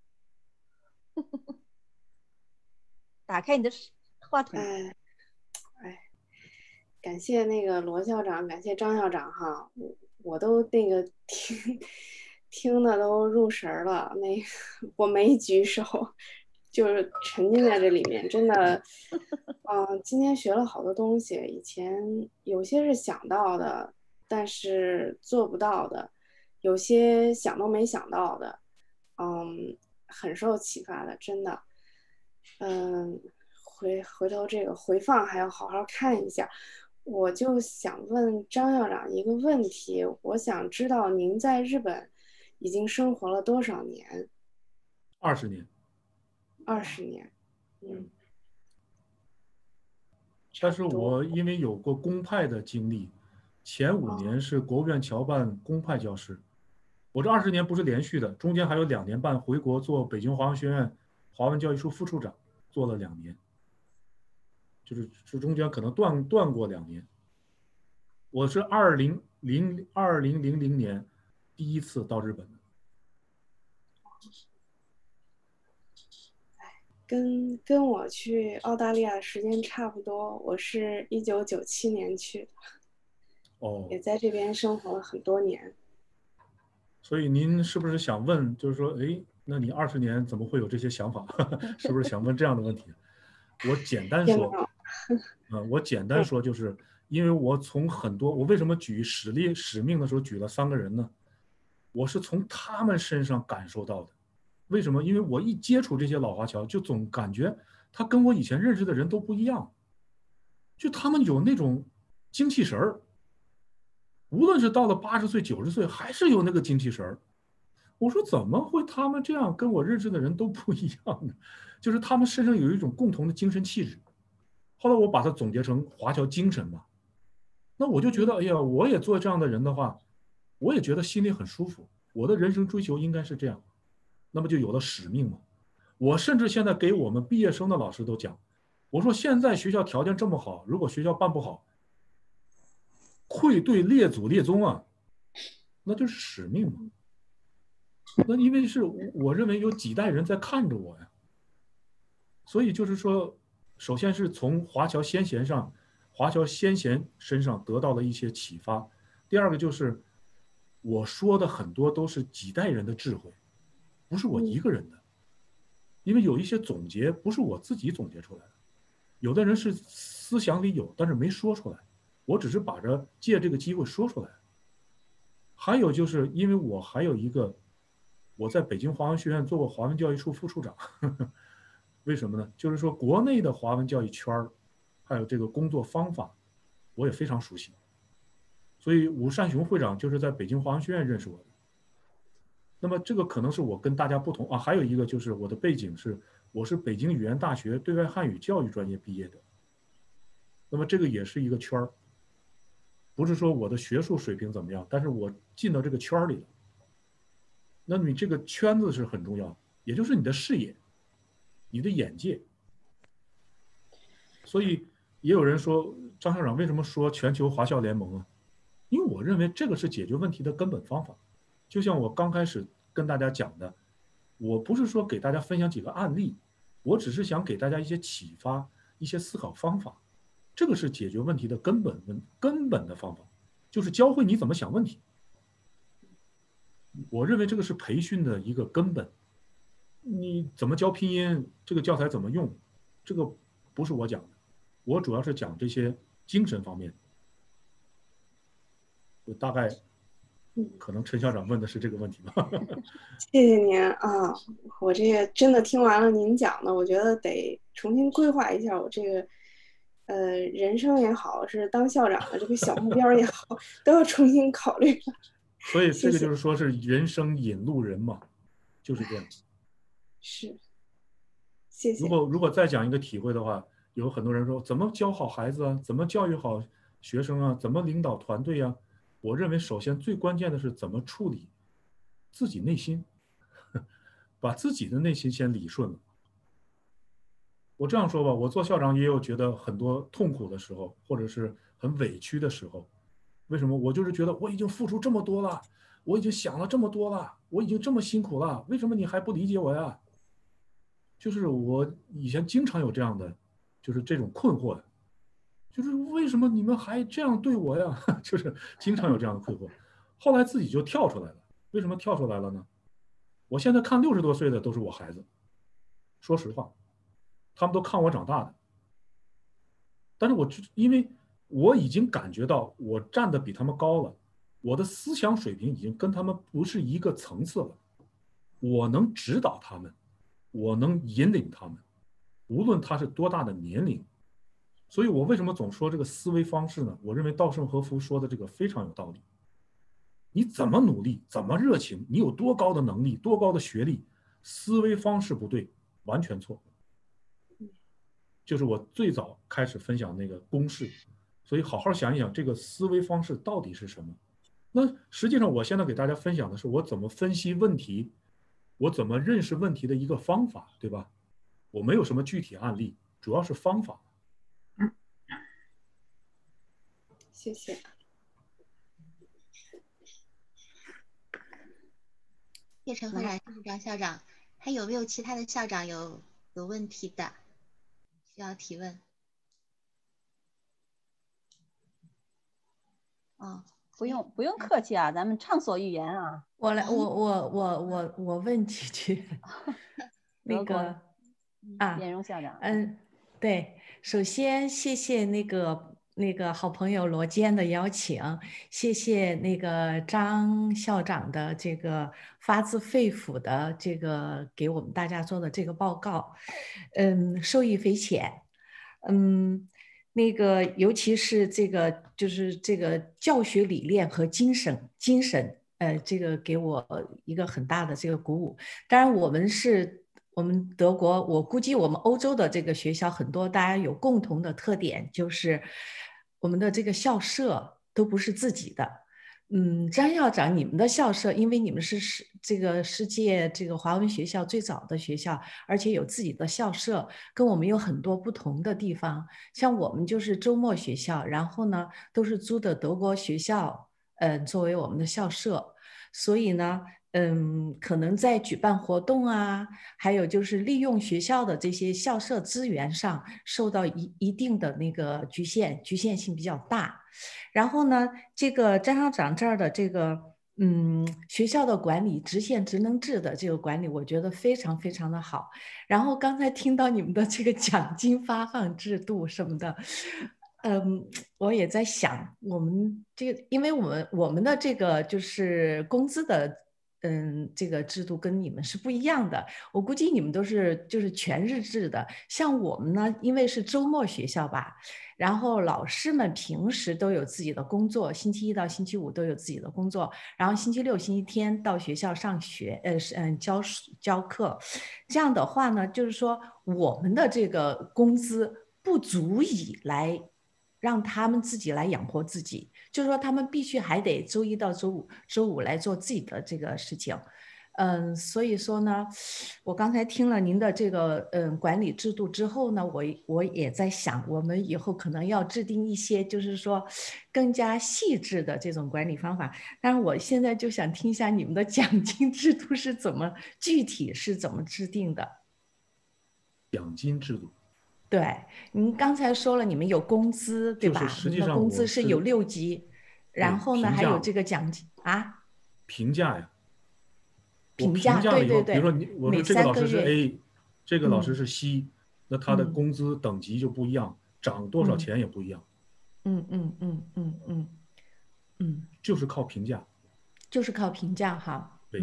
Speaker 18: 打开你的话筒。
Speaker 21: 感谢那个罗校长，感谢张校长哈，我都那个听的都入神了，我没举手，就是沉浸在这里面，真的，今天学了好多东西，以前有些是想到的，但是做不到的，有些想都没想到的，很受启发的，真的，回头这个回放还要好好看一下。我就想问张校长一个问题，我想知道您在日本已经生活了多少年
Speaker 13: ？20年。
Speaker 21: 20年，
Speaker 13: 但是我因为有过公派的经历，前5年是国务院侨办公派教师，我这20年不是连续的，中间还有2年半回国做北京华文学院华文教育处副处长，做了2年。就是中间可能断过2年。我是2000年第一次到日本的。
Speaker 21: 跟我去澳大利亚的时间差不多，我是1997年去的，也在这边生活了很多年。
Speaker 13: 所以您是不是想问，就是说，哎，那你20年怎么会有这些想法？是不是想问这样的问题？ 我简单说，我简单说，就是因为我从很多，我为什么举使命的时候举了3个人呢？我是从他们身上感受到的。为什么？因为我一接触这些老华侨，就总感觉他跟我以前认识的人都不一样，就他们有那种精气神儿，无论是到了80岁、90岁，还是有那个精气神儿。我说怎么会他们这样跟我认识的人都不一样呢？就是他们身上有一种共同的精神气质。后来我把它总结成华侨精神嘛。那我就觉得，哎呀，我也做这样的人的话，我也觉得心里很舒服。我的人生追求应该是这样，那么就有了使命嘛。我甚至现在给我们毕业生的老师都讲，我说现在学校条件这么好，如果学校办不好，愧对列祖列宗啊，那就是使命嘛。那因为是我认为有几代人在看着我呀，所以就是说，首先是从华侨先贤身上得到了一些启发。第二个就是我说的很多都是几代人的智慧，不是我一个人的。因为有一些总结不是我自己总结出来的，有的人是思想里有，但是没说出来，我只是把借这个机会说出来。还有就是因为我还有一个，我在北京华文学院做过华文教育处副处长，为什么呢？就是说国内的华文教育圈还有这个工作方法，我也非常熟悉。所以伍善雄会长就是在北京华文学院认识我的。那么这个可能是我跟大家不同啊。还有一个就是我的背景是，我是北京语言大学对外汉语教育专业毕业的。那么这个也是一个圈儿，不是说我的学术水平怎么样，但是我进到这个圈里了。那你这个圈子是很重要，也就是你的视野，你的眼界。所以也有人说，张校长为什么说全球华校联盟啊？因为我认为这个是解决问题的根本方法。就像我刚开始跟大家讲的，我不是说给大家分享几个案例，我只是想给大家一些启发，一些思考方法。这个是解决问题的根本的方法，就是教会你怎么想问题。我认为这个是培训的一个根本。你怎么教拼音，这个教材怎么用，这个不是我讲的，我主要是讲这些精神方面。我大概可能陈校长问的是这个问题吧。
Speaker 21: 谢谢您啊，我这个真的听完了您讲的，我觉得得重新规划一下我这个人生也好，是当校长的这个小目标也好，都要重新考虑。
Speaker 13: 所以这个就是说是人生引路人嘛，就是这样。
Speaker 21: 是，谢谢。
Speaker 13: 如果再讲一个体会的话，有很多人说怎么教好孩子啊，怎么教育好学生啊，怎么领导团队啊？我认为首先最关键的是怎么处理自己内心，把自己的内心先理顺了。我这样说吧，我做校长也有觉得很多痛苦的时候，或者是很委屈的时候。为什么？我就是觉得我已经付出这么多了，我已经想了这么多了，我已经这么辛苦了，为什么你还不理解我呀？就是我以前经常有这样的，就是这种困惑的，就是为什么你们还这样对我呀？就是经常有这样的困惑。后来自己就跳出来了。为什么跳出来了呢？我现在看60多岁的都是我孩子，说实话，他们都看我长大的。但是因为我已经感觉到我站得比他们高了，我的思想水平已经跟他们不是一个层次了。我能指导他们，我能引领他们，无论他是多大的年龄。所以我为什么总说这个思维方式呢？我认为稻盛和夫说的这个非常有道理。你怎么努力，怎么热情，你有多高的能力，多高的学历，思维方式不对，完全错。就是我最早开始分享那个公式，所以好好想一想这个思维方式到底是什么。那实际上我现在给大家分享的是我怎么分析问题，我怎么认识问题的一个方法，对吧？我没有什么具体案例，主要是方法。
Speaker 21: 谢谢。
Speaker 15: 叶晨会长，谢谢张校长。还有没有其他的校长有问题的，需要提问？
Speaker 18: 不用客气啊，咱们畅所欲言啊。
Speaker 5: 我来，我问几句。那个
Speaker 18: 颜荣校长。
Speaker 5: 对，首先谢谢那个好朋友罗坚的邀请，谢谢那个张校长的这个发自肺腑的这个给我们大家做的这个报告，受益匪浅，那个尤其是这个就是这个教学理念和精神，这个给我一个很大的这个鼓舞。当然，我们德国，我估计我们欧洲的这个学校很多，大家有共同的特点，就是我们的这个校舍都不是自己的。张校长，你们的校舍，因为你们是这个世界这个华文学校最早的学校，而且有自己的校舍，跟我们有很多不同的地方。像我们就是周末学校，然后呢都是租的德国学校，作为我们的校舍，所以呢。可能在举办活动啊，还有就是利用学校的这些校舍资源上，受到一定的那个局限性比较大。然后呢，这个张校长这儿的这个学校的管理，直线职能制的这个管理，我觉得非常非常的好。然后刚才听到你们的这个奖金发放制度什么的。我也在想，我们这个，因为我们的这个就是工资的。这个制度跟你们是不一样的，我估计你们都是就是全日制的，像我们呢，因为是周末学校吧，然后老师们平时都有自己的工作，星期一到星期五都有自己的工作，然后星期六、星期天到学校上学，教课，这样的话呢，就是说我们的这个工资不足以来让他们自己来养活自己。就是说，他们必须还得周一到周五来做自己的这个事情，所以说呢，我刚才听了您的这个管理制度之后呢，我也在想，我们以后可能要制定一些，就是说更加细致的这种管理方法。但是我现在就想听一下你们的奖金制度是具体是怎么制定的？
Speaker 13: 奖金制度。
Speaker 5: 对，您刚才说了，你们有工资，对吧？
Speaker 13: 就是实际上
Speaker 5: 你们的工资是有6级，然后呢还有这个奖金啊？
Speaker 13: 评价呀，
Speaker 5: 评价对对对。
Speaker 13: 比如说我说这个老师是 A， 这个老师是 C，那他的工资等级就不一样，涨多少钱也不一样。就是靠评价。
Speaker 5: 就是靠评价哈。
Speaker 13: 对。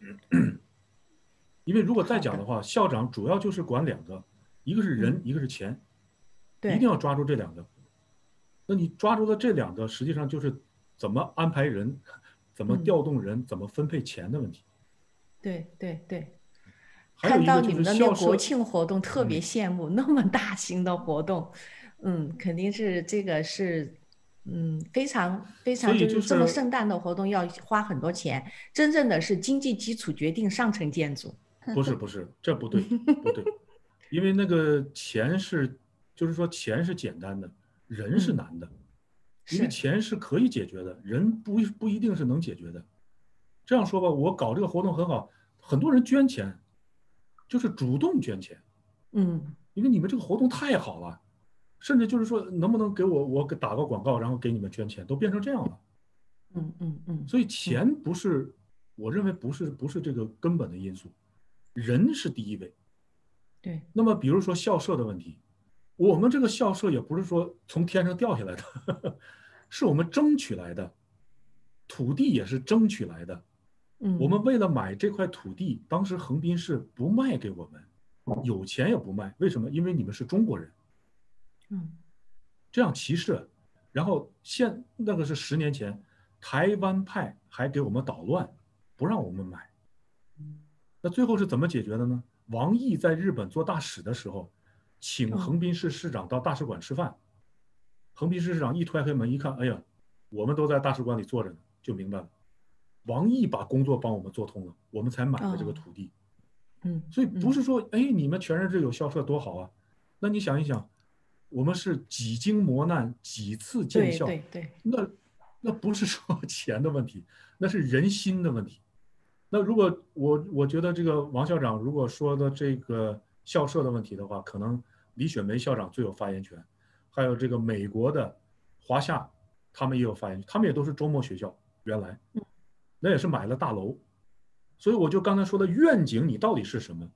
Speaker 13: 因为如果再讲的话，校长主要就是管2个。一个是人，一个是钱，一定要抓住这2个。那你抓住了这2个，实际上就是怎么安排人，怎么调动人，怎么分配钱的问题。
Speaker 5: 对对对。
Speaker 13: 看
Speaker 5: 到你们的那个国庆活动特别羡慕，那么大型的活动，肯定是这个是，非常非常就是这么盛大的活动要花很多钱，真正的是经济基础决定上层建筑。
Speaker 13: 不是，这不对，不对。因为那个钱就是说钱是简单的，人是难的。因为钱是可以解决的，人不一定是能解决的。这样说吧，我搞这个活动很好，很多人捐钱，就是主动捐钱。因为你们这个活动太好了，甚至就是说能不能给我打个广告，然后给你们捐钱，都变成这样了。所以钱不是，我认为不是这个根本的因素，人是第一位。
Speaker 5: 对，
Speaker 13: 那么比如说校舍的问题，我们这个校舍也不是说从天上掉下来的，是我们争取来的，土地也是争取来的。我们为了买这块土地，当时横滨市不卖给我们，有钱也不卖，为什么？因为你们是中国人，这样歧视。然后那个是10年前，台湾派还给我们捣乱，不让我们买。那最后是怎么解决的呢？王毅在日本做大使的时候，请横滨市市长到大使馆吃饭。横滨市市长一推开门一看，哎呀，我们都在大使馆里坐着呢，就明白了。王毅把工作帮我们做通了，我们才买了这个土地。所以不是说，哎，你们全日制有校舍多好啊？那你想一想，我们是几经磨难，几次建校，
Speaker 5: 对，
Speaker 13: 那不是说钱的问题，那是人心的问题。那如果我觉得这个王校长如果说的这个校舍的问题的话，可能李雪梅校长最有发言权，还有这个美国的华夏，他们也有发言权，他们也都是周末学校，原来，那也是买了大楼。所以我就刚才说的愿景，你到底是什么？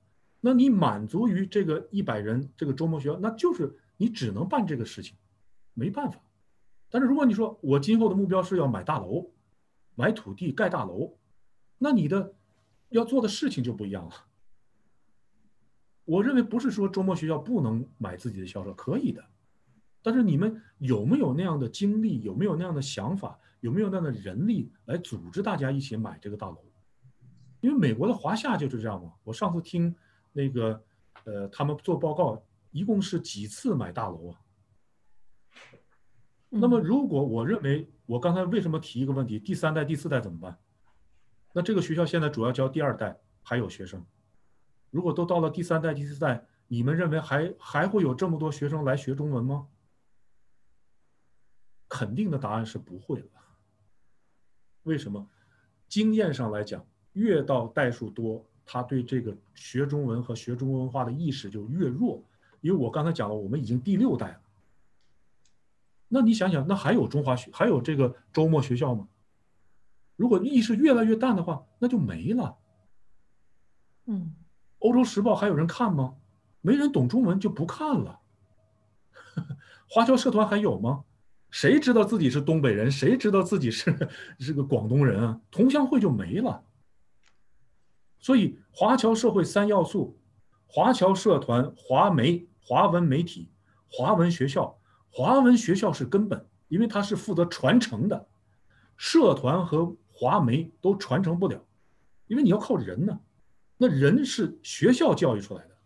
Speaker 13: 那你满足于这个100人这个周末学校，那就是你只能办这个事情，没办法。但是如果你说我今后的目标是要买大楼、买土地、盖大楼，那你的要做的事情就不一样了。我认为不是说周末学校不能买自己的校舍，可以的，但是你们有没有那样的精力，有没有那样的想法，有没有那样的人力来组织大家一起买这个大楼？因为美国的华夏就是这样嘛。我上次听那个他们做报告，一共是几次买大楼啊？那么如果我认为我刚才为什么提一个问题，第3代、第4代怎么办？那这个学校现在主要教第2代，还有学生。如果都到了第3代、第4代，你们认为还会有这么多学生来学中文吗？肯定的答案是不会了。为什么？经验上来讲，越到代数多，他对这个学中文和学中文文化的意识就越弱。因为我刚才讲了，我们已经第6代了。那你想想，那还有还有这个周末学校吗？如果意识越来越淡的话，那就没了。欧洲时报还有人看吗？没人懂中文就不看了。华侨社团还有吗？谁知道自己是东北人？谁知道自己是个广东人啊？同乡会就没了。所以华侨社会3要素：华侨社团、华媒、华文媒体、华文学校。华文学校是根本，因为它是负责传承的。社团和华媒都传承不了，因为你要靠人呢。那人是学校教育出来的，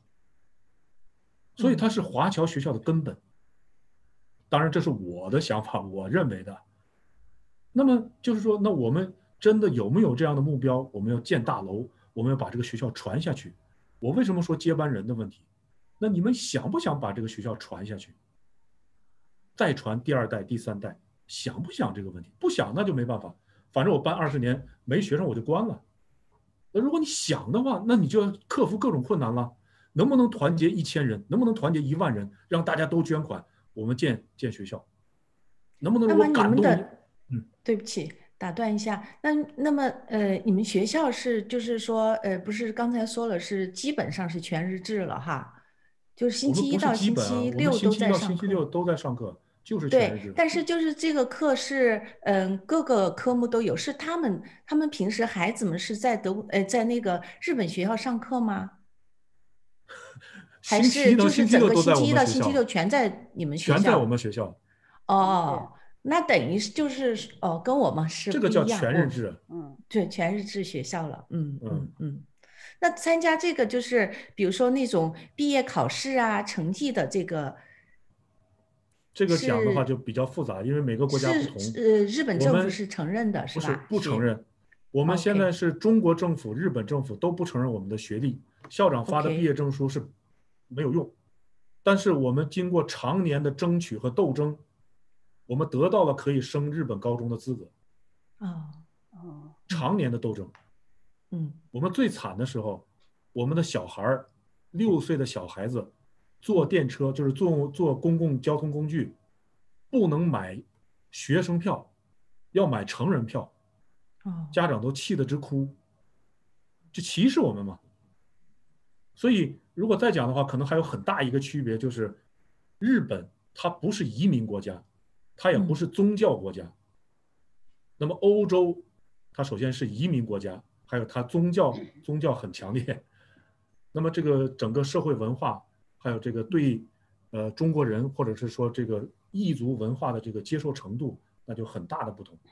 Speaker 13: 所以它是华侨学校的根本。当然，这是我的想法，我认为的。那么就是说，那我们真的有没有这样的目标？我们要建大楼，我们要把这个学校传下去。我为什么说接班人的问题？那你们想不想把这个学校传下去？再传第2代、第3代，想不想这个问题？不想那就没办法，反正我办20年没学生我就关了。那如果你想的话，那你就要克服各种困难了。能不能团结1000人？能不能团结1万人？让大家都捐款，我们建学校？能不能我感动？
Speaker 5: 对不起，打断一下。那么你们学校是就是说不是刚才说了是基本上是全日制了哈？就是星期1到星期6都在上课。
Speaker 13: 星期6都在上课。就是全日制。
Speaker 5: 对，但是就是这个课是，各个科目都有，是他们平时孩子们是在在那个日本学校上课吗？还是就是整个星期1到星期6全在你们学校？
Speaker 13: 全在我们学校。
Speaker 5: 哦，那等于就是跟我们是
Speaker 13: 这个叫全日制。
Speaker 5: 对，全日制学校了。那参加这个就是比如说那种毕业考试啊、成绩的这个。
Speaker 13: 这个讲的话就比较复杂，因为每个国家不同。
Speaker 5: 日本政府是承认的，是吧？
Speaker 13: 不承认。我们现在是中国政府、日本政府都不承认我们的学历，校长发的毕业证书是没有用。但是我们经过常年的争取和斗争，我们得到了可以升日本高中的资格。常年的斗争。我们最惨的时候，我们的小孩6岁的小孩子。坐电车就是坐公共交通工具，不能买学生票，要买成人票，家长都气得直哭，就歧视我们嘛。所以如果再讲的话，可能还有很大一个区别，就是日本它不是移民国家，它也不是宗教国家。那么欧洲，它首先是移民国家，还有它宗教很强烈。那么这个整个社会文化。还有这个对，中国人或者是说这个异族文化的这个接受程度，那就很大的不同。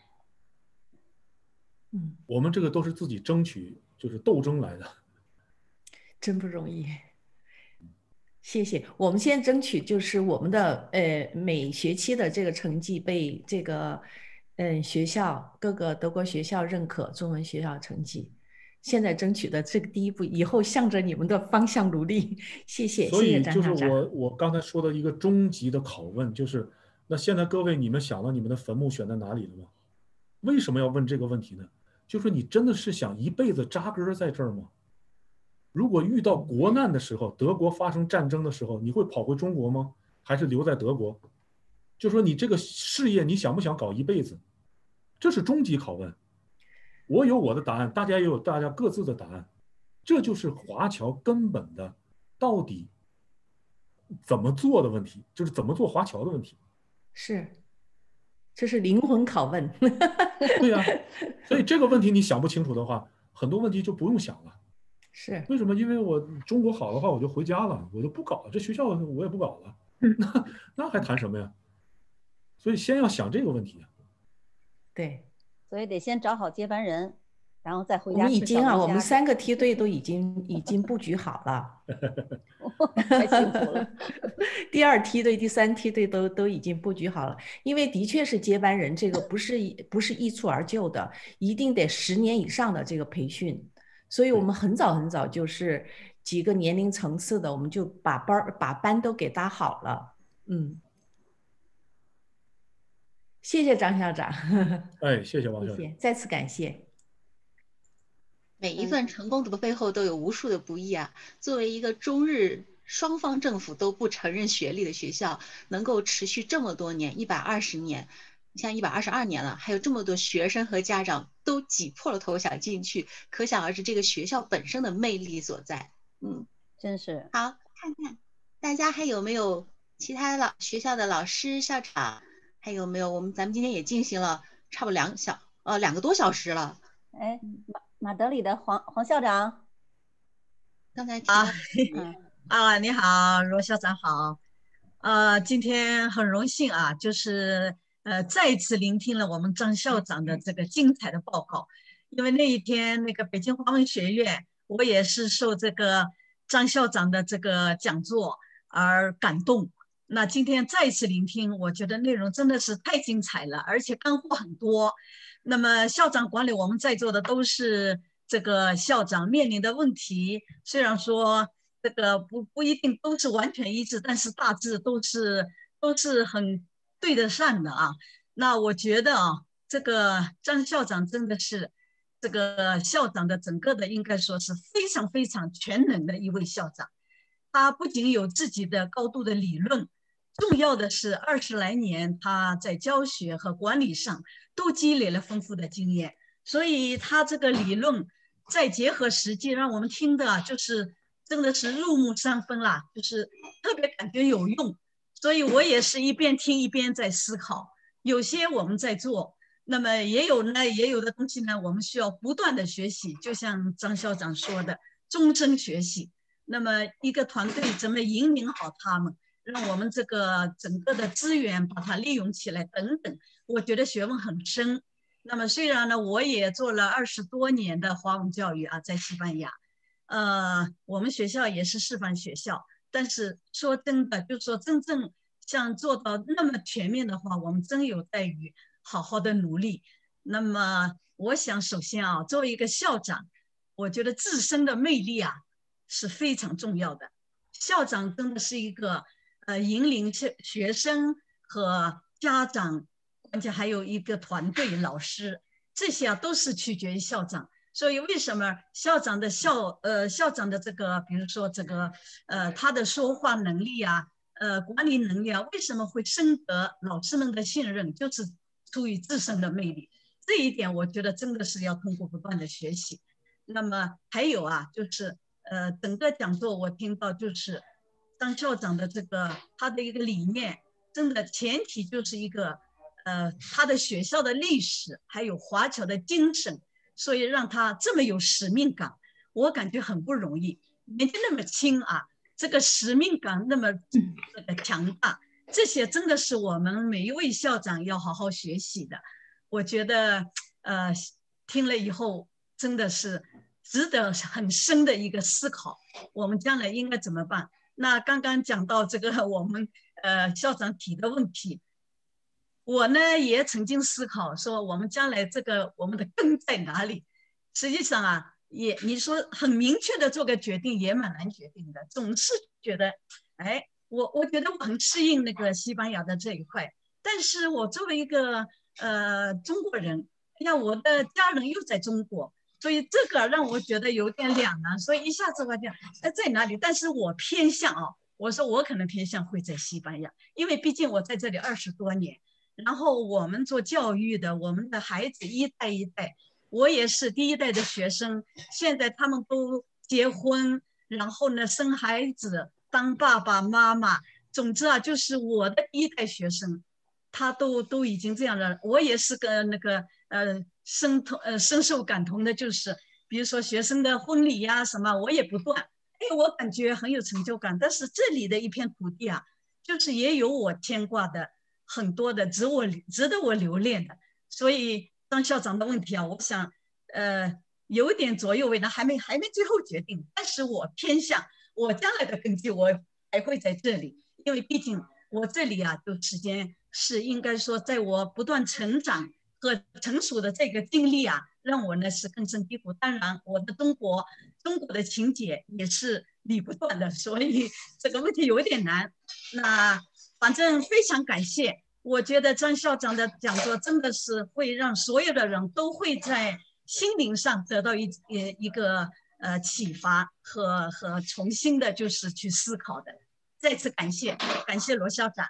Speaker 13: 我们这个都是自己争取，就是斗争来的，
Speaker 5: 真不容易。谢谢。我们现在争取就是我们的每学期的这个成绩被这个学校各个德国学校认可，中文学校成绩。现在争取的这个第一步，以后向着你们的方向努力。谢谢，
Speaker 13: 所以就是我刚才说的一个终极的拷问，就是那现在各位你们想到你们的坟墓选在哪里了吗？为什么要问这个问题呢？就是你真的是想一辈子扎根在这儿吗？如果遇到国难的时候，德国发生战争的时候，你会跑回中国吗？还是留在德国？就说你这个事业你想不想搞一辈子？这是终极拷问。我有我的答案，大家也有大家各自的答案。 这就是华侨根本的到底怎么做的问题，就是怎么做华侨的问题。
Speaker 5: 是，这是灵魂拷问。
Speaker 13: 对呀，所以这个问题你想不清楚的话，很多问题就不用想了。
Speaker 5: 是
Speaker 13: 为什么？因为我中国好的话，我就回家了，我就不搞了，这学校我也不搞了，那还谈什么呀？所以先要想这个问题。
Speaker 5: 对，
Speaker 18: 所以得先找好接班人，然后再回
Speaker 5: 我
Speaker 18: 家。
Speaker 5: 们已经啊，我们3个梯队都已经布局好了。
Speaker 18: 太幸福了。
Speaker 5: 第2梯队、第3梯队都已经布局好了，因为的确是接班人，这个不是一蹴而就的，一定得10年以上的这个培训。所以我们很早就是几个年龄层次的，我们就把班都给搭好了。谢谢张校长。
Speaker 13: 谢谢王校长，
Speaker 5: 谢谢，再次感谢。
Speaker 7: 每一份成功的背后都有无数的不易啊！作为一个中日双方政府都不承认学历的学校，能够持续这么多年，120年，像122年了，还有这么多学生和家长都挤破了头想进去，可想而知这个学校本身的魅力所在。
Speaker 18: 真是
Speaker 7: 好，看看大家还有没有其他学校的老师、校长，还有没有？咱们今天也进行了差不多2个多小时了。
Speaker 18: 哎，马德里的黄校长，
Speaker 7: 刚才提
Speaker 6: 到你好，罗校长好。今天很荣幸啊，就是再一次聆听了我们张校长的这个精彩的报告。因为那一天那个北京华文学院，我也是受这个张校长的这个讲座而感动。那今天再一次聆听，我觉得内容真的是太精彩了，而且干货很多。那么校长管理我们在座的都是这个校长面临的问题，虽然说这个不一定都是完全一致，但是大致都是很对得上的啊。那我觉得啊，这个张校长真的是这个校长的整个的应该说是非常非常全能的一位校长。他不仅有自己的高度的理论，重要的是20来年他在教学和管理上都积累了丰富的经验，所以他这个理论再结合实际，让我们听的就是真的是入木三分啦，就是特别感觉有用。所以我也是一边听一边在思考，有些我们在做，那么也有的东西呢，我们需要不断的学习，就像张校长说的，终身学习。那么一个团队怎么引领好他们，让我们这个整个的资源把它利用起来等等，我觉得学问很深。那么虽然呢，我也做了20多年的华文教育啊，在西班牙，我们学校也是示范学校，但是说真的，就是说真正像做到那么全面的话，我们真有待于好好的努力。那么我想首先啊，作为一个校长，我觉得自身的魅力啊是非常重要的。校长真的是一个引领学生和家长，而且还有一个团队老师，这些啊都是取决于校长。所以为什么校长的校长的这个，比如说这个他的说话能力啊，管理能力啊，为什么会深得老师们的信任，就是出于自身的魅力。这一点我觉得真的是要通过不断的学习。那么还有啊，就是整个讲座我听到就是张校长的这个他的一个理念，真的前提就是一个他的学校的历史还有华侨的精神，所以让他这么有使命感，我感觉很不容易。年纪那么轻啊，这个使命感那么强大，这些真的是我们每一位校长要好好学习的。我觉得听了以后真的是值得很深的一个思考，我们将来应该怎么办。那刚刚讲到这个我们校长提的问题，我呢也曾经思考说我们将来这个我们的根在哪里。实际上啊，你说很明确的做个决定也蛮难决定的，总是觉得我觉得我很适应那个西班牙的这一块，但是我作为一个中国人，我的家人又在中国，所以这个让我觉得有点两难，所以一下子我讲在哪里？但是我偏向我说我可能偏向会在西班牙，因为毕竟我在这里20多年，然后我们做教育的，我们的孩子一代一代，我也是第一代的学生，现在他们都结婚，然后呢生孩子，当爸爸妈妈。总之啊，就是我的第一代学生，他都已经这样了。我也是个那个深受感同的，就是比如说学生的婚礼呀什么，我也不断，哎，我感觉很有成就感。但是这里的一片土地啊，就是也有我牵挂的很多的，值得我留恋的。所以张校长的问题啊，我想有点左右为难，还没最后决定。但是我偏向我将来的根基，我还会在这里。因为毕竟我这里啊，的时间是应该说，在我不断成长和成熟的这个经历啊，让我呢是根深蒂固。当然，我的中国的情节也是理不断的，所以这个问题有点难。那反正非常感谢，我觉得张校长的讲座真的是会让所有的人都会在心灵上得到一个启发和重新的就是去思考的。再次感谢罗校长。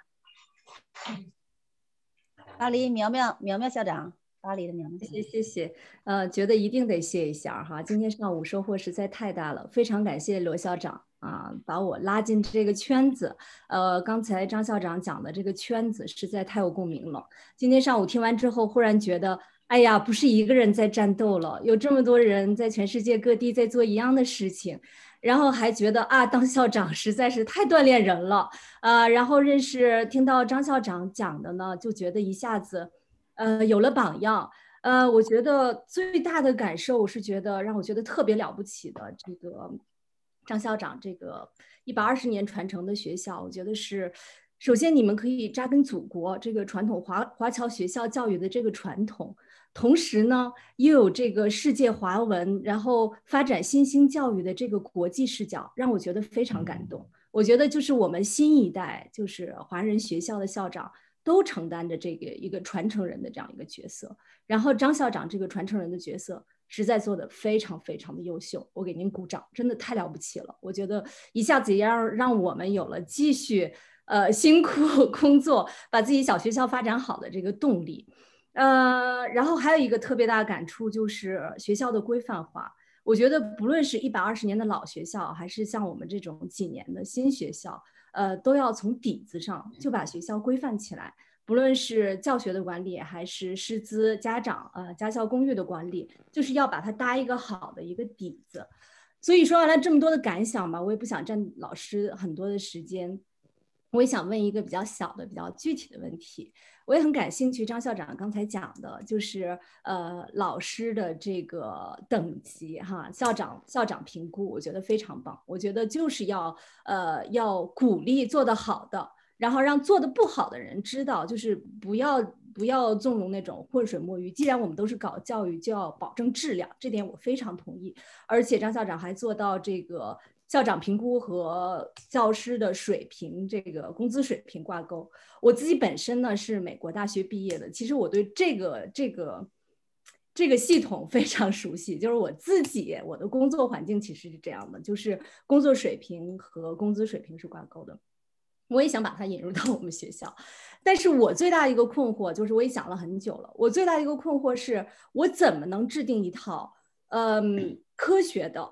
Speaker 18: 巴黎苗苗校长，巴黎的苗苗，
Speaker 3: 谢谢，觉得一定得谢一下哈，今天上午收获实在太大了，非常感谢罗校长啊，把我拉进这个圈子。刚才张校长讲的这个圈子实在太有共鸣了。今天上午听完之后，忽然觉得，哎呀，不是一个人在战斗了，有这么多人在全世界各地在做一样的事情。然后还觉得啊，当校长实在是太锻炼人了，然后听到张校长讲的呢，就觉得一下子，有了榜样。我觉得最大的感受是觉得让我觉得特别了不起的这个张校长这个120年传承的学校，我觉得是。首先，你们可以扎根祖国这个传统华侨学校教育的这个传统，同时呢，又有这个世界华文，然后发展新兴教育的这个国际视角，让我觉得非常感动。我觉得就是我们新一代，就是华人学校的校长都承担着这个一个传承人的这样一个角色。然后张校长这个传承人的角色，实在做得非常非常的优秀，我给您鼓掌，真的太了不起了。我觉得一下子也让我们有了继续。辛苦工作，把自己小学校发展好的这个动力，然后还有一个特别大的感触就是学校的规范化。我觉得不论是120年的老学校，还是像我们这种几年的新学校，都要从底子上就把学校规范起来。不论是教学的管理，还是师资、家长、家校公寓的管理，就是要把它搭一个好的一个底子。所以说完了这么多的感想吧，我也不想占老师很多的时间。我也想问一个比较小的、比较具体的问题。我也很感兴趣，张校长刚才讲的就是老师的这个等级哈，校长评估，我觉得非常棒。我觉得就是要鼓励做得好的，然后让做得不好的人知道，就是不要纵容那种浑水摸鱼。既然我们都是搞教育，就要保证质量，这点我非常同意。而且张校长还做到这个。校长评估和教师的水平，这个工资水平挂钩。我自己本身呢是美国大学毕业的，其实我对这个系统非常熟悉。就是我的工作环境其实是这样的，就是工作水平和工资水平是挂钩的。我也想把它引入到我们学校，但是我最大的一个困惑就是，我也想了很久了。我最大的一个困惑是，我怎么能制定一套科学的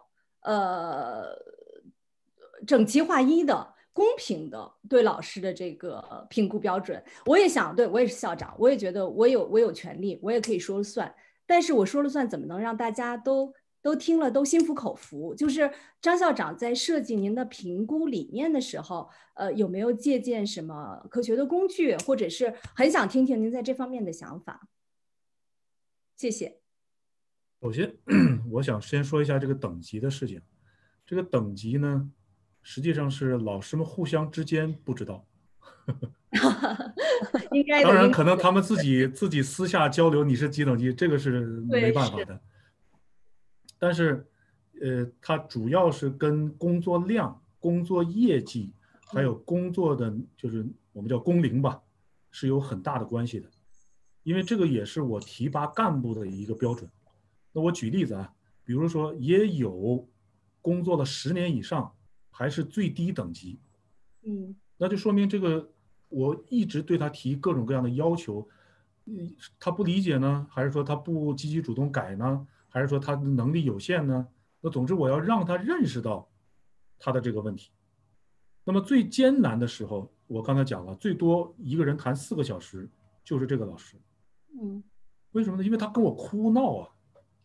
Speaker 3: 整齐划一的、公平的对老师的这个评估标准。我也想，对，我也是校长，我也觉得我有权利，我也可以说了算。但是我说了算，怎么能让大家都听了都心服口服？就是张校长在设计您的评估理念的时候，有没有借鉴什么科学的工具，或者是很想听听您在这方面的想法？谢谢。
Speaker 13: 首先，我想先说一下这个等级的事情。这个等级呢，实际上是老师们互相之间不知道。
Speaker 3: 应该的。
Speaker 13: 当然，可能他们自己私下交流你是几等级，这个是没办法的。但是，它主要是跟工作量、工作业绩，还有工作的就是我们叫工龄吧，是有很大的关系的。因为这个也是我提拔干部的一个标准。那我举例子啊，比如说也有工作了10年以上，还是最低等级，那就说明这个我一直对他提各种各样的要求，他不理解呢，还是说他不积极主动改呢，还是说他的能力有限呢？ 那总之我要让他认识到他的这个问题。那么最艰难的时候，我刚才讲了，最多一个人谈4个小时，就是这个老师。为什么呢？因为他跟我哭闹啊，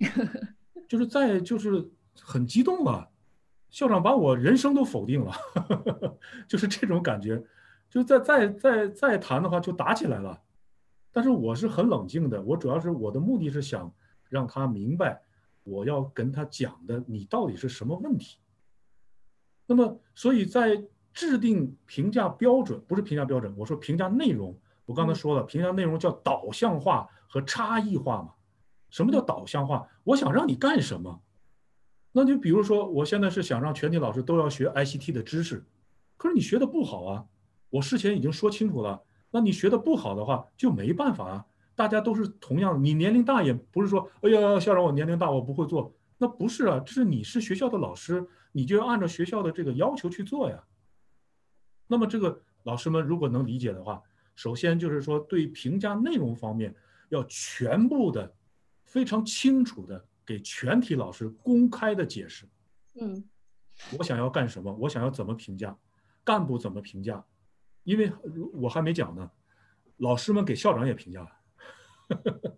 Speaker 13: 就是很激动啊，校长把我人生都否定了，就是这种感觉。就再谈的话就打起来了。但是我是很冷静的，我主要是我的目的是想让他明白我要跟他讲的你到底是什么问题。那么所以在制定评价标准，不是评价标准，我说评价内容。我刚才说了，评价内容叫导向化和差异化嘛。什么叫导向化？我想让你干什么？那就比如说我现在是想让全体老师都要学 ICT 的知识，可是你学的不好啊，我事前已经说清楚了，那你学的不好的话就没办法啊。大家都是同样，你年龄大也不是说哎呀校长我年龄大我不会做，那不是啊，这是你是学校的老师，你就要按照学校的这个要求去做呀。那么这个老师们如果能理解的话，首先就是说对评价内容方面要全部的非常清楚的给全体老师公开的解释。我想要干什么，我想要怎么评价，干部怎么评价。因为我还没讲呢，老师们给校长也评价了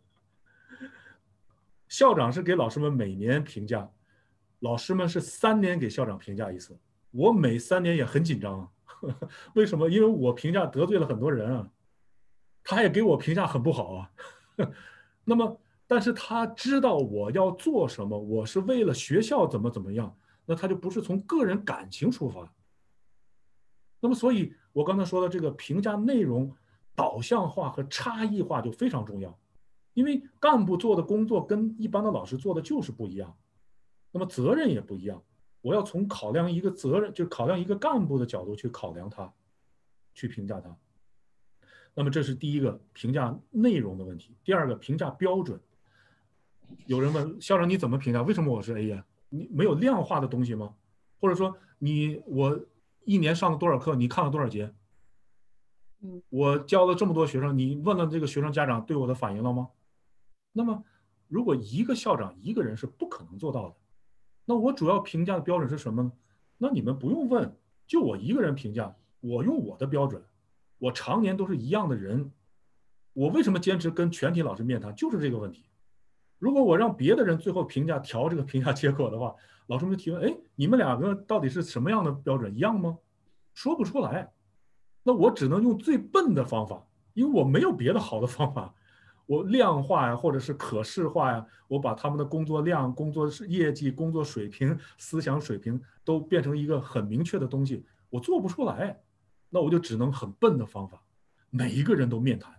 Speaker 13: 校长是给老师们每年评价，老师们是3年给校长评价一次。我每3年也很紧张啊为什么？因为我评价得罪了很多人啊，他也给我评价很不好啊那么但是他知道我要做什么，我是为了学校怎么样，那他就不是从个人感情出发。那么所以我刚才说的这个评价内容导向化和差异化就非常重要，因为干部做的工作跟一般的老师做的就是不一样，那么责任也不一样。我要从考量一个责任，就考量一个干部的角度去考量他，去评价他。那么这是第一个评价内容的问题。第二个评价标准。有人问校长你怎么评价？为什么我是 A 呀？你没有量化的东西吗？或者说我1年上了多少课，你看了多少节？我教了这么多学生，你问了这个学生家长对我的反应了吗？那么如果一个校长一个人是不可能做到的，那我主要评价的标准是什么呢？那你们不用问，就我一个人评价，我用我的标准，我常年都是一样的人，我为什么坚持跟全体老师面谈？就是这个问题。如果我让别的人最后调这个评价结果的话，老师们就提问，哎，你们2个到底是什么样的标准？一样吗？说不出来。那我只能用最笨的方法，因为我没有别的好的方法。我量化呀，或者是可视化呀，我把他们的工作量、工作业绩、工作水平、思想水平都变成一个很明确的东西，我做不出来。那我就只能很笨的方法，每一个人都面谈。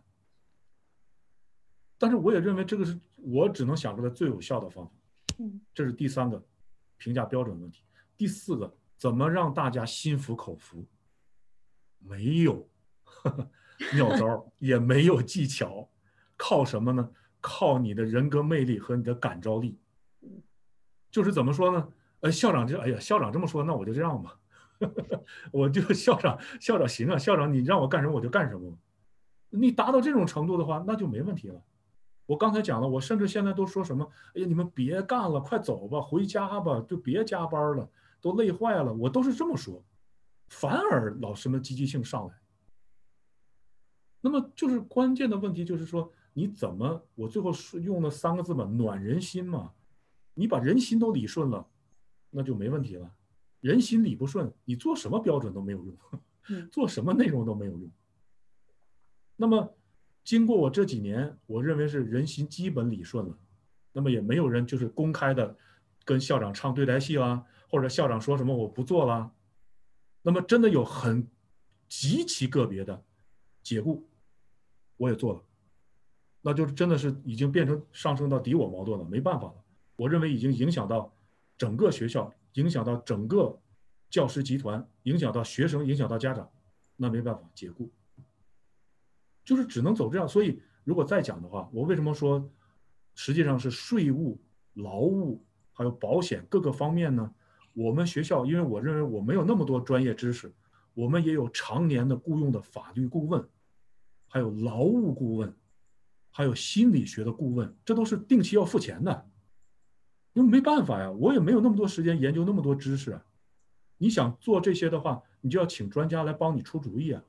Speaker 13: 但是我也认为这个是我只能想出来最有效的方法。这是第3个评价标准的问题。第4个，怎么让大家心服口服？没有妙招，也没有技巧，靠什么呢？靠你的人格魅力和你的感召力。就是怎么说呢？校长校长这么说，那我就这样吧我就校长行啊，校长你让我干什么我就干什么。你达到这种程度的话，那就没问题了。我刚才讲了，我甚至现在都说什么，哎呀，你们别干了，快走吧，回家吧，就别加班了，都累坏了，我都是这么说，反而老师们积极性上来。那么就是关键的问题就是说，你怎么，我最后用了3个字嘛，暖人心嘛，你把人心都理顺了，那就没问题了。人心理不顺，你做什么标准都没有用，做什么内容都没有用。那么经过我这几年，我认为是人心基本理顺了，那么也没有人就是公开的跟校长唱对台戏啦，或者校长说什么我不做啦。那么真的有极其个别的解雇，我也做了，那就真的是已经变成上升到敌我矛盾了，没办法了。我认为已经影响到整个学校，影响到整个教师集团，影响到学生，影响到家长，那没办法解雇。就是只能走这样。所以如果再讲的话，我为什么说实际上是税务、劳务还有保险各个方面呢？我们学校因为我认为我没有那么多专业知识，我们也有常年的雇佣的法律顾问，还有劳务顾问，还有心理学的顾问，这都是定期要付钱的。 因为没办法呀，我也没有那么多时间研究那么多知识啊。你想做这些的话，你就要请专家来帮你出主意啊。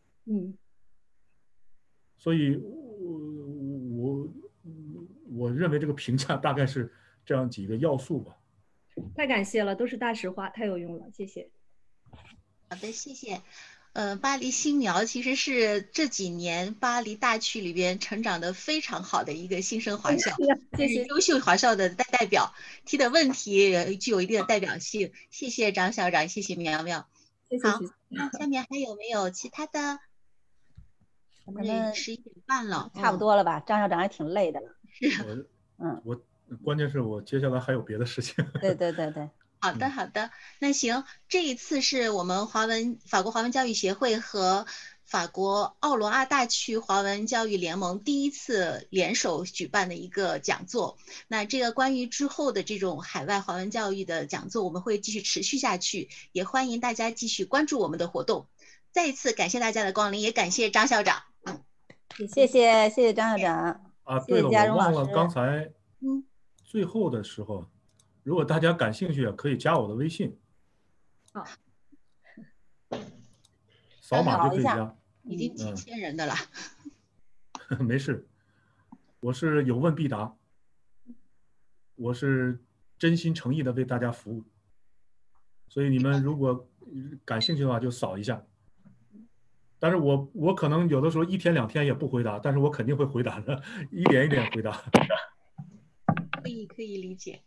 Speaker 13: 所以我认为这个评价大概是这样几个要素吧。
Speaker 3: 太感谢了，都是大实话，太有用了，谢谢。
Speaker 7: 好的，谢谢。巴黎新苗其实是这几年巴黎大区里边成长得非常好的一个新生华校，
Speaker 3: 谢谢。
Speaker 7: 优秀华校的代表，提的问题具有一定的代表性。谢谢张校长，谢谢苗苗。好，那下面还有没有其他的？我们11点半了，
Speaker 18: 差不多了吧？张校长还挺累的了。
Speaker 7: 是。
Speaker 13: 我关键是我接下来还有别的事情。
Speaker 18: 对对对对。
Speaker 7: 好的，好的，那行，这一次是我们法国华文教育协会和法国奥罗阿大区华文教育联盟第一次联手举办的一个讲座。那这个关于之后的这种海外华文教育的讲座，我们会继续持续下去，也欢迎大家继续关注我们的活动。再一次感谢大家的光临，也感谢张校长。
Speaker 18: 谢谢张校长。
Speaker 13: 啊，对了，我忘了刚才最后的时候。如果大家感兴趣，可以加我的微信。
Speaker 18: 好，
Speaker 13: 扫码就可以加。
Speaker 7: 已经几千人的了。
Speaker 13: 没事，我是有问必答，我是真心诚意的为大家服务。所以你们如果感兴趣的话，就扫一下。但是我可能有的时候1天2天也不回答，但是我肯定会回答的，一点一点回答。
Speaker 7: 可以理解。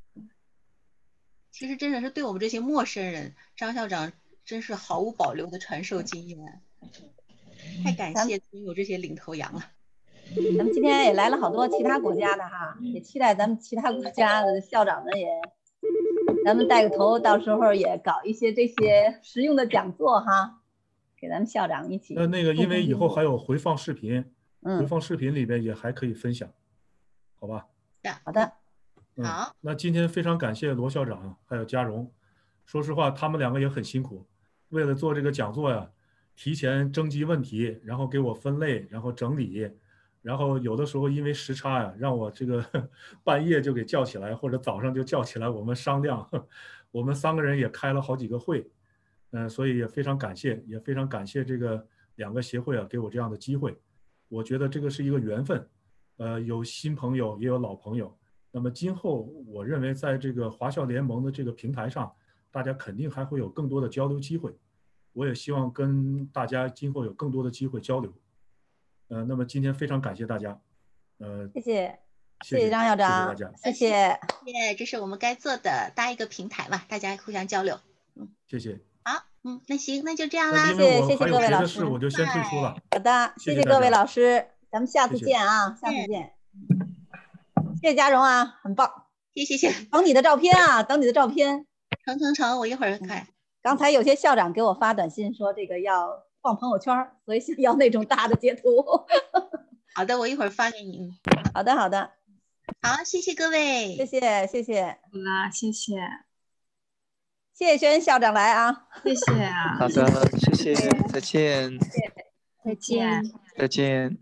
Speaker 7: 其实真的是对我们这些陌生人，张校长真是毫无保留的传授经验，太感谢总有这些领头羊了。
Speaker 18: 咱们今天也来了好多其他国家的哈，也期待咱们其他国家的校长们也，咱们带个头，到时候也搞一些这些实用的讲座哈，给咱们校长一起。
Speaker 13: 那个，因为以后还有回放视频，回放视频里边也还可以分享，好吧？
Speaker 18: 好的。
Speaker 7: 好，
Speaker 13: 那今天非常感谢罗校长还有嘉荣，说实话他们2个也很辛苦，为了做这个讲座呀，提前征集问题，然后给我分类，然后整理，然后有的时候因为时差呀，让我这个半夜就给叫起来，或者早上就叫起来，我们商量，我们3个人也开了好几个会，所以也非常感谢，也非常感谢这个2个协会啊给我这样的机会，我觉得这个是一个缘分，有新朋友也有老朋友。那么今后我认为在这个华校联盟的这个平台上，大家肯定还会有更多的交流机会，我也希望跟大家今后有更多的机会交流。那么今天非常感谢大家，
Speaker 18: 谢谢张校长，谢谢，
Speaker 7: 这是我们该做的，搭一个平台嘛，大家互相交流。
Speaker 13: 谢谢。
Speaker 7: 好，那行，那就这样啦。
Speaker 18: 谢谢各位老师，
Speaker 13: 我就先退出了。
Speaker 18: 好的，谢谢各位老师，咱们下次见啊，下次见。谢谢嘉荣啊，很棒，
Speaker 7: 谢。
Speaker 18: 等你的照片啊，等你的照片。
Speaker 7: 成，我一会儿看。
Speaker 18: 刚才有些校长给我发短信说这个要放朋友圈，所以想要那种大的截图。
Speaker 7: 好的，我一会儿发给你。
Speaker 18: 好的。
Speaker 7: 好，谢谢各位，
Speaker 18: 谢谢。
Speaker 17: 好啦，谢谢
Speaker 18: 轩校长来啊，
Speaker 17: 谢谢啊。
Speaker 10: 好的，谢谢，再见。再见。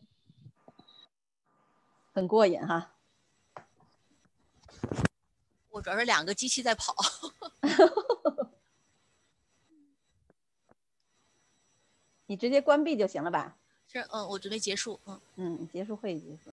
Speaker 18: 很过瘾哈。
Speaker 15: 我主要是2个机器在跑。
Speaker 18: 你直接关闭就行了吧？
Speaker 15: 是，我准备结束。
Speaker 18: 结束会议结束。